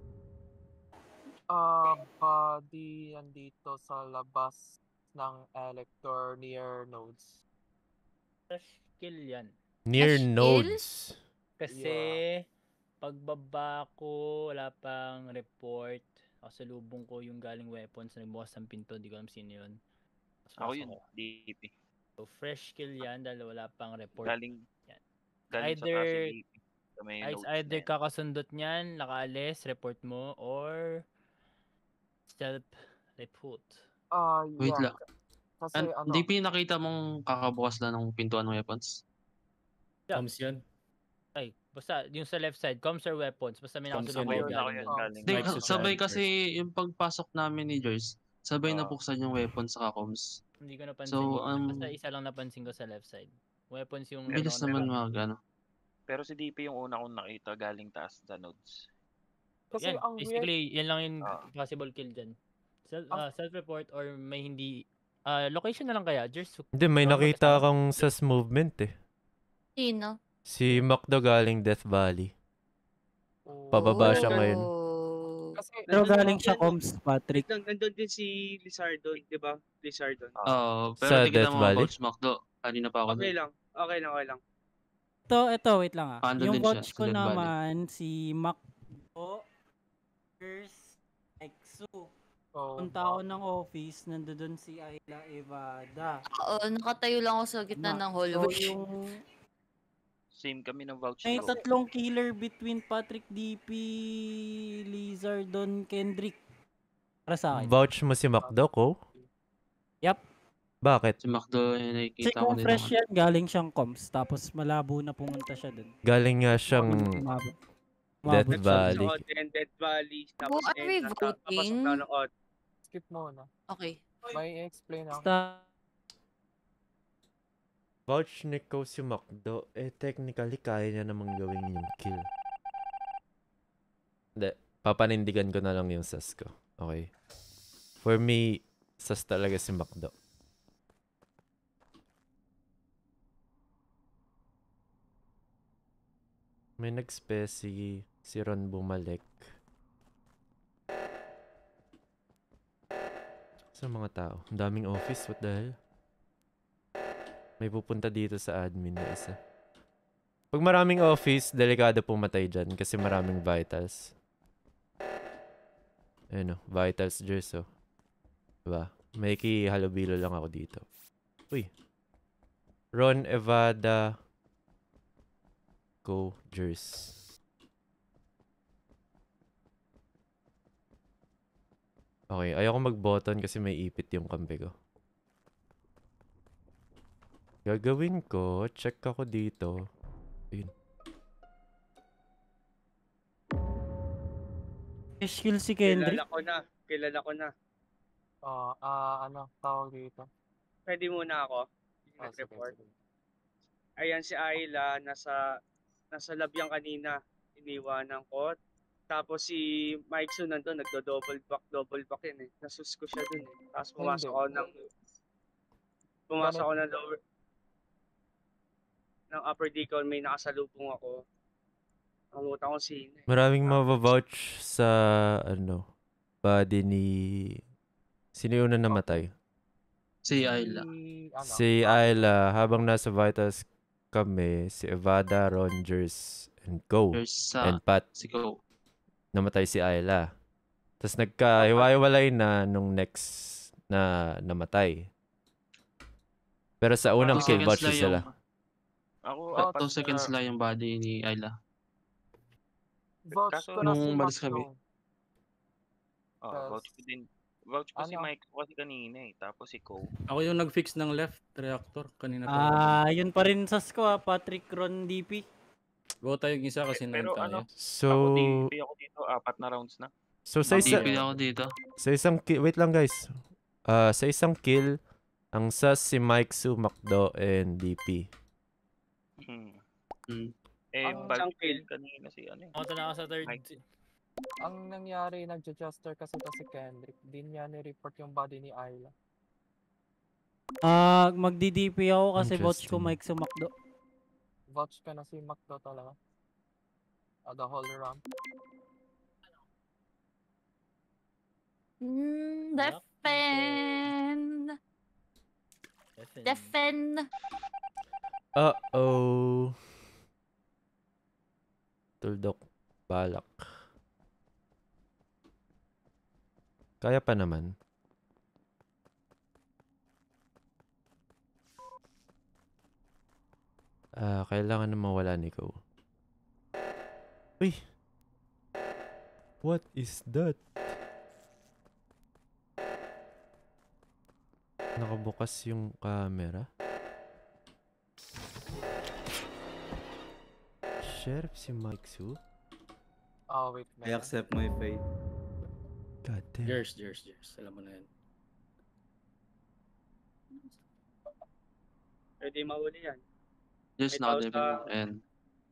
Buddy andito sa labas ng elector near nodes. Fresh kill yan. Near Fresh nodes. Kasi pagbaba ko, wala pang report. Kasalubong ko yung galing weapons na nagbukas ng pinto. Hindi ko alam sino yun. Ako yun, DP. So fresh kill yan dahil wala pang report. Galing yan. sa taas si DP. May notes na Either yan. kakasundot niyan, nakaalis, report mo, or self-report. Wait Yeah. lang. Kasi DP, nakita mong kakabukas lang ng pintuan ng weapons? Coms yan. Ay, basta yung sa left side, comms or weapons, basta may Comms nakasulubong yan, galing doon. Hindi, Mike Susan sabay first. kasi yung pagpasok namin ni Joyce, sabay nabuksan yung weapons sa comms. Hindi ko napansin So, yun. Basta isa lang napansin ko sa left side. Weapons yung... bilis naman Pero si DP yung una kong nakita galing taas sa nodes. Kasi yan, ang basically, yan lang yung possible kill dyan. Self-report or may hindi... location na lang kaya, Jers. Hindi, may nakita kang sas movement eh. Sino? Si Macdo galing Death Valley. Pababa siya ngayon. Kasi Pero galing siya comms, Patrick. Nandun din si Lizardo, di ba? Lizardo. Pero Sa di kita Death Valley? mga Macdo. Kanina pa ako Okay lang. Okay lang. Ito, wait lang Andun yung din siya, vouch sa ko Death Valley. naman, si Macdo, Exu. Punta ako ng office, nandoon si Ayla Evada. Oo, nakatayo lang ako sa gitna ng hallway. So, yung... Same kami ng vouch. May tatlong killer between Patrick, DP, Lizardon, Kendrick. Para sa akin. Vouch mo si Macdo ko? Yup. Bakit? Si Macdo, Kasi nakikita ko kung din fresh naman. yan, galing siyang comms. Tapos malabo na pumunta siya dun. Galing nga siyang Death Valley. Death Valley. Who are we voting? Skip muna. Okay. May explain ako. Vouch ni ko si Macdo, technically kaya niya namang gawin yung kill. Hindi. Papanindigan ko na lang yung sas ko. Okay. For me, sas talaga si Macdo. May nag-speci si Ron bumalik. Sa mga tao. Ang daming office. What the hell? May pupunta dito sa admin na isa. Pag maraming office, delikado pumatay dyan kasi maraming vitals. Ayun o, vitals Jers o. Diba? May halubilo lang ako dito. Uy. Ron, Evada, Go, Jers. Okay, ayoko mag-button kasi may ipit yung kampe ko. Gagawin ko, check ako dito. Ayun. Skill si Kendrick. Kilala ko na. Tawag dito. Pwede muna ako. Report. Ayan si Ayla, nasa labyang kanina. Iniwanan ko. Tapos si Mike Su nandun, nagdo-double back yun eh. Nasus ko siya dun eh. Tapos pumasok ako ng lower, ng upper deacon, may nakasalubong ako. Namuta ko sino eh. Maraming mabavouch sa, body ni... Sino yung una namatay? Si Ayla. Si Ayla, habang nasa vitals kami, si Evada, Rongers, and Go. And Pat. Si Go. Namatay si Ayla. Tapos nagka-hiwa-hiwalay na nung next na namatay. Pero sa unang kill, vouch sila. Ako, 2 seconds lang yung body ni Ayla. Vouch ko na si Nung umalis kami. Macdo. Vouch ko din. Vouch ko si Mike kasi kanina eh. Tapos si Ko. Ako yung nag-fix ng left reactor kanina pa. Yun pa rin sas ko Patrick, Ron, DP. Go tayong isa kasi Pero tayo. So, ako dito, 4 na rounds na. So sa isang kill, wait lang guys. Sa isang kill, ang sas si Mike Su, Macdo, and DP. Isang kill kanina si ano eh. Ako na ako sa third. Ang nangyari, nag-adjuster kasi si Kendrick. Di niya ni-report yung body ni Ayla. Magdi-DP ako kasi vouch ko Mike sa Macdo. Vouch ka na si Macdo talaga. The whole ramp. Defend. Uh-oh. Tuldok. Balak. Kaya pa naman. Kailangan na mawala ni Ko. Uy! What is that? Nakabukas yung camera. Sheriff si Mike Su? Wait. I accept my fate. God damn. Jers. Alam mo na yan. Pwede mahuli yan. Just now, and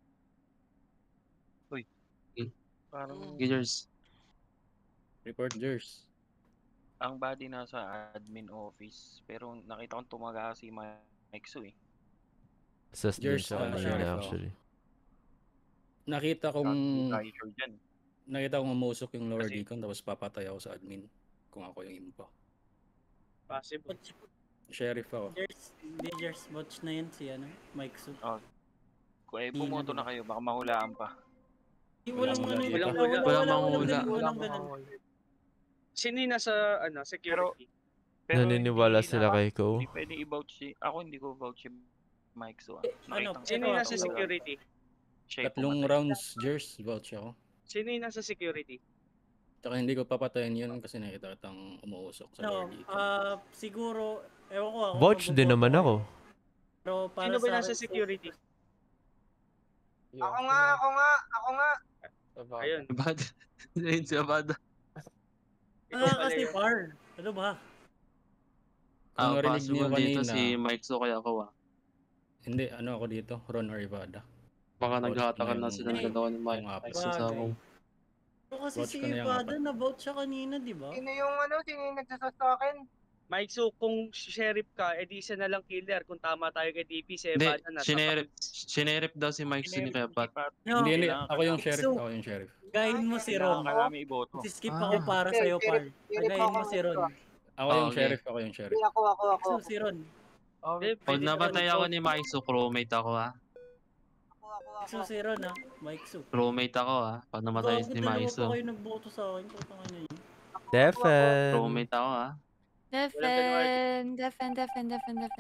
Uy. Parang Jers. Report Jers. Ang body nasa admin office, pero nakita kong tumaga si Mike Su eh. Sas din siya kanina actually. Nakita kong umusok yung lower deacon tapos papatay ako sa admin kung ako yung impo. Possible. Sheriff ako. Hindi Jers, vouch na yun si Mike Su. Kung bumoto na kayo, baka mahulaan pa. Walang Sino yung nasa security? Pero naniniwala sila kay Ko. Hindi pwede i-vouch ako hindi ko vouch si Mike Su. Sino yung nasa security? Tatlong rounds Jers, vouch ako. Sino yung nasa security? Tsaka hindi ko papatayin yun kasi nakita kitang umuusok sa lower deacon. Siguro, ewan ko ako. Vouch din naman ako. Pero para sino ba nasa security? Ako nga. Ayun. Abada. Si Abada. Kasi par. Ano ba? Kung narinig niyo Possible dito kanina, si Mike Su kaya ako Hindi, ako dito, Ron or Ivada. Baka naghahatakan na sila ng dalawa ni Mike Su sa akong. Kasi Watch si ko na yan, Evada na-vote siya kanina, di ba? Sino yung nagsasos sa akin? Mike, so kung sheriff ka, edi isa na lang killer. Kung tama tayo kay DP, si Hindi, Evada na. sinerip daw si Mike Su ni Kuya Pat. Hindi, Kailangan ako ka yung na- sheriff, So, ako yung sheriff. Gayin mo si Ron. Kailangan ka namin iboto. Skip ako para sa'yo, par. Gayin mo si Ron. Ako yung sheriff, ako yung sheriff. Ako. So, si Ron. Pag napatay ako ni Mike Su, crewmate ako ha. So, si Ron ha. Mike Su. Crewmate ako ha. Pag namatay ni Mike Su. Dalawa pa kayo nagboto sa akin. Putang ina yun. Defen. Crewmate ako ha. Defen.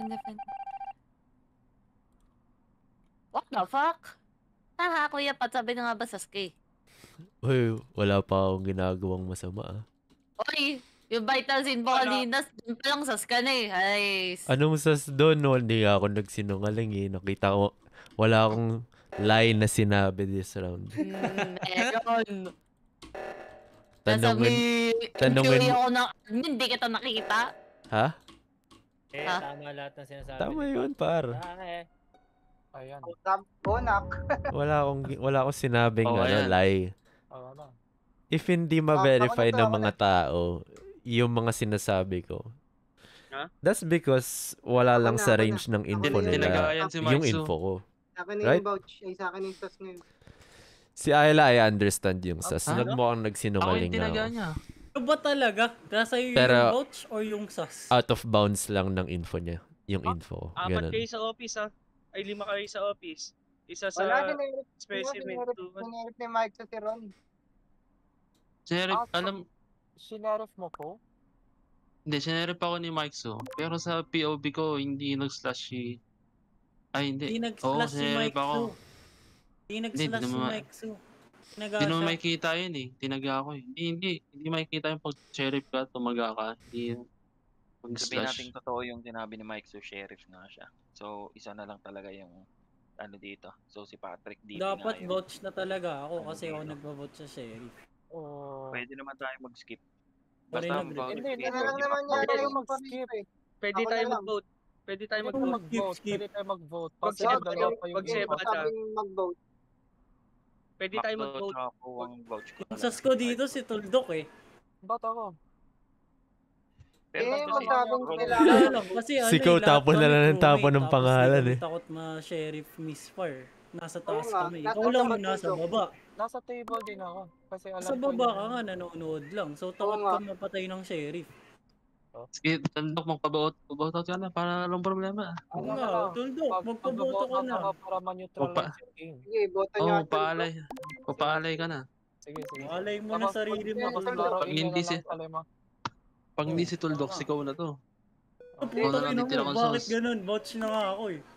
What the fuck? Haha, Kuya Pat, sabi na nga ba Sasuke? Uy, wala pa akong ginagawang masama ah. Oy, yung vital sin mo kanina, dun pa lang Sasuke na eh. Ay, Anong sas doon? No, hindi ako nagsinungaling eh. Nakita ko, wala akong lie na sinabi this round. meron. Tanungin Injury ako ng admin, hindi kita nakita. Ha? Tama lahat ng sinasabi. Tama yun, par. Ayan. Bonak. Wala akong sinabing lie. Ano? If hindi ma-verify ng mga tao yung mga sinasabi ko, that's because wala lang sa range ng info nila yung info ko. Sa akin Right? yung vouch. Ay, sa akin yung sas ngayon. Si Ayla, I understand yung sas. Nagmukhang nagsinungaling na ako. Ano ba talaga? Nasa iyo Pero, yung vouch or yung sas? Out of bounds lang ng info niya. Yung info. 4 Ganun. kayo sa office ha. Ay 5 kayo sa office. Isa sa Wala, specimen 2. Sinerip ni Mike sa si Ron. Sheriff, alam, Sinerif mo po? hindi, sinerip ako ni Mike Su. Pero sa POV ko, hindi nag-slash si... Ay, hindi. Hindi nag-slash si sinerip Mike ako. Su. Hindi nag-slash si Mike Su. Hindi naman makikita yun eh. Tinaga ako eh. Hindi makikita yung pag sheriff ka, tumaga ka. Hindi yun. Sabihin Mag-slash. natin totoo yung sinabi ni Mike, so sheriff na siya. So, isa na lang talaga yung ano dito. So, si Patrick dito Dapat vouch na talaga ako kasi ako nagpa-vote sa sheriff. Pwede naman tayo mag-skip. Pwede Basta nag- vote Hindi, dito, na lang di naman ba? yata yung mag-skip. Pwede Ako tayo na lang. mag-vote. Pwede tayo Pwede mag-vote. mag-vote. Pwede tayo mag-vote. Pag Kasi si dalawa pa yung Pag si Evada. Sabing mag-vote. Pwede tayo mag-vote. Ako ang vouch ko. Yung sas ko dito si Tuldok eh. Ba't ako? Magsabing Wala lang, kasi ano Si Ikaw, lahat tapon na kami lang ng tapon crewmate, ng tapos pangalan di eh. kami takot ma-sheriff misfire. Nasa taas Oo nga, kami. nasa Ikaw lang yung tapat nasa Tuldok. baba. Nasa table din ako. Kasi alam Sa ko baba yung- ka nga, nanonood lang. So takot ka mapatay ng sheriff. Sige, tandok, magpaboto ka na para walang problema. Oo nga, Tuldok, magpaboto ka na. Ako para ma-neutralize yung game. Sige, boto niyo. Oo, papaalay ka na. Sige. Malay mo na sarili mo. Tapos Tuldok. laruin Pag nyo hindi na si... lang kalima. Pag hindi si Tuldok, sikaw na to. Ikaw na Putang lang ina ditira mo, kong bakit sauce. ganun? Vouch na nga ako eh.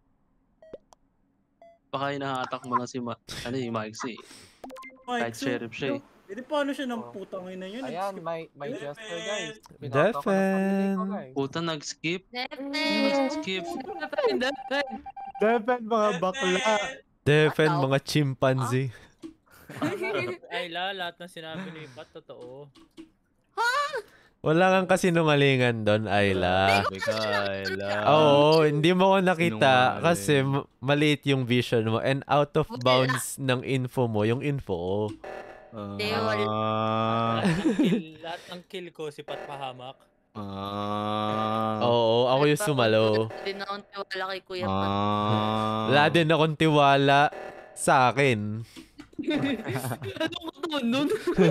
Baka inahatak mo lang si Mike C. Kahit Su, sheriff siya eh. Hindi paano siya ng putang ina yun? Ayan, may gesture guys. Defen. Puta, nag-skip. Skip. Defen, mga bakla. Defen, mga chimpanzee. Ay, lahat ng sinabi ni Pat, totoo. Wala kang kasinungalingan doon, Ayla. Ayla. Oo, hindi mo ko nakita Sinungaling. kasi maliit yung vision mo and out of bounds ng info mo, yung info ko. Lahat ng kill ko, si Pat pahamak. Oo, ako yung sumalo. Hindi na akong tiwala kay Kuya Pat. Wala din akong tiwala sa akin. Ano ko to nun?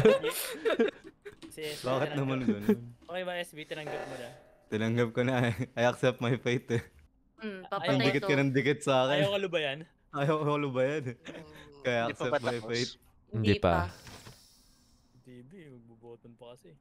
Si SB, Bakit naman tinanggap. ganun? Okay ba, SB? Tinanggap mo na? Tinanggap ko na eh. I accept my fate eh. Papatay Ang dikit to. ka ng dikit sa akin. Ayaw ka lubayan? Ayaw ko lubayan. Kaya Hindi pa accept ba my tapos? fate. Hindi pa. TV, magbuboton pa kasi.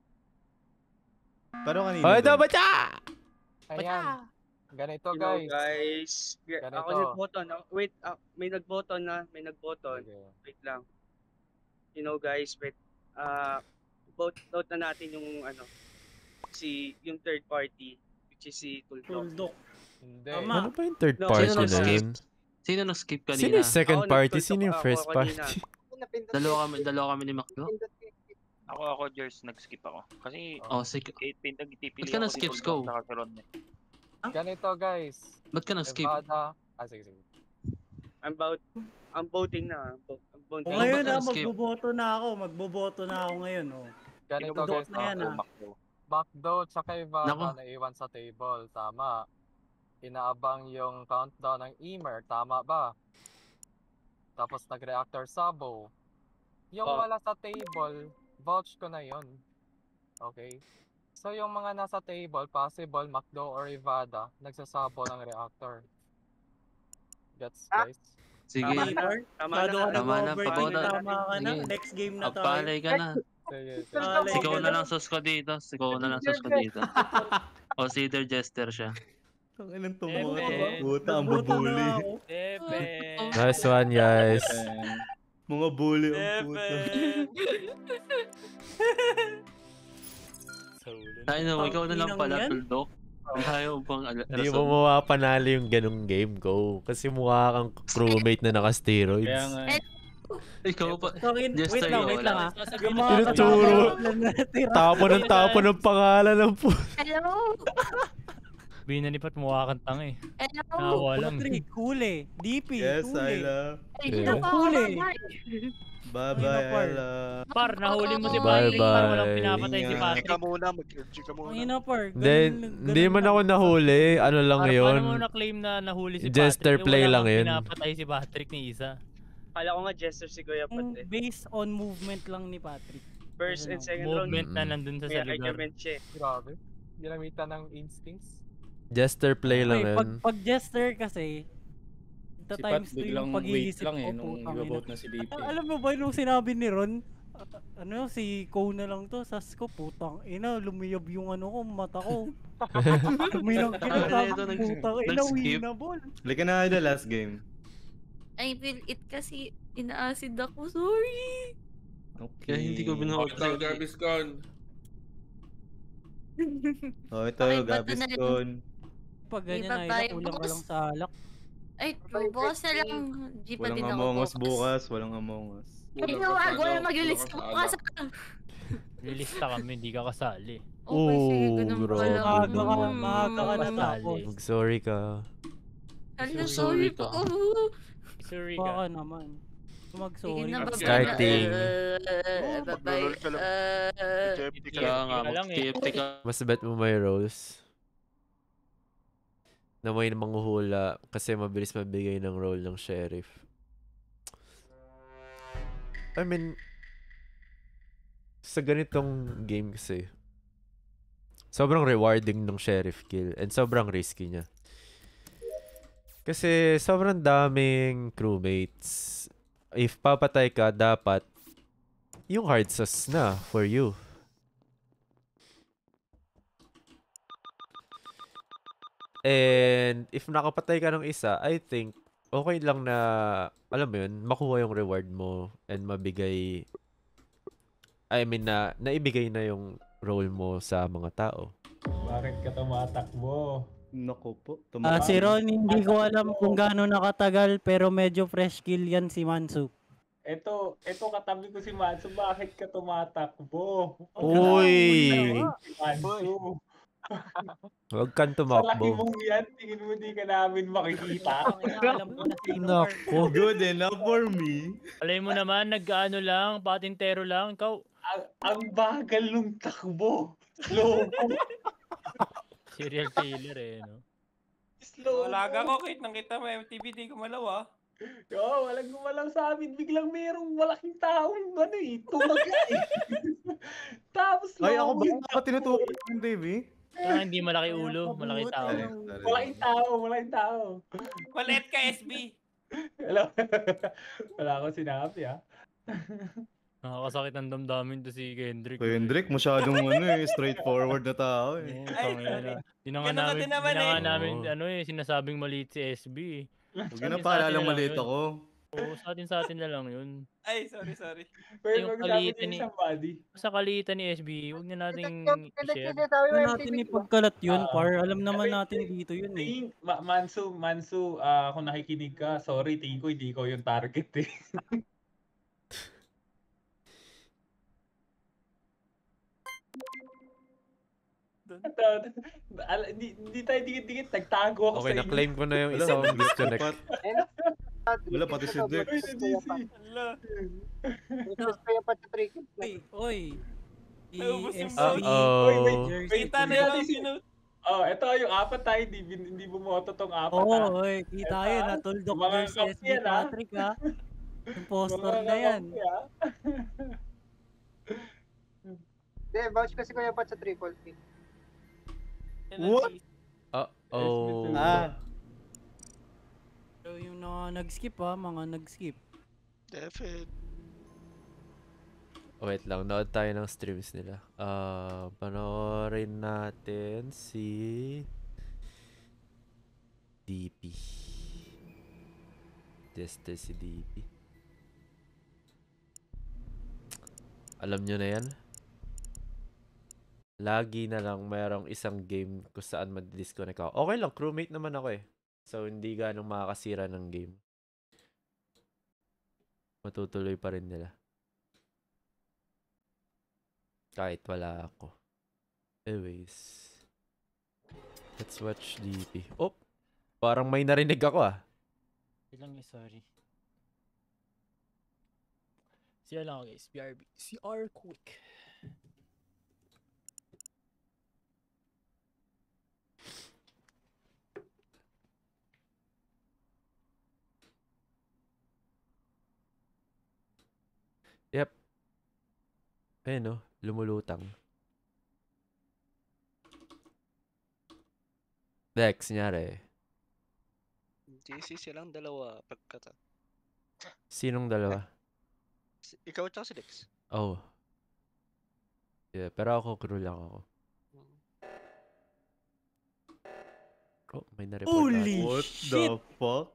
Pero kanina. Oh, ito, dun- bacha! Ayan. Ganito Hello guys. guys. Ganito. Ako nagboto na. Wait, may nagboto na. May nagboto. Wait lang. You know guys, wait. Vote na natin yung yung third party, which is si Tuldok. Hindi. Ano ba yung third No, party sino na nag-skip? yun? Sino nag-skip kanina? Sino yung second Ako, party? nag-Tuldok Sino yung ako first kanina. party? Dalawa kami ni Macdo? Ako, Jers, nag-skip ako. Kasi, Oh, sige. tipili Ba't ka ako nag-skip, si Sko? Tuldok saka si Ron eh. Ganito guys. Ba't ka nag-skip? Evada. Sige. I'm voting na. I'm Bounty. O ngayon skip? magboboto na ako ngayon. Oh. Ganito Boto guys, na yan ah. Backdo tsaka Nako. Ivana naiwan sa table, tama. Inaabang yung countdown ng Emer, tama ba? Tapos nag-reactor Sabo. Yung wala sa table, vouch ko na yon. Okay? So yung mga nasa table, possible Macdo or Ivada, nagsasabo ng reactor. Gets guys? Sige. Tama na. Tama na, paboto. Tama ka na. Sige. Next game na tayo. Magpalay ka na. Sige, Sigaw na lang sus ko dito. Sigaw na lang sus ko dito. Consider jester siya. Ang inang tumawa to. Puta, ang babuli. Nice one, guys. Mga bully ang puta. Ay no, ikaw na lang pala, Tuldok. Ayaw bang Hindi mo mapapanalo yung ganung game ko. Kasi mukha kang crewmate na naka-steroids. Kaya nga. Ikaw pa. Wait lang ah. Tinuturo. Tapo ng pangalan ng po. Hello? Binanipat mukha kang tanga eh. Hello? Nakawa lang. Patrick, huli. DP, Yes, huli. Ayla. Huli. Bye-bye, Ayla. Par, nahuli mo si Bye-bye. Patrick. Par, walang pinapatay si Patrick. Chika muna, mag-chika muna. Ang ina par. Hindi man ako nahuli. Ano lang Par, yun. paano mo na-claim na nahuli si Patrick? Jester play Wala lang kang yun. pinapatay si Patrick ni Isa. Kala ko nga jester si Kuya Pat eh. Based on movement lang ni Patrick. First and second round. Movement na nandun sa May lugar. argument siya eh. Grabe. Ginamitan ng instincts. Jester play lang Okay, yun. pag jester kasi, the Si Pat times 2 biglang yung wait pag-iisip lang eh ko, nung putang ina. i-vote na si BP. Alam mo ba nung sinabi ni Ron, si Ko na lang to, sas ko, putang ina, lumiyab yung ano ko, mata ko. Luminang kinatapos, putang ina, winnable. Lika na the last game. I feel it kasi ina-acid ako, sorry. Okay. Kaya hindi ko binuot. Garbis con. Oh, ito, Okay, bato Gabis na rin. Con. Pag ganyan Iba na tayo, kulang ka bukas. lang sa alak. Ay, bukas na lang. G pa Walang din ako Among Us bukas. Walang Among Us. Ay, wag na mag-release ka bukas. Lilista kami, hindi ka kasali. Okay, sige, ganun bro. pala. Maaga ka na tapos. Mag-sorry ka. Hala, sorry po. Sorry Baka ka. naman. Sige Mag-sorry. na, bye-bye. Starting. Bye-bye. Kaya nga, mag-TFT ka. Mas bet mo may rolls. Na may manghuhula kasi mabilis mabigay ng role ng sheriff. I mean, sa ganitong game kasi, sobrang rewarding ng sheriff kill and sobrang risky niya. Kasi sobrang daming crewmates. If papatay ka, dapat yung hard sauce na for you. And if nakapatay ka ng isa, I think okay lang na, alam mo yun, makuha yung reward mo and mabigay, I mean na, naibigay na yung role mo sa mga tao. Bakit ka tumatakbo? Naku po. Si Ron, hindi ko alam kung gaano nakatagal pero medyo fresh kill yan si Mansu. Ito katabi ko si Mansu, bakit ka tumatakbo? Uy! Mansu. Huwag kang Sa laki tumakbo. mong yan, tingin mo di ka namin makikita. Nako. Good enough for me. Alay mo naman, nag-ano lang, patintero lang. Ikaw, Ang bagal nung takbo. Slow. serial killer eh, no? Slow. Walaga ko, kahit nang kita mo, MTV di gumalaw ah. Yo, walang gumalaw sa amin. Biglang merong malaking taong tumagay. Tapos Ay, ako ba? yung Ako tinutukoy yung Davey? Hindi malaki ulo, malaki tao. Malaking tao. Kulit ka, SB. Wala akong sinabi ah. Nakakasakit ang damdamin to si Kendrick. Kendrick, masyadong straightforward na tao eh. Di na nga namin, sinasabing maliit si SB. Huwag na paalalang maliit ako. Oo, sa atin na lang yun. Ay, sorry. Yung kaliitan ni sa kaliitan ni SB, huwag na nating i-share. Huwag natin ipagkalat yun, par. Alam naman natin dito yun eh. Mansu, kung nakikinig ka, sorry, tingin ko hindi ko yung target eh. Hindi tayo dikit-dikit, nagtago ako Okay, sa na-claim ko na yung isang disconnect. Wala, pati si Dex. Kaya pa sa tricky. Oy. Naubos yung ESB. vote. Wait, ano lang sino? Oh, ito yung apat tayo, hindi bumoto tong apat. Oo, kita yun. Natuldok Mga versus kampi SB yan, ah. Patrick, ha? Impostor Mga na yan. kampi, ah. Hindi, vouch kasi Kuya Pat sa triple P. What? Uh-oh. So yung nag-skip ha, mga nag-skip. Defed. Wait lang, nood tayo ng streams nila. Panoorin natin si DP. Tester si DP. Alam nyo na yan? Lagi na lang mayroong isang game kung saan mag-disconnect ako. Okay lang, crewmate naman ako eh. So hindi ganong makakasira ng game. Matutuloy pa rin nila. Kahit wala ako. Anyways. Let's watch DP. Oh! Parang may narinig ako ah. Ilang sorry. CR lang ako guys. BRB. CR quick. Yep. Ayun no, lumulutang. Dex, nyari. JC silang dalawa pagkata. Sinong dalawa? Ikaw at si Dex. Oh. Yeah, pero ako crew lang ako. Oh, may na-report. Holy What shit! the fuck?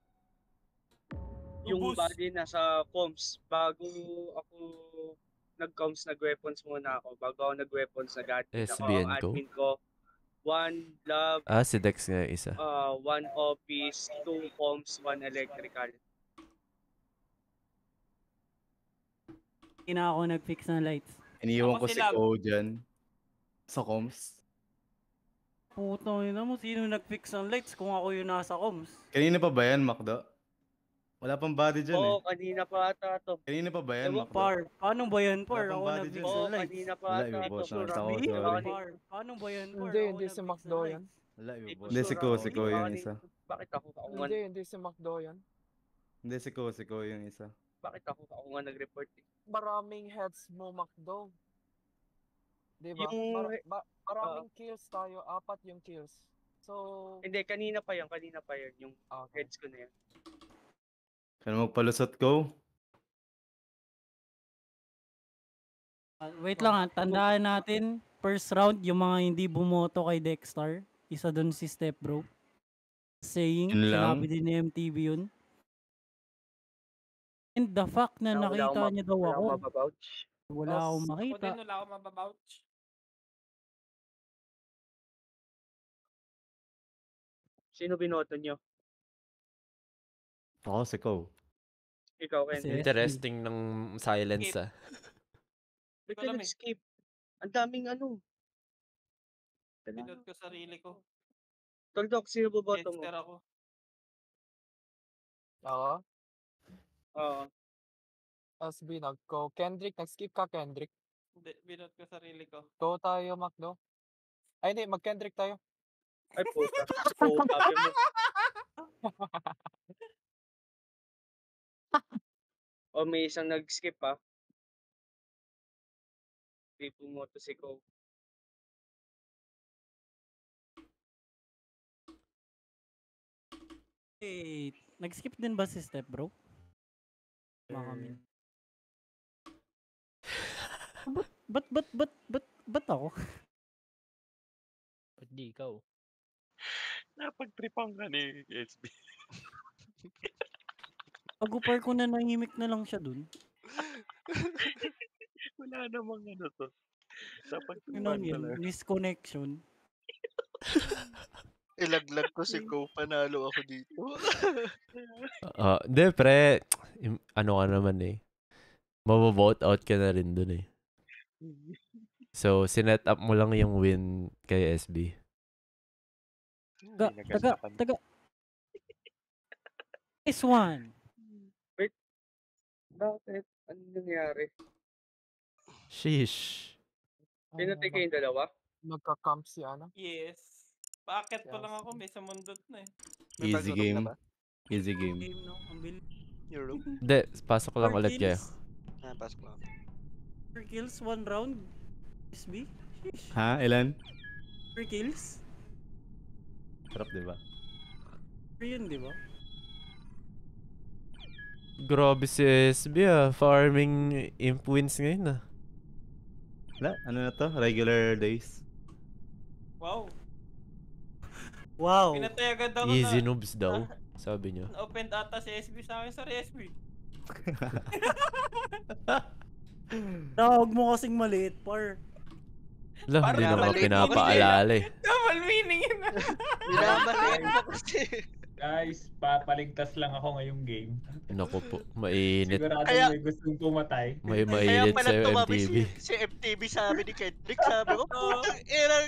Yung body nasa comms, bago ako nag-comms, nag-weapons muna ako. Bago ako nag-weapons, nag-admin ako. SBN Ang ko? admin ko, 1 lab, Si Dex nga yung isa. 1 office, 2 comms, 1 electrical. Hindi na ako nag-fix ng lights. Iniwan Ako ko si si Lab. Ko dyan. Sa comms. Puto na mo, sino nag-fix ng lights kung ako yung nasa comms? Kanina pa ba yan, Macdo? Wala pang body dyan Oo, kanina pa ata to. Kanina pa ba yan, Ewan Macdo? Par, paano ba yan, Par? Wala pang Ako body nag-fix dyan. ng Oo, lights. kanina pa Wala, ata to. ibabot na Sure, ako, Rabi, sorry. Par, paano ba yan, Par? Hindi, Ako hindi si nag-fix ng Macdo lights. yan. Wala, ibabot. Hindi Hindi, si Ko yung isa. Bakit ako nga, Hindi si Macdo yan. Hindi, si Ko yung isa. bakit ako nga nag-report eh? Maraming heads mo, Macdo. Diba? Yung- Maraming kills tayo, 4 yung kills. So, Hindi, kanina pa yun, yung heads ko na yan. Kaya magpalusot Ko? Wait lang ha, tandaan natin, first round, yung mga hindi bumoto kay Dexter, isa dun si Step Bro. Saying, Yun lang? sinabi din ni MTV yun. And the fact na nakita niya daw ako, wala akong Ako makita. din, wala akong mababouch. Sino binoto nyo? Ako, si Ko. Ikaw, Ken. Interesting ng silence ah. Ba't ka nag-skip? Ang daming ano. Pinod ko sarili ko. Toldok, sino boboto mo? Dexter ako. ako? Oo. SB, nag-go. Kendrick, nag-skip ka, Kendrick. Hindi, binod ko sarili ko. Go tayo, Macdo. Ay, hindi, mag-Kendrick tayo. Ay, puta. Oo, sabi mo. O, may isang nag-skip ha. Hindi pumoto si Ko. Eh, nag-skip din ba si Step Bro? Mga kami. Ba't ako? Ba't di ikaw? Napagtripan ka ni SB. Pag-upar ko na nahimik na lang siya dun. Wala namang ano to. Ano yun? Misconnection. Ilaglag ko si Ko, panalo ako dito. Hindi pre, ano ka naman eh. Mababout out ka na rin dun eh. So, sinet up mo lang yung win kay SB. Taga. Nice one. Wait. Bakit? Ano nangyari? Sheesh. Ano, Pinatay kayong dalawa? Nagka-camp si ano? Yes. Paakit pa lang ako, may sa mundot na eh. Easy game. Easy game. Game, no? Ang bilis. Your room? Hindi, pasok lang 4 ulit kayo. kills. Pasok lang. 4 kills, 1 round. SB? Sheesh. Ha? Ilan? 4 kills? Sarap, di ba? 4 yun, di ba? Grabe si SB farming imp wins ngayon Wala, ano na to? Regular days. Wow. Wow. Pinatay agad ako Easy na. noobs daw, sabi niya. Open ata si SB sa akin. Sorry, SB. Tawag mo kasing maliit, par. Wala, hindi naman pinapaalala eh. Double meaning yun. Binabaliin mo kasi. Guys, papaligtas lang ako ngayong game. Naku po, mainit. Sigurado Kaya- may gustong pumatay. May Kaya mainit pala sa'yo, tumabi MTV. si MTV sabi ni Kendrick, sabi ko, putang inang.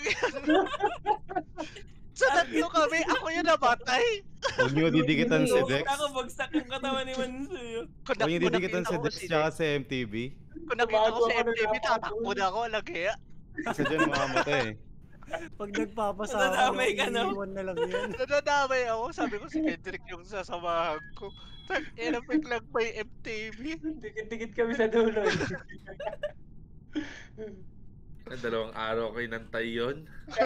Sa tatlo kami, ako yung namatay. Huwag niyo didikitan si Dex. Ako, bagsak yung katawan ni Manso yun. Huwag niyo didikitan si Dex tsaka si MTV. Kung nakita ko si MTV, tatakbo na ako, lagaya. Kasi dyan makamatay. Pag nagpapasama, Nadadamay ka, no? iniiwan na lang yan. Nadadamay ako, sabi ko si Kendrick yung sasamahan ko. Tag ina, biglang may MTV. Dikit-dikit kami sa dulo. Dalawang araw kayo nantay yun.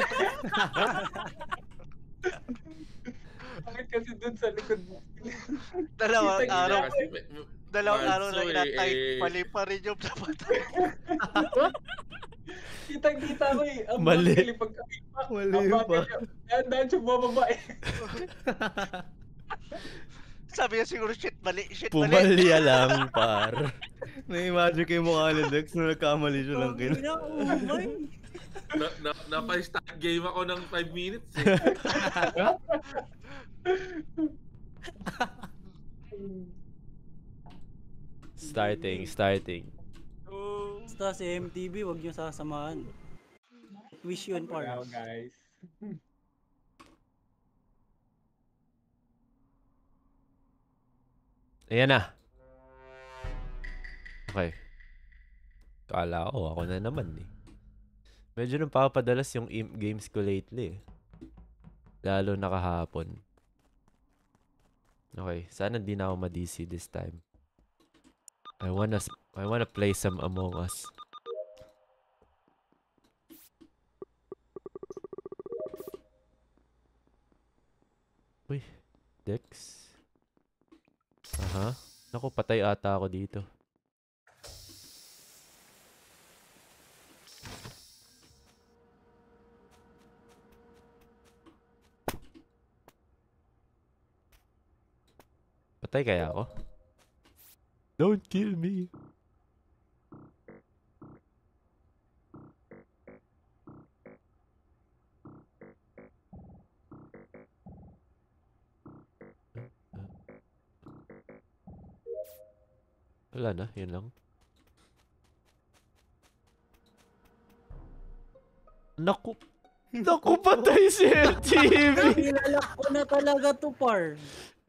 Bakit kasi dun sa likod mo? Dalawang Kitang-kita araw. ko eh. Dalawang araw na Manso, inatay, eh. mali pa rin yung napatay. Kitang-kita ko eh. Ang Mali. bagal eh, pagka-impact. Mali Ang pa. bagal yun. Dahan-dahan siya bumaba eh. Sabi niya siguro, shit, mali. Pumalya lang, par. Na-imagine kayo mukha ni Dex na nagkamali siya lang kin. Napa-start game ako ng 5 minutes eh. Starting. Basta si MTV, wag niyo sasamahan. Wish yun, par. Wow, guys. Ayan na. Okay. Kala ko, ako na naman eh. Medyo nang papadalas yung imp games ko lately eh. Lalo na kahapon. Okay, sana di na ako ma-DC this time. I wanna play some Among Us. Uy, Dex. Aha. Naku, patay ata ako dito. Patay kaya ako? Don't kill me. Wala na, yun lang. Naku! Naku, patay si MTV! Nilalak ko na talaga to, par.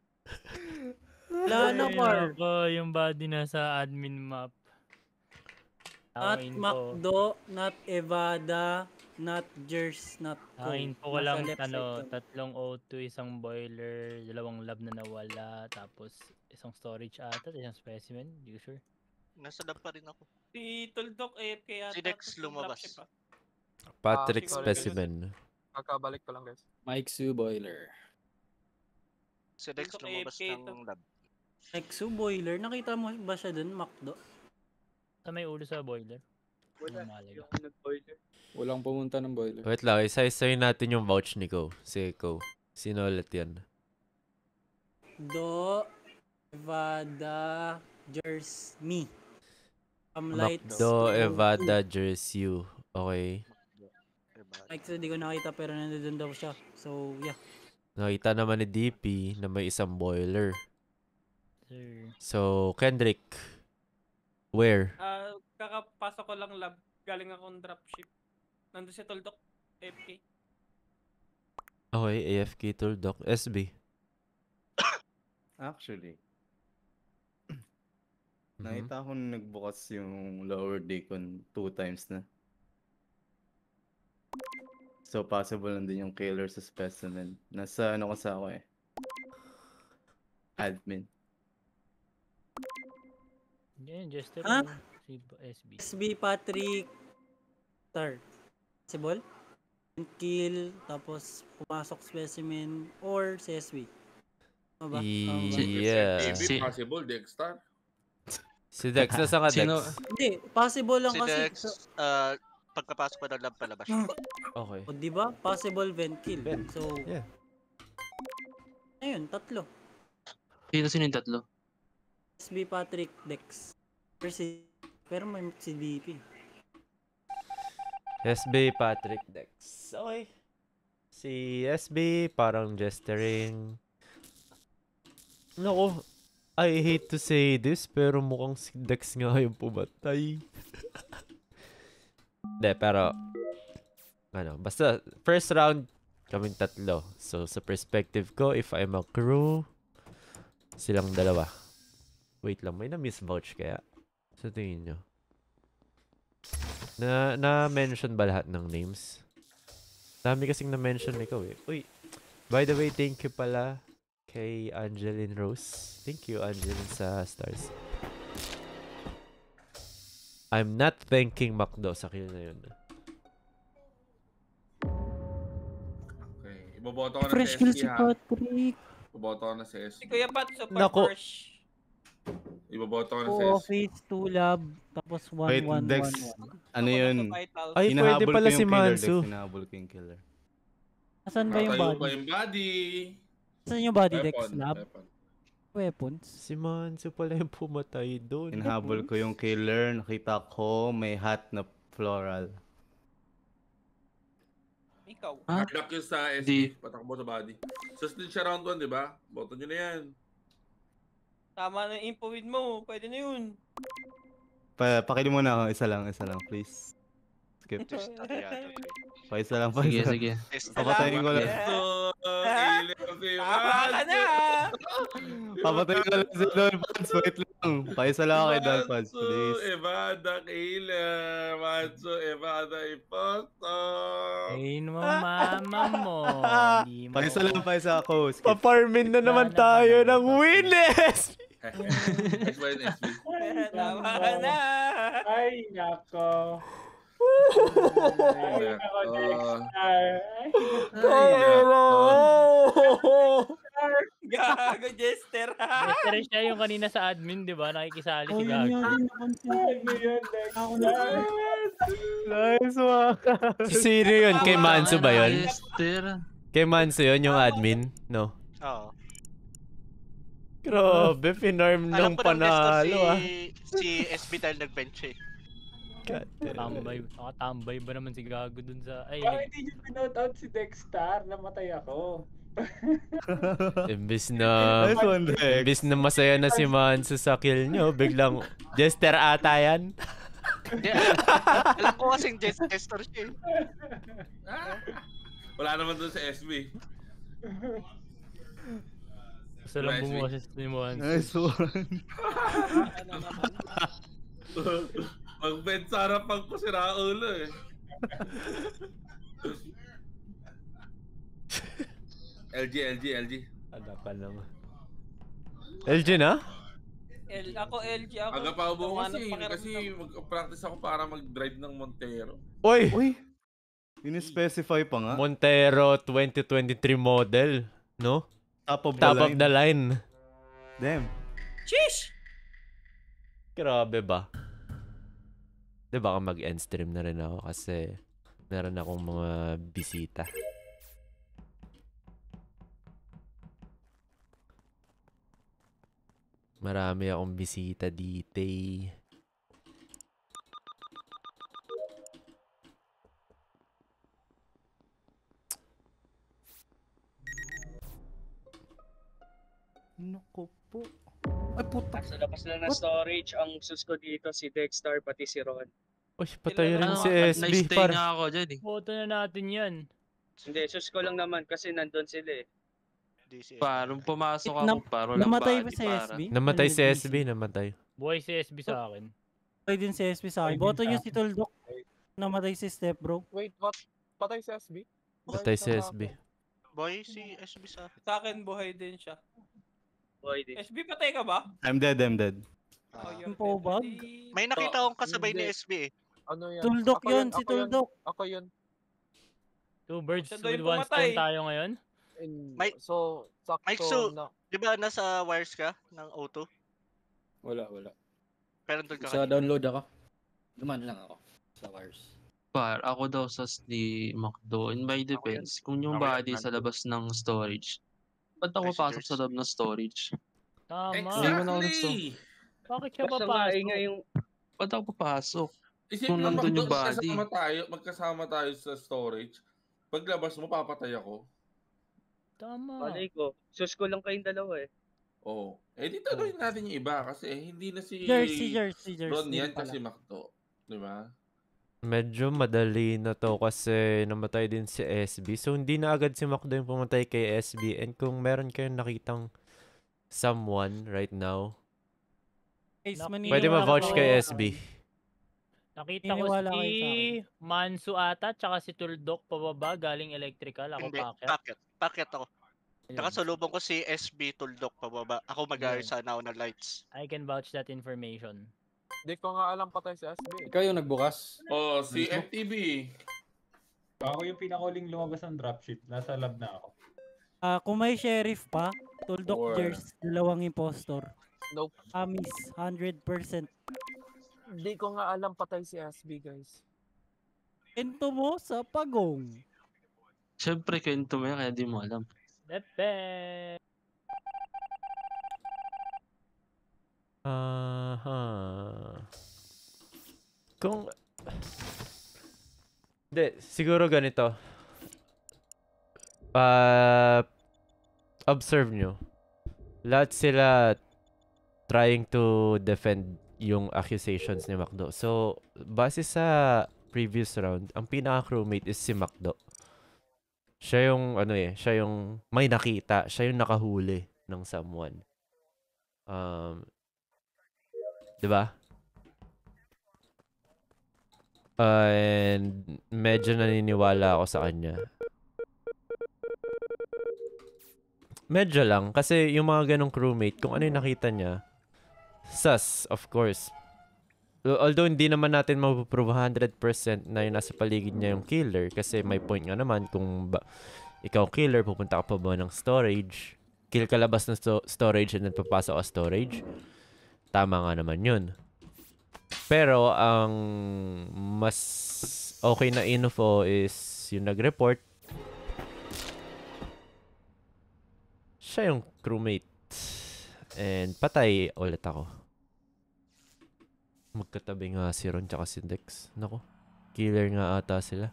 Wala na, par. Ako, yung body nasa admin map. Not Macdo, not Evada, not Jers, not Co. Ang info ko Nasa lang, left side to. tatlong O2, isang boiler, dalawang lab na nawala, tapos isang storage ata, isang specimen, hindi ko sure. Nasa lab pa rin ako. Si Tuldok AFK yata. Si Dex tapos lumabas. dropship, ah. Patrick sorry, Specimen. Kakabalik ko lang guys. Mike Sue Boiler. Si Dex Tuldok lumabas AFK to. ng lab. Exo Boiler, nakita mo ba siya dun, Macdo? Sa may ulo sa boiler. Wala. Ano mahalaga? Yung nag-boiler. Walang pumunta ng boiler. Wait lang, isa-isayin natin yung vouch ni Ko. Si Ko. Sino ulit yan? Do, Evada, Jers, me. Lights. Macdo, Evada, Jerseyu. Okay. Exo, di ko nakita pero nandun daw siya. So, yeah. Nakita naman ni DP na may isang boiler. Sir. So, Kendrick. Where? Kakapasok ko lang lab. Galing akong dropship. Nandun si Tuldok AFK. Okay, AFK Tuldok. SB. Actually, nakita ko na nagbukas yung lower deacon 2 times na. So possible din yung killer sa specimen. Nasa ano kasi ako eh. Admin. Yan, Jester. Ha? Si SB. SB Patrick Tar. Possible? Kill, tapos pumasok specimen, or CSB. Tama ba? Yeah. Maybe possible, Dexter. Si Dex, nasa ka Dex? Hindi, possible lang Si kasi. Dex, pagkapasok pa ng lab palabas. Okay. O diba? Possible vent kill. So, yeah. Ayun, 3. Sino yung 3? SB Patrick Dex. Pero may si DP. SB Patrick Dex. Okay. Si SB parang gestering. Nako, I hate to say this pero mukhang si Dex nga yung pumatay. Hindi, pero ano, basta first round kaming 3. So sa perspective ko, if I'm a crew, silang 2. Wait lang, may na-miss vouch kaya? Sa tingin nyo? Na-mention ba lahat ng names? Dami kasing na-mention ikaw eh. Uy, by the way, thank you pala kay Angeline Rose. Thank you, Angeline, sa stars. I'm not thanking Macdo sa kill na yun. Okay, iboboto ko na Fresh sa kill SK si ha. Patrick. Iboboto ko na sa SK. Si Kuya Pat, super Nako. fresh. Iboboto ko na sa Oo, SK. phase 2 lab, tapos 1, Wait, 1, 1, Dex, 1. ano yun? Ay, pwede Hinahabol pala ko si yung killer, Mansu. Dex, hinahabol ko yung killer. Asan ba yung Natayo body? ba yung body? Asan yung body, Dex? Weapon, Lab? weapon. Weapons? Si Mansu pala yung pumatay doon. Hinahabol ko yung killer, nakita ko may hat na floral. Ikaw. Hard yun sa SK, patakbo sa body. Sa snitch siya round 1, di ba? Boto nyo na yan. Tama na yung info with mo. Pwede na yun. Pakili mo na ako, isa lang, please. Skip. Isa lang, Sige, isa lang. sige. Papatayin ko lang. Tama ka na! Papatayin ko lang si Don Pads, wait lang. Paisa lang ako kay Don Pads, please. Evada killer. Manso, Evada impostor. Ayun mo, mama mo. Paisa ako. Skip. Pa-farmin na naman tayo ng Winners! Tama ka na! Ay, nako. Ay, Ako, nako. Gago, Jester. Jester siya yung kanina sa admin, di ba? Nakikisali si Gago. Nice, Waka. Sino yun? Kay Mansu ba yun? Jester. Kay Mansu yun, yung admin? No? Oo. Grabe, pinarm Alam ng ko ng gusto panalo ah. si SB dahil nag-bench eh. Tambay. Nakatambay ba naman si Gago dun sa... Ay, Bakit hindi niyo pinout si Dexter? Namatay ako. Imbis na masaya na si Mansu sa kill nyo, biglang Jester ata yan. Alam ko kasing Jester siya eh. Wala naman doon sa SB. Gusto lang bumoses ni Mansu. Nice one. Mag-bed sa harapan ko si Raulo eh. LG. Ada pa naman. LG na? Ako, LG ako. Aga pa ako kasi mag-practice ako para mag-drive ng Montero. Uy! Ini-specify pa nga. Montero 2023 model, no? Top of the line. Damn. Sheesh! Grabe ba? Di baka mag-end stream na rin ako kasi meron akong mga bisita. Marami akong bisita dito. Naku po. Ay puta. Sa labas na ng storage, ang sus ko dito si Dexter pati si Ron. Uy, patay rin si SB. Nice ako dyan eh. Boto na natin yan. Hindi, sus ko lang naman kasi nandun sila eh. DCS. Parang pumasok ako, Nam- parang namatay ba body, si para. SB? Namatay si Ano, SB, namatay. Buhay si SB sa akin. Patay din si SB sa akin. Patay din Boto sa niyo si akin. Tuldok. Namatay si Step Bro. Wait, what? Patay si SB? Patay si SB. Boy, si SB sa akin. Sa akin, buhay din siya. Buhay din. SB, patay ka ba? I'm dead, I'm dead. Oh, Yung pobag. May nakita akong kasabay ni Hindi. SB eh. Ano yan? Tuldok Ako yun, si ako Tuldok. Ako yun. Two birds Siya daw with yung one pumatay. stone tayo ngayon. So, Mike sakto Su, na. di ba nasa wires ka ng O2? Wala. Pero doon ka Sa kanina. download ako. Duman lang ako sa wires. Ako daw sa ni Macdo. In my defense, kung yung body sa labas ng storage, ba't ako papasok sa loob ng storage? Tama. Hindi mo na ako Exactly! Bakit siya Basta papasok? nga yung... Ba't ako papasok? Isip Kung mo nandun yung body. magkasama tayo sa storage. Paglabas mo, papatay ako. Tama. Malay ko. Sus ko lang kayong dalawa eh. Oo. Eh, di tanongin natin yung iba kasi hindi na si Jersey Ron din yan pala. kasi Macdo. Di ba? Medyo madali na to kasi namatay din si SB. So, hindi na agad si Macdo yung pumatay kay SB. And kung meron kayong nakitang someone right now, Guys, pwede maniniwala ma-vouch kayo kay sa SB. akin. Nakita ko Naniniwala si kayo sa akin. Mansu ata, tsaka si Tuldok pababa, galing electrical. Ako Hindi, packet. packet ako. Nakasalubong ko si SB Tuldok pababa. Ako mag-ayos sana ako ng lights. I can vouch that information. Di ko nga alam patay si SB. Ikaw yung nagbukas? Oh, si Mismo? FTB. Ako yung pinakahuling lumabas ng dropship. Nasa lab na ako. Kung may sheriff pa, Tuldok Or- Jers, dalawang impostor. Nope. Amis, 100%. Di ko nga alam patay si SB, guys. Ento mo sa pagong. Siyempre, kwento mo yan, kaya di mo alam. Pepe! Kung... Hindi, siguro ganito. Observe nyo. Lahat sila trying to defend yung accusations ni Macdo. So, base sa previous round, ang pinaka-crewmate is si Macdo. Siya yung, siya yung may nakita. Siya yung nakahuli ng someone. Diba? And medyo naniniwala ako sa kanya. Medyo lang. Kasi yung mga ganong crewmate, kung ano yung nakita niya, sus, of course. Although hindi naman natin mapuprove 100% na yung nasa paligid niya yung killer. Kasi may point nga naman kung ikaw killer, pupunta ka pa ba ng storage, kill ka labas ng storage and then papasok ka storage. Tama nga naman yun. Pero ang mas okay na info is yung nag-report. Siya yung crewmate. And patay ulit ako. Magkatabi nga si Ron tsaka si Dex. Nako. Killer nga ata sila.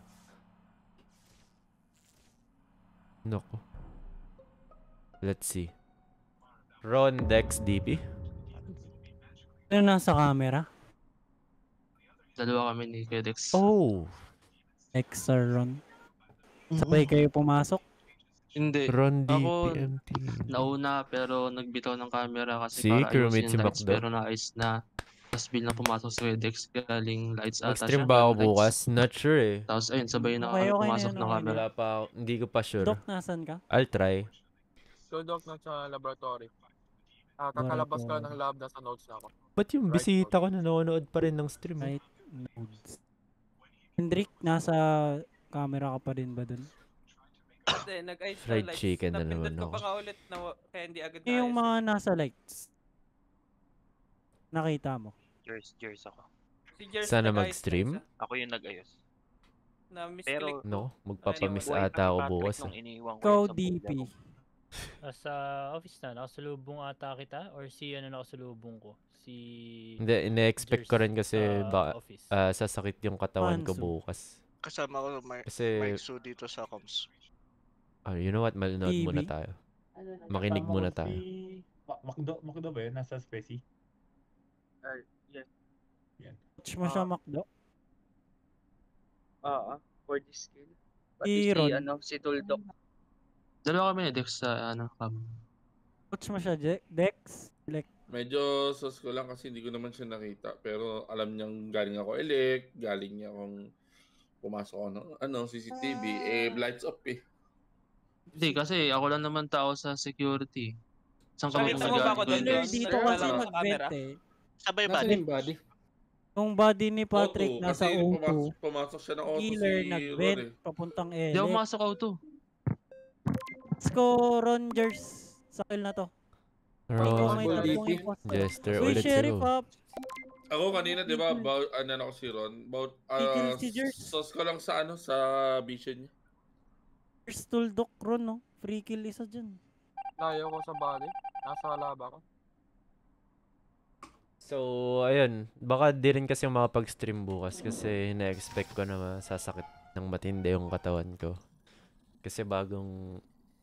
Nako. Let's see. Ron, Dex, DP. Ano nasa camera? Dalawa kami ni Kedex. Oh! Ron. Sabay kayo pumasok? Hindi. Ron, Ako, DPMT. nauna pero nagbitaw ng camera kasi Si para crewmate ayusin si yung lights Macdo. pero naayos na. Tapos biglang pumasok si Kedex galing lights ata Mag-stream siya. ba ako galing lights. bukas? Not sure eh. Tapos ayun, sabay na Okay, kami okay na pumasok yun, ng okay na camera. Wala pa ako. Hindi ko pa sure. Dok, nasan ka? I'll try. Tuldok na sa laboratory. Kakalabas ka ng lab, nasa notes na ako. Ba't yung bisita ko nanonood pa rin ng stream? Right nodes. Hendrik, nasa camera ka pa rin ba dun? Hindi, nag-ayos na Fried lights. chicken na Napindot naman ko ako. pa nga ulit na kaya hindi agad Yung naayos. mga nasa lights. Nakita mo? Cheers ako. Si Jers Sana nag-ayos mag-stream? lights, Ako yung nag-ayos. Na misclick Pero, ko. No, magpapamiss Buhay ata ako Patrick bukas. nung iniiwan ko Ikaw, yun sa DP. buhay ko. Sa office na, nakasalubong ata kita? Or si ano nakasalubong ko? Si... Hindi, ine-expect ko Jers rin kasi sa baka office. sasakit yung katawan ko Manso. bukas. Kasama ko Kasi- Mike Su dito sa comms. You know what? Malinood TV? muna tayo. Makinig Kasama muna ko tayo. Si Macdo ba yun? Nasa Specie? Yes. Watch mo siya, Macdo? For this skill. Si Pati si, Ron. si Tuldok. Dalawa kami ni Dex sa ano, Coach mo siya, Dex? Like, Medyo sus ko lang kasi hindi ko naman siya nakita. Pero alam niyang galing ako galing niya akong pumasok ako ng CCTV. Lights off eh. Hindi, kasi ako lang naman tao sa security. Saan ka Nakita mo ba ako doon? dito kasi nag-vent eh. Sabay Nasaan body. yung body? Yung body ni Patrick Auto, nasa kasi O2. pumasok siya ng auto Killer si nag-vent Ron eh. papuntang Hindi ako Elec. masok auto. Let's go, Rangers. Sa kill na to. Ikaw may tatlong imposter. Jester Uy, ulit Sheriff sa'yo. up. Ako kanina, di ba, ako si Ron, Kill si Jers. sus ko lang sa vision niya. First Tuldok Ron, no? Free kill isa dyan. Layo ko sa body. Nasa laba ko. So, ayun. Baka di rin kasi makapag-stream bukas kasi na-expect ko na masasakit ng matindi yung katawan ko. Kasi bagong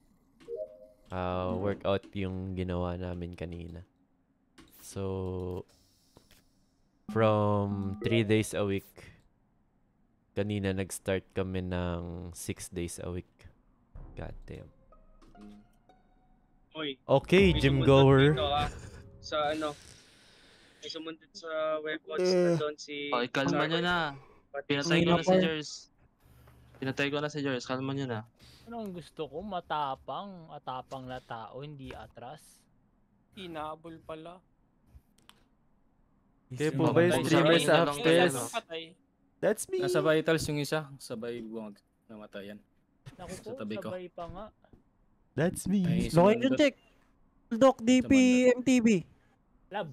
workout yung ginawa namin kanina. So, from 3 days a week, kanina nag-start kami ng 6 days a week. God damn. Oy, Okay, may gym sumundot goer. dito, sa may sumundot sa weapons na doon si... Okay, kalma nyo na. Pinatay ko na si Jers. Pinatay ko na si Jers, kalma nyo na. Ano ang gusto ko? Matapang. Atapang na tao, hindi atras. Hinabol pala. Kayo po ba yung streamers sa upstairs? That's me. Nasa vitals yung isa, sabay buwag namatayan. Naku po, Sa tabi ko. sabay pa nga. That's me. Ay, Location check. Tuldok, DP, MTV. Lab.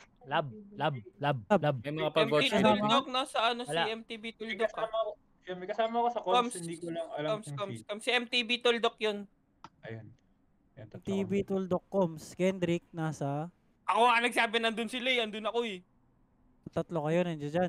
May mga pag-watch MTB na. Tuldok, nasa ano si Wala. MTB Tuldok ah. May kasama ko sa comms, hindi ko lang alam Coms. Si MTB Tuldok yun. Ayun. MTV Tuldok Coms. Kendrick, nasa... Ako nga nagsabi nandun sila eh, andun ako eh. Tatlo kayo, nandiyan dyan.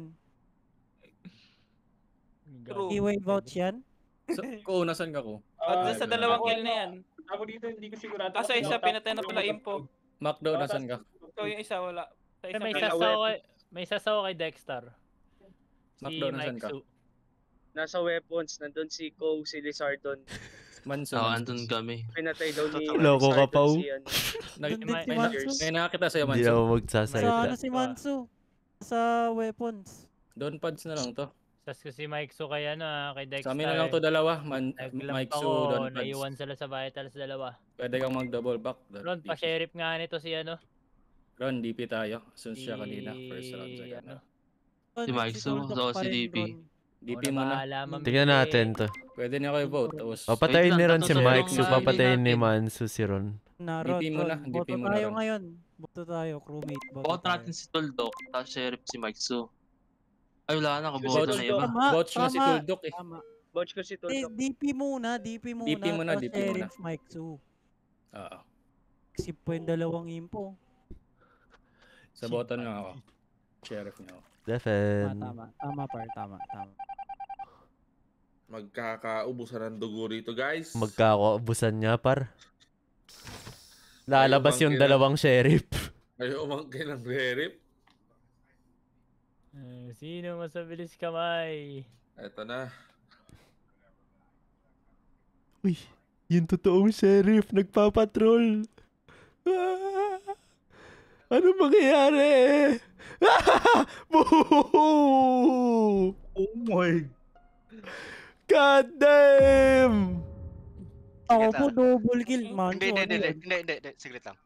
True. Keyway vouch yan? Ko, nasan ka ko? At sa dalawang kill na yan. Ako dito, hindi ko sigurado. Kaso isa pinatay na pala info. Macdo, nasan ka? So yung isa wala. Sa isa May pinatay. may sasaw kay Dexter. Si Macdo, nasan Mike ka? Su. Nasa weapons, nandun si Co, si Lizardon. Manso. Andun kami. Pinatay daw ni Loko ka, Pau. si ano. May nakakita sa'yo, Hindi Manso. ako Sa magsasalita. ano si Mansu? Sa weapons. Doon pads na lang to. Tas ko si Mike Su kay kay Dexter. Sa amin na lang to dalawa. Naglamp Mike Su, ako, Don pads. naiwan sila sa vitals dalawa. Pwede kang mag-double back. Ron, pa-sheriff nga nito si Ron, DP tayo. Since siya kanina. First round, second round. Si Mike Su, so si DP. DP mo na. Tingnan natin to. Pwede niya kayo vote. Tapos, Papatayin ni Ron si Mike Su, Tatlo papatayin ni natin. Mansu si Ron. Ron, DP mo na, Ron. DP Boto mo na, tayo Ron. ngayon. Boto tayo, crewmate. Boto Bukod tayo. natin si Tuldok, tapos sheriff si Mike Su. Ay, wala na, Vouch kaboto na iba. Vouch na si Tuldok eh. Tama. Vouch ko si Tuldok. DP muna. DP muna, tapos DP muna. Sheriff Mike Su. Oo. Sip po yung dalawang impo. Sa bottom lang ako. Sheriff niya ako. Defen. Tama par, tama. Magkakaubusan ng dugo rito, guys. Magkakaubusan niya, par. Lalabas yung dalawang sheriff. Ayaw umangkin ng sheriff. Sino mas mabilis kamay? Eto na. Uy, yung totoong sheriff nagpapatrol. Ano mangyayari? Boo! Oh my God damn! Ako Sige, po ta. double kill, man. Hindi. Siglit lang.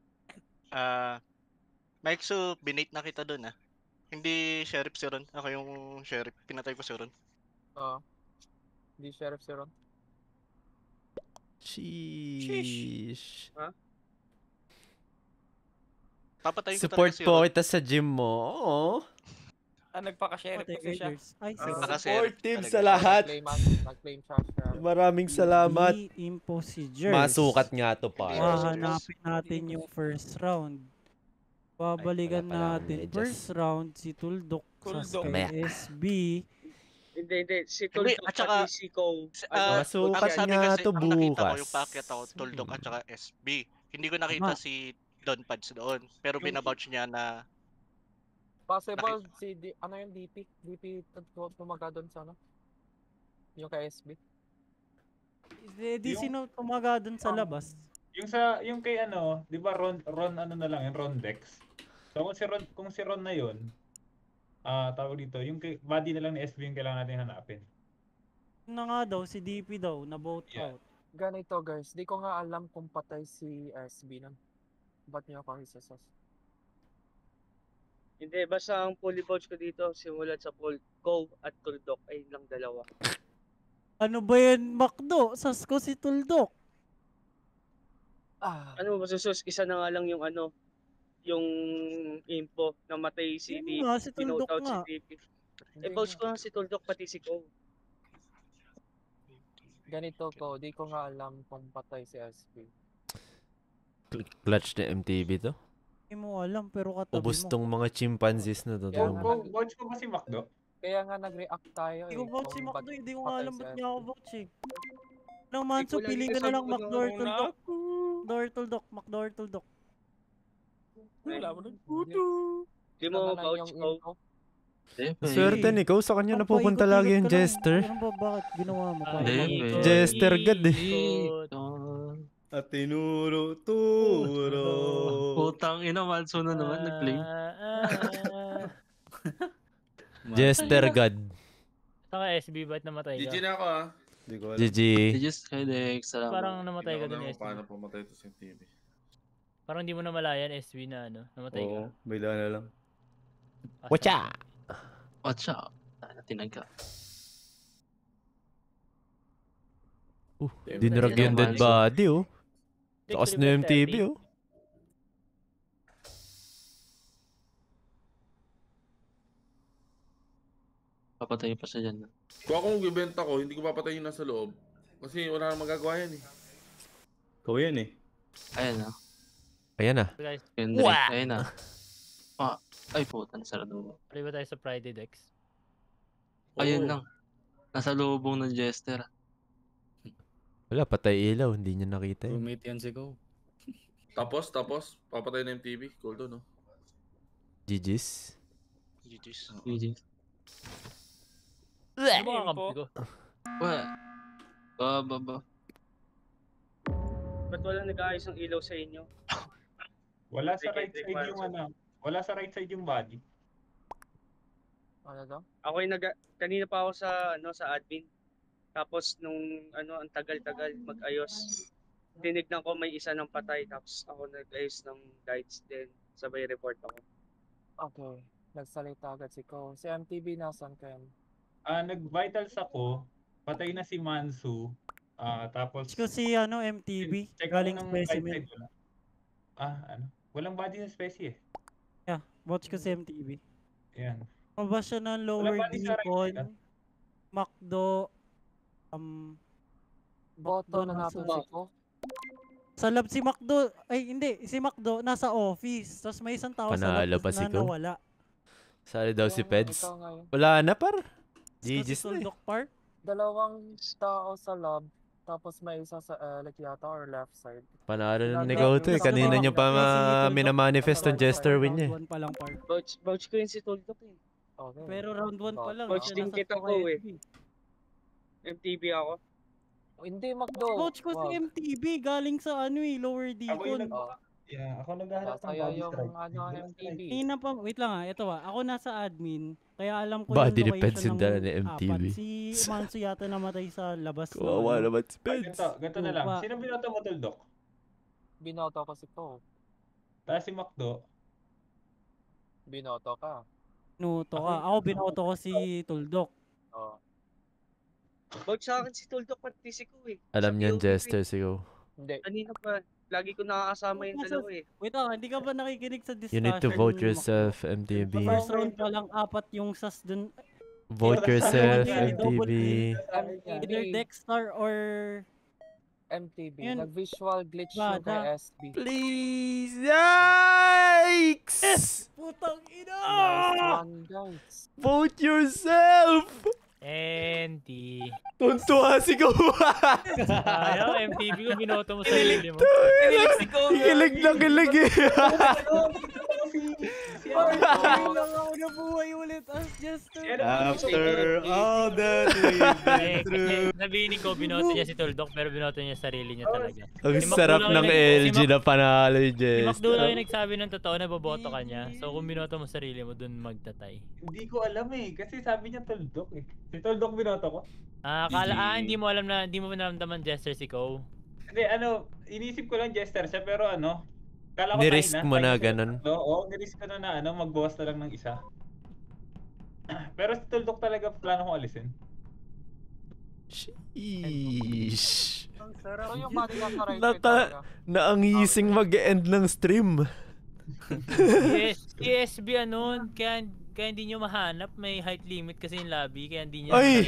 Mike Su, binate na kita dun Hindi sheriff si Ron. Ako yung sheriff. Pinatay ko si Ron. Oo. Hindi sheriff si Ron. Sheesh. Ha? Papatayin ko Support talaga si po Ron. kita sa gym mo. Oo. Nagpaka-sheriff kasi siya. Ay, Supportive sa lahat. Nag-claim siya. Maraming salamat. Imposingers. Masukat nga to, par. Hahanapin natin yung first round. Babalikan Ay, wala pala, natin medyo. first round si Tuldok sa Mamaya. SB. Hindi. Si Tuldok At saka, pati si Co. Masukat ang sabi nga kasi, to ang nakita ko bukas. yung packet ako, Tuldok at saka SB. Hindi ko nakita Tama. si Don Pads doon. Pero binabouch niya na Possible si ano yung DP? DP tumaga doon sa ano? Yung kay SB. Di sino tumaga dun sa labas? Yung kay ano, 'di ba Ron ano na lang, yung Ron Dex. So kung si Ron na 'yon, tawag dito, yung kay body na lang ni SB yung kailangan natin hanapin. Na nga daw, si DP daw, na vote out. Ganito guys, di ko nga alam kung patay si SB nun. Ba't niya ako isasas? Hindi, basta ang fully vouch ko dito, simulat sa Paul, Go at Tuldok ay lang dalawa. Ano ba yan, Macdo? Sas ko si Tuldok. Ano ba susus? Isa na nga lang yung ano, yung info na matay si DP. Si Tuldok out nga. si DP. Vouch ko lang si Tuldok pati si Go. Ganito ko, di ko nga alam kung patay si SB. Clutch na MTV to? Hindi mo alam, pero katabi Ubus mo. tong mga chimpanzees na to. Vouch ko ba si Macdo? Kaya nga nag-react tayo Hindi ko vote si Macdo, hindi ko nga alam ba't niya ako vote eh. Nang Hindi Manso, ko pili lang ka na lang sabi ko Macdo or na Tuldok. Macdo or Tuldok. Wala mo nun. Di mo vouch Go. Swerte ni Ko, sa kanya napupunta lagi yung Jester. Ano ba, bakit ginawa mo? Jester God eh. At tinuro. Putang ina, Manso na naman, nag-claim. Jester God. Saka SB, ba't namatay ka? GG na ako GG. Just kay Dex, salamat. Parang namatay ka din, SB. Paano pumatay ito sa TV? Parang hindi mo namalayan, SB, na ano, namatay ka. Oo, bigla na lang. Watcha! Watcha! Tinaga. Dinrag yung dead body oh. Takas na yung MTV oh. Papatay pa siya dyan. Kung ako magbibenta ko, hindi ko papatay yung nasa loob. Kasi wala nang magagawa yan eh. Ikaw yan eh. Ayan na. Ayan na. Kendrick, ayan na. Ay puta, nasa loob. Pwede ba tayo sa Friday Dex? Ayun lang. Nasa lubong ng Jester. Wala, patay ilaw. Hindi niya nakita eh. Roommate yan si Go. Tapos, papatay na MTV. Cool to, no? GG's. GG's. Ano ba ang kampi ko? Ba. Ba't wala nag-aayos ng ilaw sa inyo? Wala sa right side yung ano. Wala sa right side yung body. Ano daw? Ako yung kanina pa ako sa admin. Tapos nung ang tagal-tagal mag-ayos. Tinignan ko may isa ng patay tapos ako nag-ayos ng guides din. Sabay report ako. Okay. Nagsalita agad si Ko. Si MTV nasan kayo? Nag-vitals ako. Patay na si Mansu. Tapos Ko si MTV. Galing specimen. Walang body sa specie eh. Yeah, watch ko si MTV. Yan. Mabas siya ng lower Deacon, Macdo, Boto na natin si Ko. Sa lab si Macdo, ay hindi, si Macdo nasa office. Tapos may isang tao Panalo sa pa lab si na Ko. nawala. Sali daw si Peds. Wala na par. GG's na eh. Par? Dalawang tao sa lab, tapos may isa sa yata or left side. Panalo na ni Ko to eh. Kanina niyo pa minamanifest ang Jester win niya. Round 1 pa lang par. Vouch ko yun si Tuldok eh. Okay. Pero round 1 pa lang. Vouch din kita ko eh. MTV ako. Hindi, Macdo. Coach ko si MTV, galing sa lower Deacon. Ako naghahanap ng body strike. MTV. Wait lang ito ako nasa admin, kaya alam ko Body yung depends location yung dala ni MTV. Si Manso yata namatay sa labas. Kawawa naman si Peds. Ganito na lang. Sino binoto mo, Tuldok? Binoto ko si Ko. Tapos si Macdo? Binoto ka. Binoto ka. Ako binoto ko si Tuldok. Oo. Vouch sa akin si Tuldok pati si Ko eh. Alam niyan Jester si Ko. Hindi. Kanina pa. Lagi ko nakakasama yung dalawa eh. Wait hindi ka ba nakikinig sa discussion? You need to vote yourself, MTV. First round pa lang, 4 yung sas dun. Vote yourself, MTV. Either Dexter or MTV. Nag-visual glitch yung kay SB. Please! Yikes! Putang ina! Vote yourself! NT. Tuntua si Ko. Ayaw, MTV ko binoto mo sa sarili mo. Kilig na kilig eh. lang ako nabuhay ulit as Jester. After all that we've been through. Sabihin ni Ko, binoto niya si Tuldok pero binoto niya sarili niya talaga. Ang Si Macdo sarap lang ng yung LG na panalo ni Si Jester. Macdo lang yung nagsabi ng totoo na boboto ka niya. So kung binoto mo sarili mo, dun magtatay. Hindi ko alam eh. Kasi sabi niya Tuldok eh. Si Tuldok binoto ko. Hindi mo alam na, hindi mo naramdaman Jester si Ko. Hindi, inisip ko lang Jester siya, pero kala ko Ni-risk mo na ganun. Oo, ni-risk ko na magbawas na lang ng isa. Pero si Tuldok talaga plano kong alisin. Sheesh. Ang sarap. So yung body nasa right side talaga. Naangising mag-end ng stream. Yes, ESB kaya hindi nyo mahanap, may height limit kasi yung lobby, kaya hindi nyo Ay!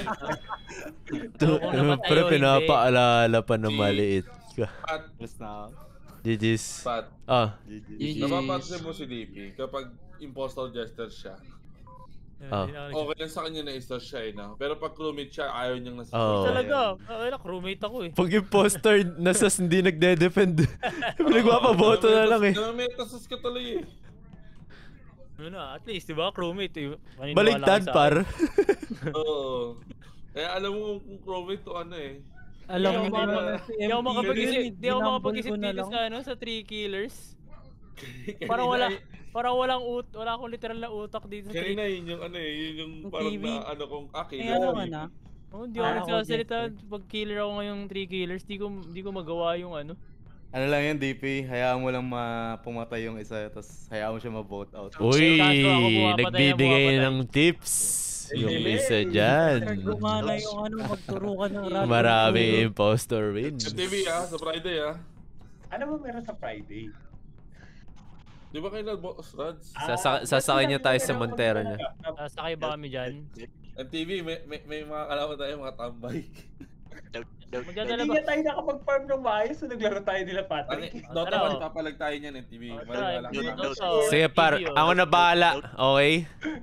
Pre, hindi. pinapaalala pa na maliit ka. Pat. GG's. Pat. Napapansin mo si DP kapag impostor Jester siya. Okay lang sa kanya na isa siya pero pag crewmate siya, ayaw niyang nasa. Talaga, crewmate ako eh. Pag impostor, nasas hindi nagde-defend. Nagpapaboto na lang eh. Metasas ka tuloy eh. At least, diba, crewmate. Baligtad par. Oo. Kaya alam mo kung crewmate to Alam mo hindi ako makapag-isip dito sa 3 killers. Wala akong literal na utak dito sa 3. Kanina yun yung parang na kong Hindi ako nagsasalita pag killer ako ngayong 3 killers, di ko magawa yung Ano lang yan, DP, hayaan mo lang pumatay yung isa, tapos hayaan mo siya ma-vote out. Uy, nagbibigay ng tips. Yung isa dyan. Gumana yung magturo ka ng rap. Marami impostor wins. MTV sa Friday Ano ba meron sa Friday? Di ba kayo nag-boss Rads? Sasakay niya tayo sa Montero niya. Sasakay ba kami dyan? MTV, may mga kalaban tayo, mga tambay. Hindi niya tayo nakapag-farm ng maayos, so naglaro tayo nila Patrick. Dota 1, papalag tayo niyan, MTV. Sige par, ako na bahala, okay?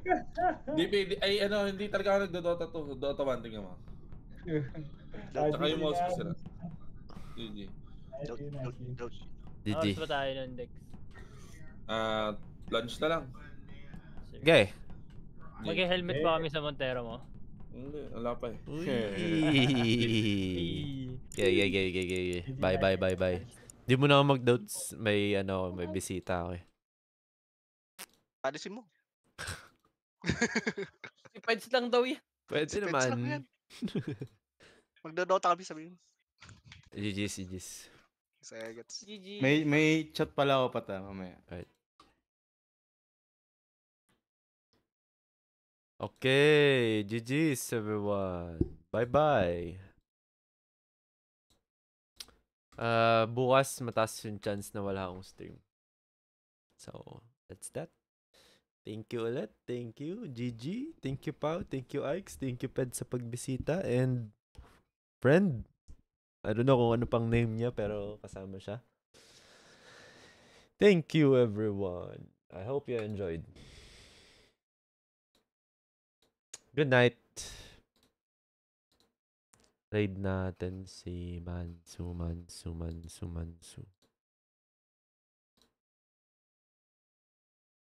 Hindi talaga ako nagdo-Dota 2, Dota 1, tingnan mo. Tsaka yung mouse ko sila. GG. GG. Oras ba tayo nun, Dex? Lunch na lang. Okay. Mag-helmet pa kami sa Montero mo? Hindi, wala pa eh. Okay. Bye. Di mo na ako mag-doubts. May bisita ako eh. Alisin mo. Si Peds lang daw yan. Pwede naman. Magdodota kami, sabihin mo. GG's. Sagats. May chat pala ako mamaya. Right. Okay, GG's everyone. Bye-bye. Bukas mataas yung chance na wala akong stream. So, that's that. Thank you ulit. Thank you, GG. Thank you, Pao. Thank you, Ikes. Thank you, Ped, sa pagbisita. And, friend. I don't know kung ano pang name niya, pero kasama siya. Thank you, everyone. I hope you enjoyed. Good night. Raid natin si Mansu.